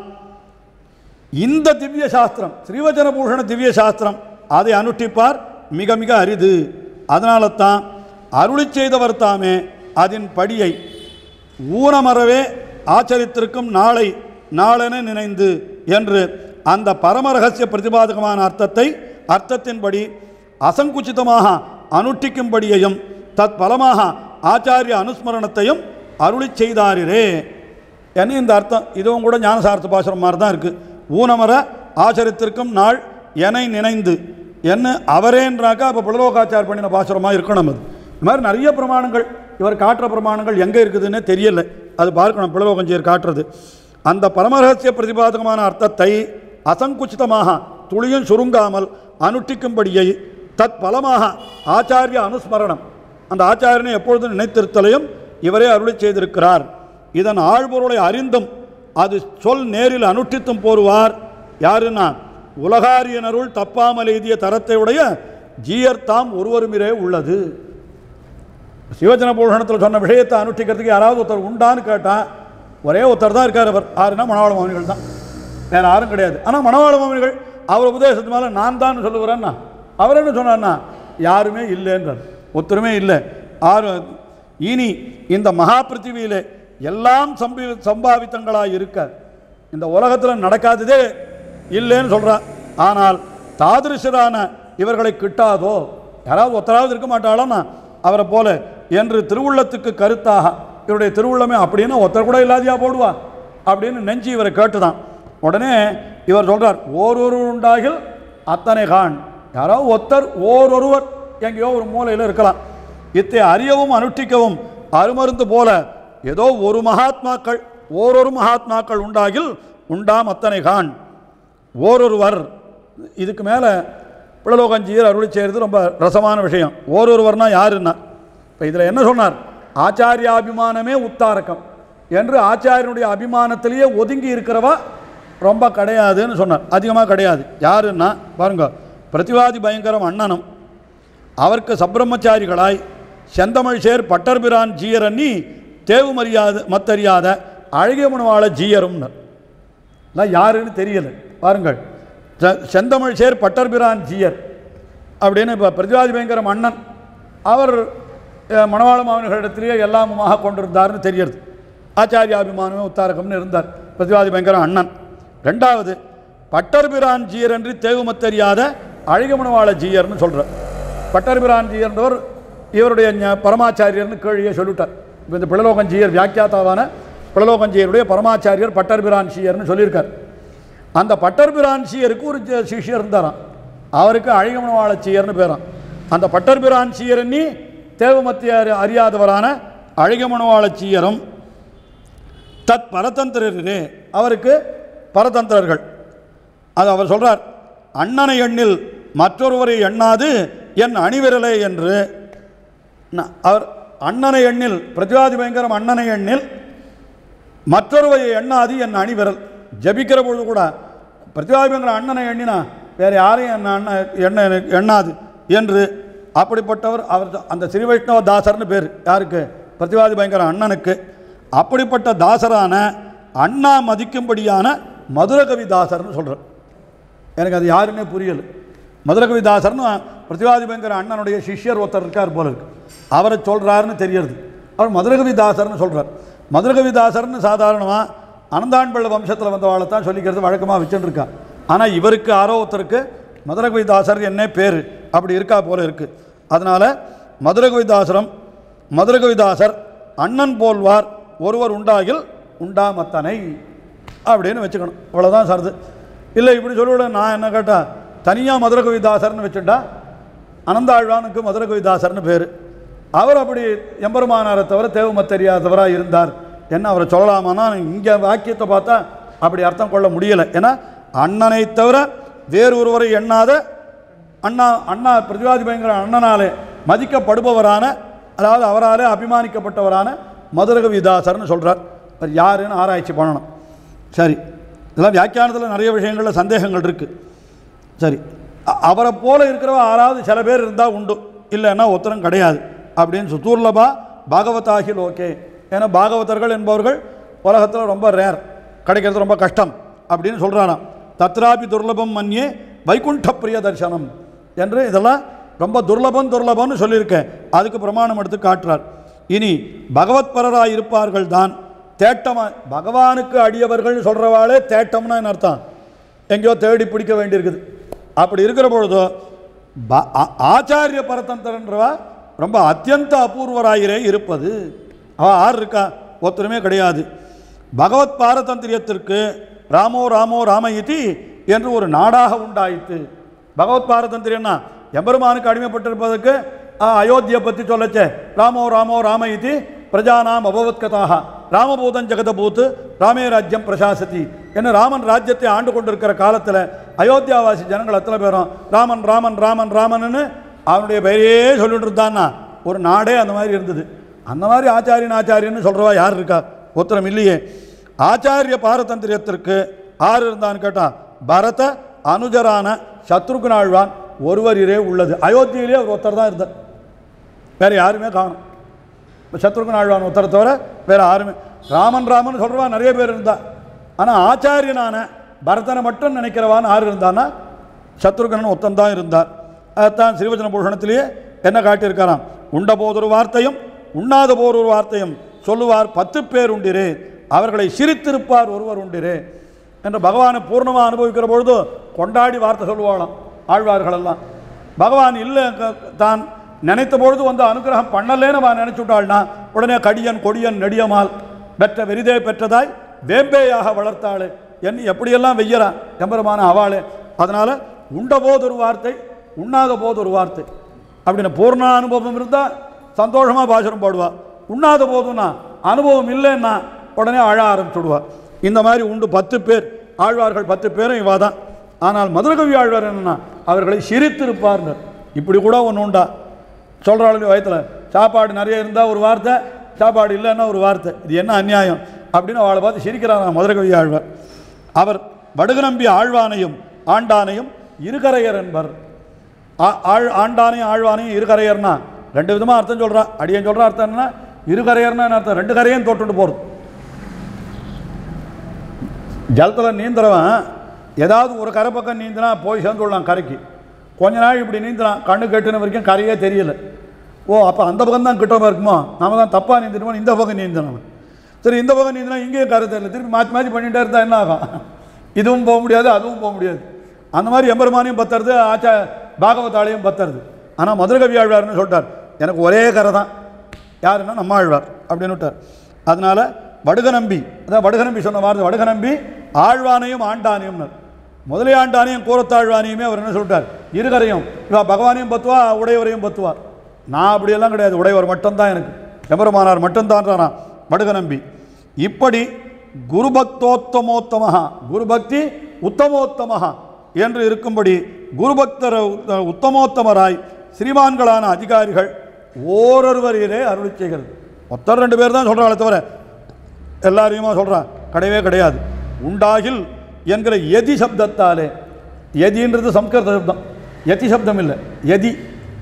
இந்த திவ்ய சாஸ்திரம் ஸ்ரீவச்சன பூஷண திவ்ய சாஸ்திரம் அதை அனுஷ்டிப்பார் மிக மிக அரிது. அதனால தான் அருளி செய்தவர் தாமே அதன் படியை ஊனமறவே ஆச்சரித்திருக்கும் நாளை நாளென நினைந்து என்று அந்த பரம ரகசிய பிரதிபாதகமான அர்த்தத்தின்படி அசங்குச்சிதமாக அனுஷ்டிக்கும்படியையும் தத் பலமாக ஆச்சாரிய அனுஸ்மரணத்தையும் அருளி செய்தாரே என்ன இந்த அர்த்தம். இதுவும் கூட ஞானசார்த்த பாசுரம் மாதிரி தான் இருக்குது. ஊனமர ஆச்சரித்திருக்கும் நாள் என நினைந்து என்ன அவரேன்றாக்கா அப்போ புலலோகாச்சார் பண்ணின பாசுரமாக இருக்கணும். அது இது மாதிரி நிறைய பிரமாணங்கள் இவர் காட்டுற பிரமாணங்கள் எங்கே இருக்குதுன்னே தெரியலை. அது பார்க்கணும் புலலோகஞ்சியர் காட்டுறது. அந்த பரமரகசிய பிரதிபாதகமான அர்த்தத்தை அசங்குச்சிதமாக துளியும் சுருங்காமல் அனுஷ்டிக்கும்படியை தத் பலமாக ஆச்சாரிய அனுஸ்மரணம் அந்த ஆச்சாரியனை எப்பொழுதும் நினைத்திருத்தலையும் இவரே அருளி செய்திருக்கிறார். இதன் ஆழ்பொருளை அறிந்தும் அது சொல் நேரில் அனுஷ்டித்தும் போருவார் யாருன்னா உலகாரியனருள் தப்பாமல் எய்திய தரத்தை உடைய ஜீயர் தாம் ஒருவருமிரே உள்ளது. சிவஜன பூஷணத்தில் சொன்ன விஷயத்தை அனுஷ்டிக்கிறதுக்கு யாராவது ஒருத்தர் உண்டான்னு கேட்டால் ஒரே ஒருத்தர் தான் இருக்கார். அவர் யாருன்னா மணவாள மாமுனிகள் தான், வேறு யாரும் கிடையாது. ஆனால் மணவாள மாமுனிகள் அவர் உபதேசத்து மேலே நான் தான் சொல்லுகிறேன்னா அவர் என்ன சொன்னார்னா யாருமே இல்லைன்றார், ஒருத்தருமே இல்லை. இனி இந்த மகா பிருத்திவியிலே எல்லாம் சம்பாவித்தங்களாக இருக்க இந்த உலகத்தில் நடக்காததே இல்லைன்னு சொல்கிறார். ஆனால் தாதிருஷரான இவர்களை கிட்டாதோ யாராவது ஒருத்தராவது இருக்க மாட்டாளோன்னா அவரை போல என்று திருவுள்ளத்துக்கு கருத்தாக இவருடைய திருவுள்ளமே அப்படின்னு ஒருத்தர் கூட இல்லாதியா போடுவா அப்படின்னு நெஞ்சு இவரை கேட்டுதான். உடனே இவர் சொல்கிறார் ஓரொரு உண்டாகில் அத்தனை கான். யாராவது ஒருத்தர் ஓரொருவர் எங்கேயோ ஒரு மூலையில் இருக்கலாம். இத்தை அறியவும் அனுஷ்டிக்கவும் அருமருந்து போல ஏதோ ஒரு மகாத்மாக்கள் ஓரொரு மகாத்மாக்கள் உண்டாகில் உண்டாம் அத்தனை கான் ஓரொருவர். இதுக்கு மேலே புலலோகஞ்சியர் அருளி செய்கிறது ரொம்ப ரசமான விஷயம். ஓரொருவர்னா யாருன்னா இப்போ இதில் என்ன சொன்னார்? ஆச்சாரியாபிமானமே உத்தாரக்கம் என்று ஆச்சாரியனுடைய அபிமானத்திலேயே ஒதுங்கி இருக்கிறவா ரொம்ப கிடையாதுன்னு சொன்னார். அதிகமாக கிடையாது. யாருன்னா பாருங்க, பிரதிவாதி பயங்கரம் அண்ணனும் அவருக்கு சப்ரம்மச்சாரிகளாய் செந்தமிழ் சேர் பட்டர்பிரான் ஜீயர் அண்ணி தேவு மத்தறியாத அழகிய மணவாள ஜீயரும்னர். யாருன்னு தெரியல. பாருங்கள், செந்தமிழ் சேர் பட்டர்பிரான் ஜீயர் அப்படின்னு இப்போ பிரதிவாதி பயங்கரம் அண்ணன் அவர் மணவாள மாமனிகளிடத்திலேயே எல்லாமுமாக கொண்டிருந்தார்னு தெரிகிறது. ஆச்சாரியாபிமானமே உத்தாரகம்னு இருந்தார் பிரதிவாதி பயங்கரம் அண்ணன். ரெண்டாவது பட்டர்பிரான் ஜீயர் என்று தேவுமத்தறியாத அழகிய மணவாள ஜீயர்னு சொல்கிறார். பட்டர்பிரான் ஜீயர்ன்றவர் இவருடைய பரமாச்சாரியர்னு கீழே சொல்லிவிட்டார். இப்போ இந்த புலலோகஞ்சியர் வியாக்கியாத்தாவான புலலோகஞ்சியருடைய பரமாச்சாரியர் பட்டர்பிரான் ஜீயர்னு சொல்லியிருக்கார். அந்த பட்டர்பிரான் ஜீயருக்கு ஒரு சிஷ்யர் இருந்தாராம், அவருக்கு அழகிய மணவாள ஜீயர்னு பேரான். அந்த பட்டர்பிரான் ஜீயர் எண்ணி தேவமத்திய அறியாதவரான அழகிய மணவாள ஜீயரும் தத் பரதந்திரரே அவருக்கு பரதந்திரர்கள். அது அவர் சொல்கிறார், அண்ணனை எண்ணில் மற்றொருவரை எண்ணாது என் அணிவிரலே என்று. அவர் அண்ணனை எண்ணில் பிரதிவாதி பயங்கரம் அண்ணனை எண்ணில் மற்றொருவரை எண்ணாது என் அணிவிரல். ஜபிக்கிற பொழுது கூட பிரதிவாதி பயங்கரம் அண்ணனை எண்ணினா வேறு யாரையும் எண்ணாது என்று அப்படிப்பட்டவர். அவர் அந்த ஸ்ரீ வைஷ்ணவ தாசர்னு பேர் யாருக்கு? பிரதிவாதி பயங்கர அண்ணனுக்கு. அப்படிப்பட்ட தாசரான அண்ணா மதிக்கும்படியான மதுரகவி தாசர்னு சொல்கிறார். எனக்கு அது யாருன்னே புரியலை. மதுரகவி தாசர்னு பிரதிவாதி பயங்கர அண்ணனுடைய சிஷ்யர் ஒருத்தர் இருக்கார் போல இருக்கு. அவரை சொல்கிறாருன்னு தெரியறது. அவர் மதுரகவி தாசர்னு சொல்கிறார். மதுரகவி தாசர்னு சாதாரணமாக அனந்தாண்பள்ள வம்சத்தில் வந்தவாளை தான் சொல்லிக்கிறது வழக்கமாக வச்சுருக்கா. ஆனால் இவருக்கு யாரோ ஒருத்தருக்கு மதுரகவி தாசர் என்ன பேர் அப்படி இருக்கா போல இருக்குது. அதனால் மதுரகவி தாசர் அண்ணன் போல்வார் ஒருவர் உண்டாகில் உண்டாமத்தனை அப்படின்னு வச்சுக்கணும். அவ்வளோதான் சார். இல்லை இப்படி சொல்லிவிட நான் என்ன கேட்டால் தனியாக மதுரகவி தாசர்னு வச்சுட்டா அனந்தாழ்வானுக்கு மதுரகவி தாசர்னு பேர். அவர் அப்படி எம்பெருமானாரை தவிர தேவமத் தெரியாதவராக இருந்தார் என்ன அவரை சொல்லலாமான்னா இங்கே வாக்கியத்தை பார்த்தா அப்படி அர்த்தம் கொள்ள முடியலை. ஏன்னா அண்ணனை தவிர வேறு ஒருவரை எண்ணாத அண்ணா பிரதிவாதி பயங்கர அண்ணனாலே மதிக்கப்படுபவரான, அதாவது அவராலே அபிமானிக்கப்பட்டவரான மதுரகவி தாசர்னு சொல்கிறார். அவர் யாருன்னு ஆராய்ச்சி பண்ணணும். சரி, இதெல்லாம் வியாக்கியானத்தில் நிறைய விஷயங்களில் சந்தேகங்கள் இருக்குது. சரி, அவரை போல இருக்கிறவ யாராவது சில பேர் இருந்தால் உண்டு, இல்லைன்னா ஒருத்தரும் கிடையாது அப்படின்னு சுத்தூர்லபா பாகவதாகி லோகே. ஏன்னா பாகவதர்கள் என்பவர்கள் உலகத்தில் ரொம்ப ரேர், கிடைக்கிறது ரொம்ப கஷ்டம் அப்படின்னு சொல்கிறாராம். தத்ராபி துர்லபம் மன்யே வைகுண்ட பிரிய தரிசனம் என்று இதெல்லாம் ரொம்ப துர்லபம்னு சொல்லியிருக்கேன். அதுக்கு பிரமாணம் எடுத்து காட்டுறார். இனி பகவத்பரராக இருப்பார்கள் தான் தேட்டமாக பகவானுக்கு அடியவர்கள் சொல்கிறவாளே தேட்டம்னா என்ன அர்த்தம்? எங்கேயோ தேடி பிடிக்க வேண்டியிருக்குது. அப்படி இருக்கிற பொழுதோ ஆச்சாரிய பரதந்திரன்றவா ரொம்ப அத்தியந்த அபூர்வராயிரே இருப்பது. அவள் யார் இருக்கா? ஒருத்தருமே கிடையாது. பகவத் பாரதந்திரியத்திற்கு ராமோ ராமோ ராமயிதி என்று ஒரு நாடாக உண்டாயிற்று. பகவத் பாரதந்திரியன்னா எம்பெருமானுக்கு அடிமைப்பட்டிருப்பதற்கு அயோத்தியை பற்றி சொல்லச்சே ராமோ ராமோ ராமயிதி பிரஜானாம் அபவத்கதாக ராமபூதன் ஜெகதபூத்து ராமே ராஜ்யம் பிரசாசதி என்ன ராமன் ராஜ்யத்தை ஆண்டு கொண்டிருக்கிற காலத்தில் அயோத்தியாவாசி ஜனங்கள் அத்தனை பேரும் ராமன் ராமன் ராமன் ராமன்னு அவனுடைய பெயரையே சொல்லிட்டு இருந்தான்னா ஒரு நாடே அந்த மாதிரி இருந்தது. அந்த மாதிரி ஆச்சாரியன்னு சொல்கிறவா யார் இருக்கா? உத்தரம் இல்லையே. ஆச்சாரிய பாரதந்திரியத்திற்கு யார் இருந்தான்னு கேட்டால் பரத அனுஜரான சத்ருகுணாழ்வான் ஒருவரே உள்ளது. அயோத்தியிலே அவர் ஒருத்தர் தான் இருந்தார், வேறு யாருமே காணும். சத்ருகுணாழ்வான் ஒருத்தரை தவிர வேறு யாருமே. ராமன் சொல்கிறவா நிறைய பேர் இருந்தா. ஆனால் ஆச்சாரியனான பரதனை மட்டும் நினைக்கிறவான்னு யார் இருந்தான்னா சத்ருகனன் ஒருத்தன் தான் இருந்தார். அதுதான் ஸ்ரீவச்சன பூஷணத்திலேயே என்ன காட்டியிருக்காராம்? உண்ட போதொரு வார்த்தையும் உண்ணாத போர் ஒரு வார்த்தையும் சொல்லுவார் 10 பேர் உண்டிரே, அவர்களை சிரித்திருப்பார் ஒருவர் உண்டிரே என்று பகவானை பூர்ணமாக அனுபவிக்கிற பொழுது கொண்டாடி வார்த்தை சொல்லுவாளாம் ஆழ்வார்களெல்லாம். பகவான் இல்லை தான் நினைத்த பொழுது வந்து அனுகிரகம் பண்ணலேன்னு அவன் நினைச்சுட்டாள்னா உடனே கடியன் கொடியன் நெடியமால் பெற்ற வெறிதே பெற்றதாய் வேம்பேயாக வளர்த்தாள் என்று எப்படியெல்லாம் வெய்யறான் எம்பெருமான அவளே. அதனால் உண்ட போது ஒரு வார்த்தை உண்ணாத போது ஒரு வார்த்தை அப்படின்னு பூர்ண அனுபவம் இருந்தால் சந்தோஷமாக பாசுரம் பாடுவாள். உண்ணாத போதுன்னா அனுபவம் இல்லைன்னா உடனே அழ ஆரம்பிச்சுடுவா. இந்த மாதிரி உண்டு 10 பேர் ஆழ்வார்கள். 10 பேரும் இவா தான். ஆனால் மதுரகவி ஆழ்வார் என்னன்னா அவர்களை சிரித்திருப்பார்னர். இப்படி கூட ஒன்று உண்டா? சொல்கிறாள் வயத்தில் சாப்பாடு நிறைய இருந்தால் ஒரு வார்த்தை, சாப்பாடு இல்லைன்னா ஒரு வார்த்தை. இது என்ன அநியாயம் அப்படின்னு அவளை பார்த்து சிரிக்கிறார் மதுரகவி ஆழ்வார். அவர் வடுகு நம்பி ஆழ்வானையும் ஆண்டானையும் இருகரையர் என்பர். ஆண்டானையும் ஆழ்வானையும் இருகரையர்னா 2 விதமாக அர்த்தம் சொல்கிறா. அடியன் சொல்கிற அர்த்தம் என்னன்னா இருகரையர்னா என்ன அர்த்தம்? 2 கரையும் தொட்டுட்டு போகிறது. ஜலத்தில் நீந்துறவன் ஏதாவது ஒரு கரை பக்கம் நீந்தினா போய் சேர்ந்து விடலாம் கரைக்கு. கொஞ்ச நாள் இப்படி நீந்தினான், கண்ணு கெட்டுன வரைக்கும் கரையே தெரியல. ஓ அப்போ அந்த பக்கம் தான் கிட்டமாக இருக்குமோ, நாம தான் தப்பாக நீந்திடுமோ, இந்த பக்கம் நீந்தினான். சரி, இந்த பக்கம் நீந்தினா இங்கேயும் கரை தெரியல, திருப்பி மாற்றி பண்ணிகிட்டே இருந்தால் என்ன ஆகும்? இதுவும் போக முடியாது, அதுவும் போக முடியாது. அந்த மாதிரி எம்பெருமானையும் பத்துறது, பாகவதாலையும் பத்துறது. ஆனால் மதுரகவி ஆழ்வார்னு சொல்லிட்டார், எனக்கு ஒரே கரை தான், யாருன்னா நம்ம ஆழ்வார் அப்படின்னு விட்டார். அதனால் வடுக நம்பி, அதான் வடுக நம்பி சொன்ன வார்த்தை, வடுக நம்பி ஆழ்வானையும் ஆண்டானையும் முதலே ஆண்டானையும் கூரத்தாழ்வானையுமே அவர் என்ன சொல்லிட்டார்? இருகரையும். இவா பகவானையும் பத்துவா உடையவரையும் பத்துவா. நான் அப்படியெல்லாம் கிடையாது, உடையவர் மட்டும்தான் எனக்கு, எம்பெருமானார் மட்டும்தான் வடுக நம்பி. இப்படி குருபக்தோத்தமோத்தமஹா, குருபக்தி உத்தமோத்தமஹா என்று இருக்கும்படி குருபக்தர் உத்தமோத்தமராய் ஸ்ரீமான்களான அதிகாரிகள் ஓரொருவரையிலே அருளி செய்கிறது. ஒருத்தர் 2 பேர் தான் சொல்கிறாங்களே தவிர எல்லாரையுமா சொல்கிறான் கிடையவே கிடையாது. உண்டாகில் என்கிற எதி சப்தத்தாலே, எதின்றது சம்ஸ்கிருத சப்தம், யதி சப்தம் இல்லை, எதி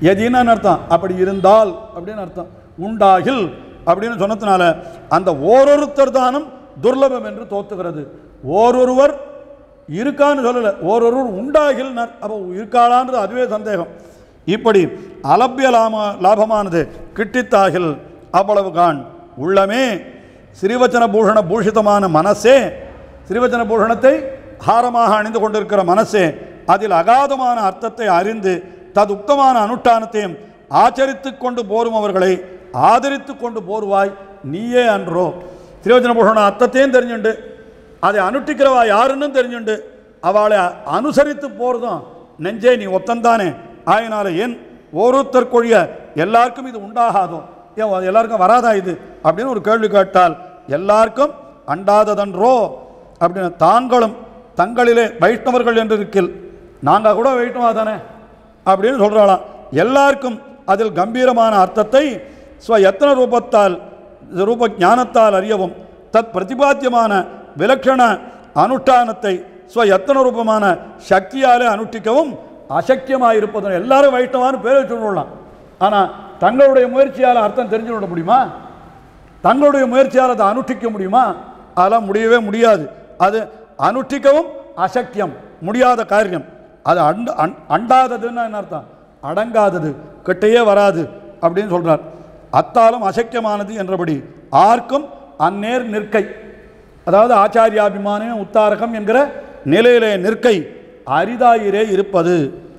எதின்னு அர்த்தம், அப்படி இருந்தால் அப்படின்னு அர்த்தம். உண்டாகில் அப்படின்னு சொன்னதுனால அந்த ஓரொருத்தர் தானும் துர்லபம் என்று தோத்துகிறது. ஓரொருவர் இருக்கான்னு சொல்லலை, ஓரொருவர் உண்டாகில். அப்போ இருக்காளான்றது அதுவே சந்தேகம். இப்படி அலபிய லாபமானது கிட்டித்தாகில் அவ்வளவு கான் உள்ளமே ஸ்ரீவச்சன பூஷண பூஷிதமான மனசே, ஸ்ரீவச்சன பூஷணத்தை ஹாரமாக அணிந்து கொண்டிருக்கிற மனசே, அதில் அகாதமான அர்த்தத்தை அறிந்து ததுக்தமான அனுஷ்டானத்தையும் ஆச்சரித்து கொண்டு போரும் அவர்களை ஆதரித்து கொண்டு போருவாய் நீயே அன்றோ. ஸ்ரீவச்சன பூஷண அர்த்தத்தையும் தெரிஞ்சுண்டு அதை அனுஷ்டிக்கிறவா யாருன்னு தெரிஞ்சுண்டு அவளை அனுசரித்து போகிறதும் நெஞ்சே நீ ஒத்தந்தானே. ஆயினால ஏன் ஒருத்தர் கொழிய எல்லாருக்கும் இது உண்டாகாதோ, ஏன் எல்லாருக்கும் வராதா இது அப்படின்னு ஒரு கேள்வி கேட்டால் எல்லாருக்கும் அண்டாததன்றோ அப்படின்னு தாங்களும் தங்களிலே வைஷ்ணவர்கள் என்று இருக்கில் நாங்கள் கூட வைஷ்ணவா தானே அப்படின்னு சொல்கிறாளாம். எல்லாருக்கும் அதில் கம்பீரமான அர்த்தத்தை ஸ்வயத்ன ரூபத்தால் ரூப ஞானத்தால் அறியவும் தத் பிரதிபாத்தியமான விலக்ஷண அனுஷ்டானத்தை ஸ்வயத்ன ரூபமான சக்தியாலே அனுஷ்டிக்கவும் அசக்கியமாக இருப்பதும் எல்லாரும் வைஷ்ணவான்னு பேர் வச்சுடலாம். ஆனால் தங்களுடைய முயற்சியால் அர்த்தம் தெரிஞ்சு விட முடியுமா? தங்களுடைய முயற்சியால் அதை அனுஷ்டிக்க முடியுமா? அதெல்லாம் முடியவே முடியாது. அது அனுஷ்டிக்கவும் அசக்கியம், முடியாத காரியம். அது அண்டாததுன்னு என்ன அர்த்தம்? அடங்காதது, கிட்டையே வராது அப்படின்னு சொல்கிறார். அத்தாலும் அசக்கியமானது என்றபடி ஆர்க்கும் அந்நேர் நிற்கை, அதாவது ஆச்சாரியாபிமானம் உத்தாரகம் என்கிற நிலையிலே நிற்கை அரிதாயிரே இருப்பது.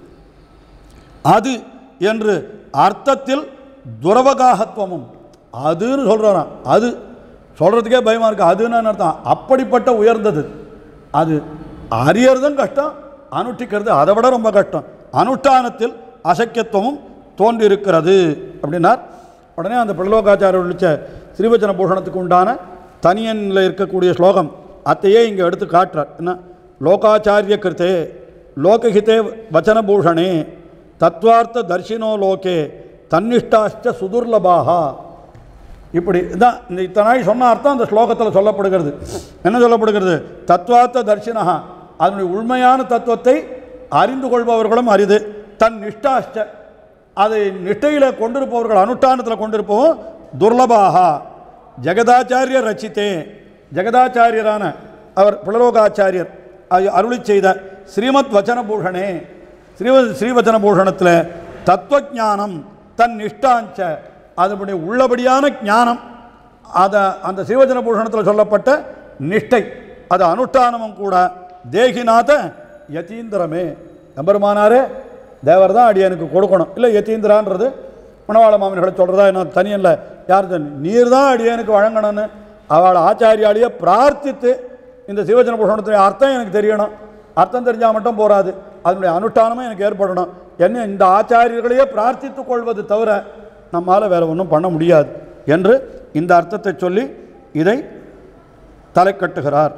அது என்று அர்த்தத்தில் துரவகாகத்துவமும் அதுன்னு சொல்கிறாராம். அது சொல்கிறதுக்கே பயமாக இருக்குது. அதுன்னு அர்த்தம் அப்படிப்பட்ட உயர்ந்தது. அது அறியறதும் கஷ்டம், அனுஷ்டிக்கிறது அதை விட ரொம்ப கஷ்டம். அனுஷ்டானத்தில் அசக்கியத்துவமும் தோன்றியிருக்கிறது அப்படின்னார். உடனே அந்த பிரலோகாச்சாரியர் விழிச்ச ஸ்ரீவச்சன பூஷணத்துக்கு உண்டான தனியனில் இருக்கக்கூடிய ஸ்லோகம் அத்தையே இங்கே எடுத்து காட்டுறார். என்ன? லோகாச்சாரிய கிருத்தே லோகஹிதே வச்சனபூஷணே தத்வார்த்த தர்ஷினோ லோகே தன்னிஷ்டாச்ச சுதுர்லபாக. இப்படி தான் இந்த இத்தனை நாள் சொன்ன அர்த்தம் அந்த ஸ்லோகத்தில் சொல்லப்படுகிறது. என்ன சொல்லப்படுகிறது? தத்வார்த்த தர்ஷினஹா, அதனுடைய உண்மையான தத்துவத்தை அறிந்து கொள்பவர்களும் அரிது. தன் நிஷ்டாச்ச, அதை நிஷ்டையில் கொண்டிருப்பவர்கள் அனுஷ்டானத்தில் கொண்டிருப்பவும் துர்லபாக. ஜெகதாச்சாரிய ரச்சித்தே, ஜெகதாச்சாரியரான அவர் புலலோகாச்சாரியர் அருளி செய்த ஸ்ரீமத் வச்சனபூஷணே, ஸ்ரீவச்சனபூஷணத்தில் தத்துவஞானம் தன் நிஷ்டாஞ்ச, அதனுடைய உள்ளபடியான ஞானம், அதை அந்த ஸ்ரீவச்சனபூஷணத்தில் சொல்லப்பட்ட நிஷ்டை, அது அனுஷ்டானமும் கூட தேகிநாத யதீந்திரமே. எம்பெருமானாரே தேவர் தான் அடியனுக்கு கொடுக்கணும். இல்லை யதீந்திரான்றது மணவாள மாமன்களை சொல்கிறதா என்ன தனியல்ல, யார் நீர் தான் அடியனுக்கு வழங்கணும்னு அவளை ஆச்சாரியாலேயே பிரார்த்தித்து இந்த சிவஜன பூஷணத்துடைய அர்த்தம் எனக்கு தெரியணும். அர்த்தம் தெரிஞ்சால் மட்டும் போராது, அதனுடைய அனுஷ்டானமும் எனக்கு ஏற்படணும். என்ன இந்த ஆச்சாரியர்களையே பிரார்த்தித்து கொள்வது தவிர நம்மால் வேறு ஒன்றும் பண்ண முடியாது என்று இந்த அர்த்தத்தை சொல்லி இதை தலை கட்டுகிறார்.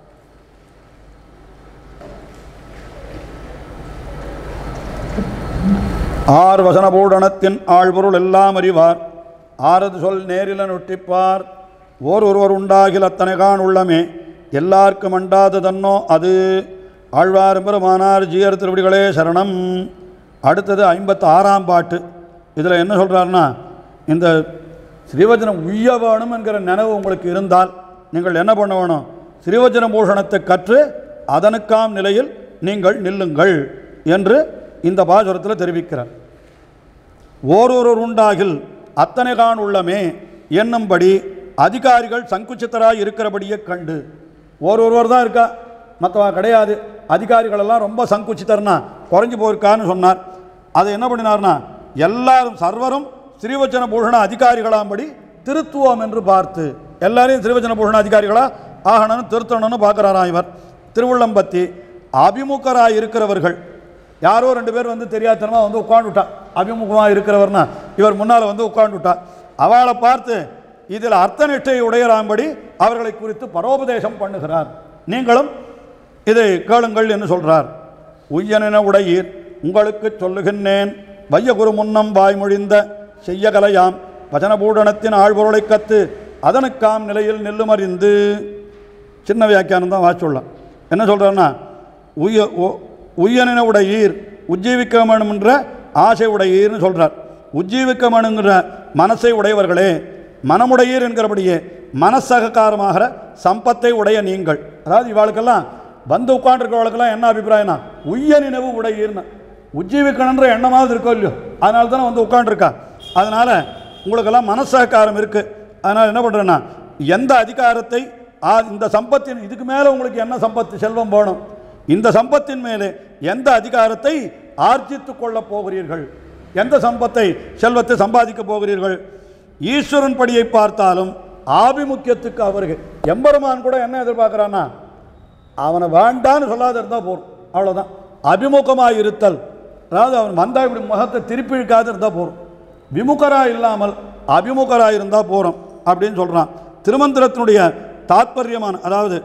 ஆர் வசனபூடனத்தின் ஆழ்பொருள் எல்லாம் அறிவார், ஆறது சொல் நேரில நொட்டிப்பார், ஒருவர் உண்டாகில் அத்தனைகான் உள்ளமே எல்லாருக்கும் அண்டாது தன்னோ அது. ஆழ்வார் பெருமானார் ஜீயர் திருவடிகளே சரணம். அடுத்தது 56ஆம் பாட்டு. இதில் என்ன சொல்கிறாருன்னா, இந்த ஸ்ரீவச்சனம் உய்ய வேணும் என்கிற நினைவு உங்களுக்கு இருந்தால் நீங்கள் என்ன பண்ண வேணும்? ஸ்ரீவச்சன பூஷணத்தை கற்று அதனுக்காம் நிலையில் நீங்கள் நில்லுங்கள் என்று இந்த பாசுரத்தில் தெரிவிக்கிறார். ஓரொரு உண்டாகில் அத்தனைகான் உள்ளமே என்னும்படி அதிகாரிகள் சங்குச்சித்தராக இருக்கிறபடியே கண்டு. ஒருவர் தான் இருக்கா, மற்றவா கிடையாது. அதிகாரிகளெல்லாம் ரொம்ப சங்குச்சித்தர்னா குறைஞ்சி போயிருக்கான்னு சொன்னார். அதை என்ன பண்ணினார்னா, எல்லாரும் சர்வரும் ஸ்ரீவச்சன பூஷண அதிகாரிகளாம்படி திருத்துவோம் என்று பார்த்து எல்லாரையும் ஸ்ரீவச்சன பூஷண அதிகாரிகளாக ஆகணும்னு திருத்தணும்னு பார்க்குறாராம். இவர் திருவுள்ளம்பத்தி அபிமுகராக இருக்கிறவர்கள் யாரோ 2 பேர் வந்து தெரியாதனமாக வந்து உட்காந்துட்டா. அபிமுகமாக இருக்கிறவர்னா இவர் முன்னால் வந்து உட்காந்துட்டா. அவளை பார்த்து இதில் அர்த்த நிஷ்டை உடையறாம்படி அவர்களை குறித்து பரோபதேசம் பண்ணுகிறார். நீங்களும் இதை கேளுங்கள் என்று சொல்கிறார். உய்யன உடையீர் உங்களுக்கு சொல்லுகின்றேன், வையகுரு முன்னம் வாய்மொழிந்த செய்யகலையாம் வச்சனபூடனத்தின் ஆழ்பொருளை கத்து அதனுக்காம் நிலையில் நெல்லுமறிந்து. சின்ன வியாக்கியானம் தான் வாசிச்சுள்ளலாம். என்ன சொல்கிறாருன்னா, உய்யன உடையீர் உஜ்ஜீவிக்க வேண்டும் என்ற ஆசை உடையீர்னு சொல்கிறார். உஜ்ஜீவிக்கமனுங்கிற மனசை உடையவர்களே, மனமுடையீர் என்கிறபடியே மனசககாரமாகிற சம்பத்தை உடைய நீங்கள். அதாவது இவாளுக்கெல்லாம் வந்து உட்காண்டிருக்கவளுக்கெல்லாம் என்ன அபிப்பிராயம்னா உய்ய நினைவு உடையீர்னு, உஜ்ஜீவிக்கணுன்ற எண்ணமாவது இருக்கோ இல்லையோ, அதனால தானே வந்து உட்காண்டிருக்கா. அதனால் உங்களுக்கெல்லாம் மனசககாரம் இருக்குது. அதனால் என்ன பண்ணுறேன்னா, எந்த அதிகாரத்தை இந்த சம்பத்தின் இதுக்கு மேலே உங்களுக்கு என்ன சம்பத்து செல்வம் போகணும், இந்த சம்பத்தின் மேலே எந்த அதிகாரத்தை ஆர்ஜித்து கொள்ளப் போகிறீர்கள், எந்த சம்பத்தை செல்வத்தை சம்பாதிக்க போகிறீர்கள். ஈஸ்வரன் படியை பார்த்தாலும் ஆபிமுக்கியத்துக்கு அவருக்கு எம்பெருமான் கூட என்ன எதிர்பார்க்குறான்னா, அவனை வேண்டான்னு சொல்லாத இருந்தால் போகிறோம், அவ்வளோதான். அபிமுகமாக இருத்தல், அதாவது அவன் வந்தால் இப்படி முகத்தை திருப்பி இழுக்காது இருந்தால் போகிறோம், விமுகராக இல்லாமல் அபிமுகராக இருந்தால் போகிறோம் அப்படின்னு சொல்கிறான். திருமந்திரத்தினுடைய தாத்பரியமான, அதாவது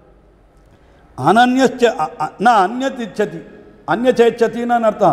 அனன்யச்ச அந்நத் இச்சதி அந்நச்சேச்சத்தின்னு அர்த்தம்.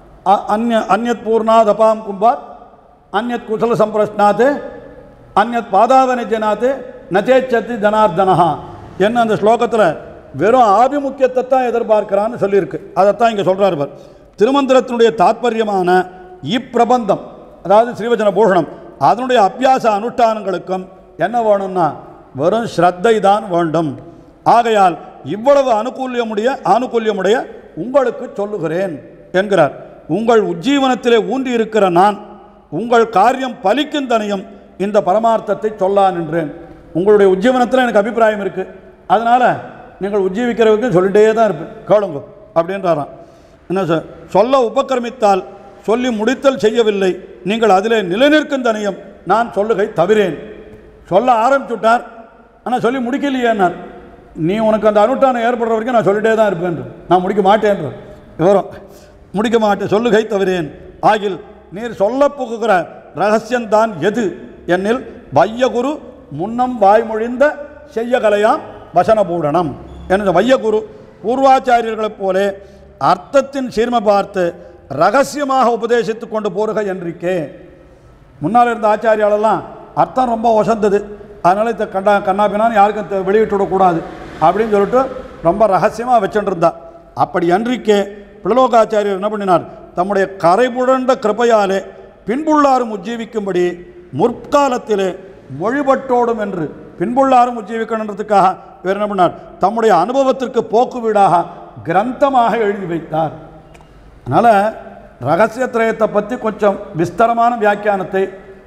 அந்நத் பூர்ணாத் அபாம் கும்பாத் அந்நத் குசல சம்பிரஷ்னாத் அந்நத் பாதாவன ஜனாத் நச்சேச்சதி ஜனார்தனஹா என்ன அந்த ஸ்லோகத்தில் வெறும் ஆபிமுக்கியத்தை தான் எதிர்பார்க்கிறான்னு சொல்லியிருக்கு. அதைத்தான் இங்கே சொல்கிறார். திருமந்திரத்தினுடைய தாத்பரியமான இப்பிரபந்தம், அதாவது ஸ்ரீவச்சன பூஷணம், அதனுடைய அபியாச அனுஷ்டானங்களுக்கும் என்ன வேணும்னா வெறும் ஸ்ரத்தை தான் வேண்டும். ஆகையால் இவ்வளவு ஆனுகூல்யமுடைய உங்களுக்கு சொல்லுகிறேன் என்கிறார். உங்கள் உஜ்ஜீவனத்திலே ஊன்றி இருக்கிற நான் உங்கள் காரியம் பலிக்கும் தனியும் இந்த பரமார்த்தத்தை சொல்லா நின்றேன். உங்களுடைய உஜ்ஜீவனத்தில் எனக்கு அபிப்பிராயம் இருக்குது, அதனால் நீங்கள் உஜ்ஜீவிக்கிறவருக்கு சொல்லிட்டே தான் இருப்பேன், கேளுங்க அப்படின்றாராம். என்ன சார் சொல்ல உபக்கிரமித்தால் சொல்லி முடித்தல் செய்யவில்லை, நீங்கள் அதிலே நிலைநிற்கும் தனியும் நான் சொல்லுகை தவிரேன். சொல்ல ஆரம்பிச்சுட்டார், ஆனால் சொல்லி முடிக்கலையேன்னார். நீ உனக்கு அந்த அனுஷ்டானம் ஏற்படுற வரைக்கும் நான் சொல்லிட்டே தான் இருப்பேன், நான் முடிக்க மாட்டேன்ற விவரம், முடிக்க மாட்டேன், சொல்லுகை தவிரேன். ஆகில் நீர் சொல்ல புகுகிற ரகசியம்தான் எது என்னில் வையகுரு முன்னம் வாய்மொழிந்த செய்யகலையாம் வசனபூடனம். எனது வையகுரு பூர்வாச்சாரியர்களைப் போலே அர்த்தத்தின் சீர்மை பார்த்து ரகசியமாக உபதேசித்து கொண்டு போருக என்றிக்கே. முன்னால் இருந்த ஆச்சாரியாலெல்லாம் அர்த்தம் ரொம்ப வசந்தது, அதனால் இதை கண்ணாபின்னான்னு யாருக்கும் வெளியிட்டுவிடக்கூடாது அப்படின்னு சொல்லிட்டு ரொம்ப ரகசியமாக வச்சுருந்தா. அப்படி அன்றிக்கே பிளலோகாச்சாரியர் என்ன பண்ணினார், தம்முடைய கரைபுரண்ட கிருபையாலே பின்புள்ளாரும் உஜ்ஜீவிக்கும்படி முற்காலத்திலே மொழிபட்டோடும் என்று பின்புள்ளாரும் உஜ்ஜீவிக்கணுன்றதுக்காக இவர் என்ன பண்ணார், தம்முடைய அனுபவத்திற்கு போக்கு வீடாக கிரந்தமாக எழுதி வைத்தார். அதனால் ரகசியத்திரயத்தை பற்றி கொஞ்சம் விஸ்தரமான வியாக்கியானத்தை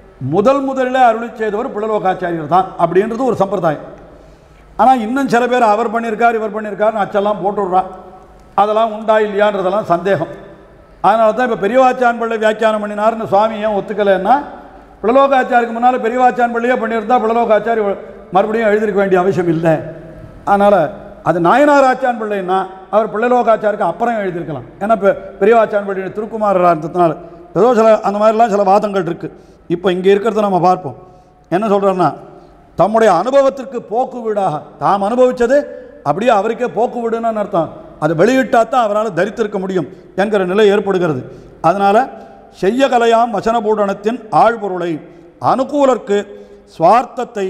முதலில் அருளி செய்தவர் பிளலோகாச்சாரியர் தான் அப்படின்றது ஒரு சம்பிரதாயம். ஆனால் இன்னும் சில பேர் அவர் பண்ணியிருக்கார் இவர் பண்ணியிருக்காருன்னு அச்செல்லாம் போட்டுடுறா, அதெல்லாம் உண்டா இல்லையான்றதெல்லாம் சந்தேகம். அதனால தான் இப்போ பெரியவாச்சான் பிள்ளை வியாக்கியானம் பண்ணினார்னு சுவாமி ஏன் ஒத்துக்கலைன்னா, பிளலோகாச்சாரிக்கு முன்னால் பெரியவாச்சான் பிள்ளையே பண்ணியிருந்தால் பிளலோகாச்சாரி மறுபடியும் எழுதிருக்க வேண்டிய அவசியம் இல்லை. அதனால் அது நாயனார் ஆச்சான் பிள்ளைன்னா அவர் பிளலோகாச்சாருக்கு அப்புறம் எழுதியிருக்கலாம். ஏன்னா இப்போ பெரியவாச்சான் பிள்ளை திருக்குமாரராக இருந்ததுனால ஏதோ சில அந்த மாதிரிலாம் சில வாதங்கள் இருக்குது. இப்போ இங்கே இருக்கிறத நம்ம பார்ப்போம். என்ன சொல்கிறாருன்னா, தம்முடைய அனுபவத்திற்கு போக்கு வீடாக தாம் அனுபவித்தது அப்படியே அவருக்கே போக்கு வீடுன்னு அர்த்தம், அது வெளியிட்டால் தான் அவரால் தரித்திருக்க முடியும் என்கிற நிலை ஏற்படுகிறது. அதனால் செய்யகலையாம் வசனபூடனத்தின் ஆழ்பொருளை அனுகூலர்க்கு சுவார்த்தத்தை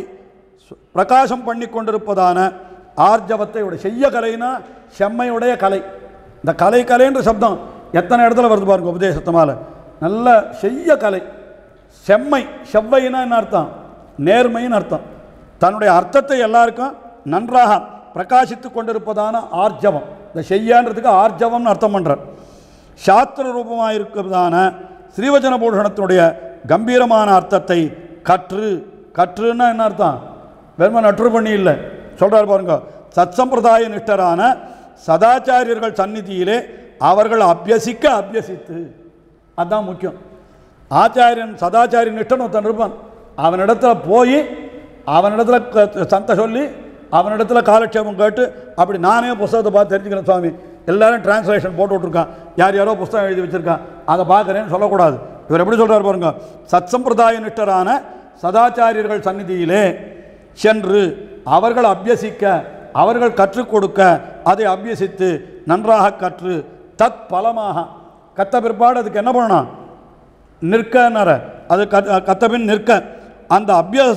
பிரகாசம் பண்ணி கொண்டிருப்பதான ஆர்ஜவத்தை உடைய செய்யகலைனா செம்மையுடைய கலை. இந்த கலைன்ற சப்தம் எத்தனை இடத்துல வருது பாருங்க உபதேசத்தமால. நல்ல செய்ய கலை, செம்மை, செவ்வைனா என்ன அர்த்தம், நேர்மைன்னு அர்த்தம். தன்னுடைய அர்த்தத்தை எல்லாருக்கும் நன்றாக பிரகாசித்து கொண்டிருப்பதான ஆர்ஜவம், இந்த செய்யான்றதுக்கு ஆர்ஜவம்னு அர்த்தம் பண்ணுறார். சாஸ்திர ரூபமாக இருக்கிறதான ஸ்ரீவச்சன பூஷணத்தினுடைய கம்பீரமான அர்த்தத்தை கற்றுன்னா என்ன அர்த்தம், வெறும நற்று பண்ணி இல்லை சொல்கிறார் பாருங்க. சத் சம்பிரதாய நிஷ்டரான சதாச்சாரியர்கள் சந்நிதியிலே அவர்கள் அபியசித்து, அதுதான் முக்கியம். ஆச்சாரியன் சதாச்சாரிய நிஷ்டன் ஒருத்தன் இருப்பான், அவனிடத்தில் போய் அவனிடத்தில் சந்தை சொல்லி அவனிடத்தில் காலட்சேபம் கேட்டு அப்படி நானே புஸ்தகத்தை பார்த்து தெரிஞ்சுக்கிறேன் சுவாமி, எல்லோரும் டிரான்ஸ்லேஷன் போட்டு விட்ருக்கான், யாரோ புஸ்தகம் எழுதி வச்சுருக்கான், அதை பார்க்குறேன்னு சொல்லக்கூடாது. இவர் எப்படி சொல்கிறார் பாருங்க, சத் சம்பிரதாய நிஷ்டரான சதாச்சாரியர்கள் சந்நிதியிலே சென்று அவர்கள் அபியசிக்க, அவர்கள் கற்றுக் கொடுக்க, அதை அபியசித்து நன்றாக கற்று தத் பலமாக கத்த பிற்பாடு அதுக்கு என்ன பண்ணணும், நிற்கற, அது கத்தபின் நிற்க, அந்த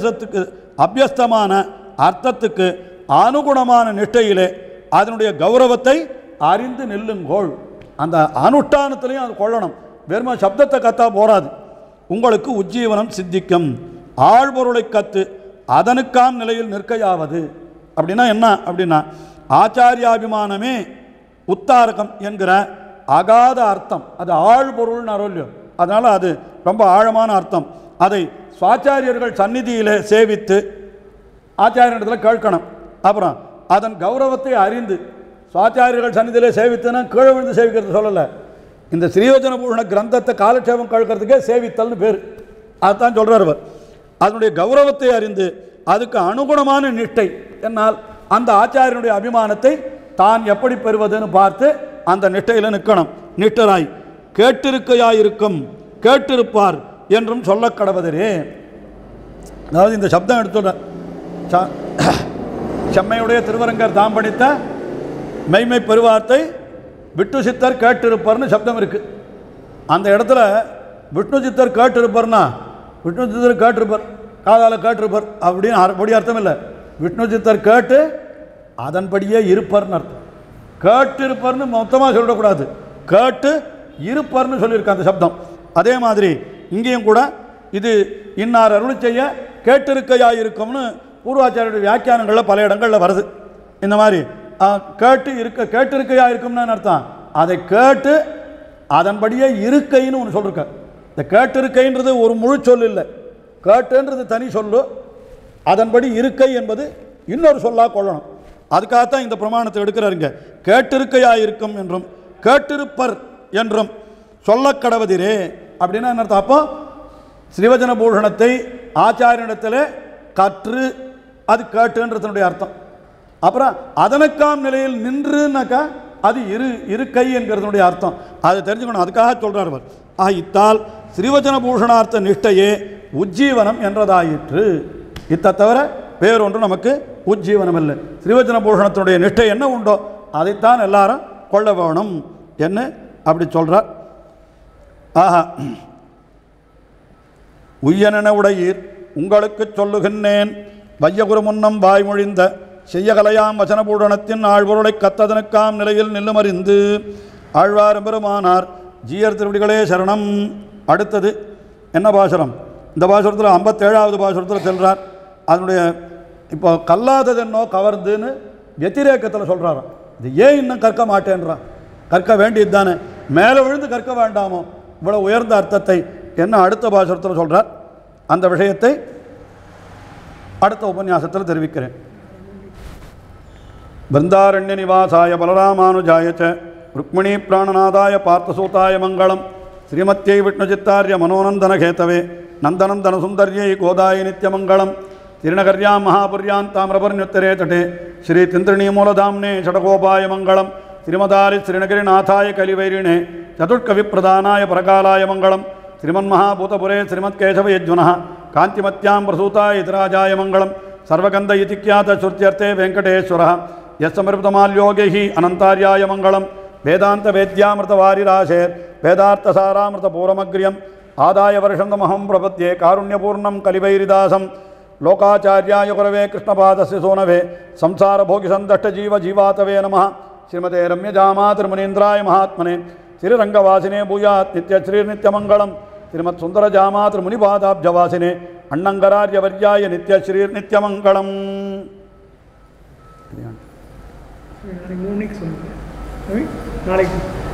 அபியஸ்தமான அர்த்தத்துக்கு அனுகுணமான நிஷ்டையிலே அதனுடைய கௌரவத்தை அறிந்து நில்லுங்கோள். அந்த அனுஷ்டானத்திலையும் அது கொள்ளணும். வெறும சப்தத்தை கத்தா போராது, உங்களுக்கு உஜ்ஜீவனம் சித்திக்கும். ஆழ்பொருளை கத்து அதனுக்காம் நிலையில் நிற்கையாவது அப்படின்னா என்ன அப்படின்னா, ஆச்சாரியாபிமானமே உத்தாரகம் என்கிற அகாத அர்த்தம். அது ஆழ்பொருள்னு அருள்யம், அதனால் அது ரொம்ப ஆழமான அர்த்தம். அதை சுவாச்சாரியர்கள் சந்நிதியில் சேவித்து ஆச்சாரியத்தில் கேட்கணும். அப்புறம் அதன் கௌரவத்தை அறிந்து சுவாச்சாரியர்கள் சந்நிதியில் சேவித்துன்னா கீழே விழுந்து சேவிக்கிறது சொல்லலை. இந்த ஸ்ரீவச்சன பூஷண கிரந்தத்தை காலட்சேபம் கேட்கறதுக்கே சேவித்தல்னு பேர். அதுதான் சொல்கிறார் அவர். அதனுடைய கௌரவத்தை அறிந்து அதுக்கு அனுகுணமான நிஷ்டை என்னால் அந்த ஆச்சாரியனுடைய அபிமானத்தை தான் எப்படி பெறுவதுன்னு பார்த்து அந்த நிஷ்டையில் நிற்கணும். நிஷ்டராய் கேட்டிருக்கையாயிருக்கும் கேட்டிருப்பார் என்றும் சொல்ல கடவதரே. அதாவது இந்த சப்தம் எடுத்துள்ள செம்மையுடைய திருவரங்கர் தாம் படித்த மெய்மை பெருவார்த்தை விஷ்ணு சித்தர் கேட்டிருப்பார்னு சப்தம் இருக்குது. அந்த இடத்துல விஷ்ணு சித்தர் கேட்டிருப்பார்னா விஷ்ணு சித்தர் கேட்டிருப்பார், காதால் கேட்டிருப்பார் அப்படின்னு அப்படி அர்த்தம் இல்லை. விஷ்ணு சித்தர் கேட்டு அதன்படியே இருப்பார்னு அர்த்தம். கேட்டிருப்பார்னு மொத்தமாக சொல்லிடக்கூடாது, கேட்டு இருப்பார்னு சொல்லியிருக்க அந்த சப்தம். அதே மாதிரி இங்கேயும் கூட இது இன்னார் அருள் செய்ய கேட்டிருக்கையாயிருக்கும்னு பூர்வாச்சாரியுடைய வியாக்கியானங்களில் பல இடங்களில் வருது. இந்த மாதிரி கேட்டிருக்கையாயிருக்கும்னு அர்த்தம். அதை கேட்டு அதன்படியே இருக்கைன்னு ஒன்று சொல்லிருக்க. இந்த கேட்டிருக்கைன்றது ஒரு முழு சொல் இல்லை, கேட்டுன்றது தனி சொல்லு, அதன்படி இருக்கை என்பது இன்னொரு சொல்லாக கொள்ளணும். அதுக்காகத்தான் இந்த பிரமாணத்தை எடுக்கிறாருங்க. கேட்டிருக்கையாயிருக்கும் என்றும் கேட்டிருப்பர் என்றும் சொல்ல கடவதிரே அப்படின்னா என்ன அர்த்தம்? அப்போ ஸ்ரீவச்சன பூஷணத்தை ஆச்சாரியனிடத்தில் கற்று அது கேட்டுன்றதனுடைய அர்த்தம். அப்புறம் அதனுக்காம் நிலையில் நின்றுனாக்கா அது இருக்கை என்கிறதுனுடைய அர்த்தம். அதை தெரிஞ்சுக்கணும், அதுக்காக சொல்கிறார் அவர். இத்தால் ஸ்ரீவச்சன பூஷணார்த்த நிஷ்டையே உஜ்ஜீவனம் என்றதாயிற்று. இத்தை தவிர வேறொன்று நமக்கு உஜ்ஜீவனம் இல்லை. ஸ்ரீவச்சன பூஷணத்தினுடைய நிஷ்டை என்ன உண்டோ அதைத்தான் எல்லாரும் கொள்ள வேணும் என்ன அப்படி சொல்கிறார். உய்யனென உடையீர் உங்களுக்கு சொல்லுகின்றேன், வையகுரு முன்னம் வாய்மொழிந்த செய்யகலையாம் வசனபூடனத்தின் ஆழ்பொருளை கத்ததனுக்காம் நிலையில் நில்லுமறிந்து ஆழ்வார் பெருமானார் ஜீயர் திருவடிகளே சரணம். அடுத்தது என்ன பாசுரம்? இந்த பாசுரத்தில் 57வது பாசுரத்தில் செல்றார். அதனுடைய இப்போ கல்லாததென்னோ கவர்ந்துன்னு வெத்திரேக்கத்தில் சொல்கிறாராம். இது ஏன் இன்னும் கற்க மாட்டேன்றான்? கற்க வேண்டியது தானே, மேலே விழுந்து கற்க வேண்டாமோ இவ்வளோ உயர்ந்த அர்த்தத்தை என்ன அடுத்த பாசுரத்தில் சொல்கிறார். அந்த விஷயத்தை அடுத்த உபன்யாசத்தில் தெரிவிக்கிறேன். பிருந்தாரண்ய நிவாசாய பலராமானுஜாய ச ருக்மிணீ பிராணநாதாய பார்த்தசூதாய மங்களம். ஸ்ரீமத்யை விஷ்ணுச்சித்தார்ய மனோநந்தன கேதவே நந்தநந்தன சுந்தர்யை கோதாய நித்யமங்கலம். திருநகர்யாம் மகாபுர்யாம் தாமிரபர்ணியுத்தரே தட்டே ஸ்ரீ திந்திரணீ மூலதாம்னே ஷடகோபாய மங்களம். ஸ்ரீமதாரி ஸ்ரீநகரிநாதாய கலிவைரிணே சதுர்கவிப்பிரதானாய பரகாலாய மங்களம். ஸ்ரீமன்மகாபூதபுரே ஸ்ரீமத்கேசவ யஜ்வனः காந்திமத்யாம் பிரசூதாய இதராஜாய மங்களம். சர்வகந்த இதிக்யாத ஸ்ருத்யர்த்தே வெங்கடேஸ்வரः யஸ்ஸமருதமால்யோகைः அனந்தார்யாய மங்களம். வேதாந்த வேத்யாமிருதவாரிராசேர் வேதார்த்தசாராமிருத பூரமக்ரியம் ஆதாய வருஷந்தமஹம் பிரபத்யே காருண்யபூர்ணம் கலிவைரிதாசம். லோகாச்சார்யாய குரவே கிருஷ்ணபாதஸ்ய சோனவே संसारभोगिसन्दष्टजीवजीवातवे नमः. श्रीमते रम्यजामातृमुनीन्द्राय महात्मने श्रीरङ्गवासिने भूयात् नित्यश्रीर्नित्यमङ्गलं. श्रीमत्सुन्दरजामातृमुनिपादाब्जवासिने अण्णङ्गरार्यवर्याय नित्यश्रीर्नित्यमङ्गलम्. நாளைக்கு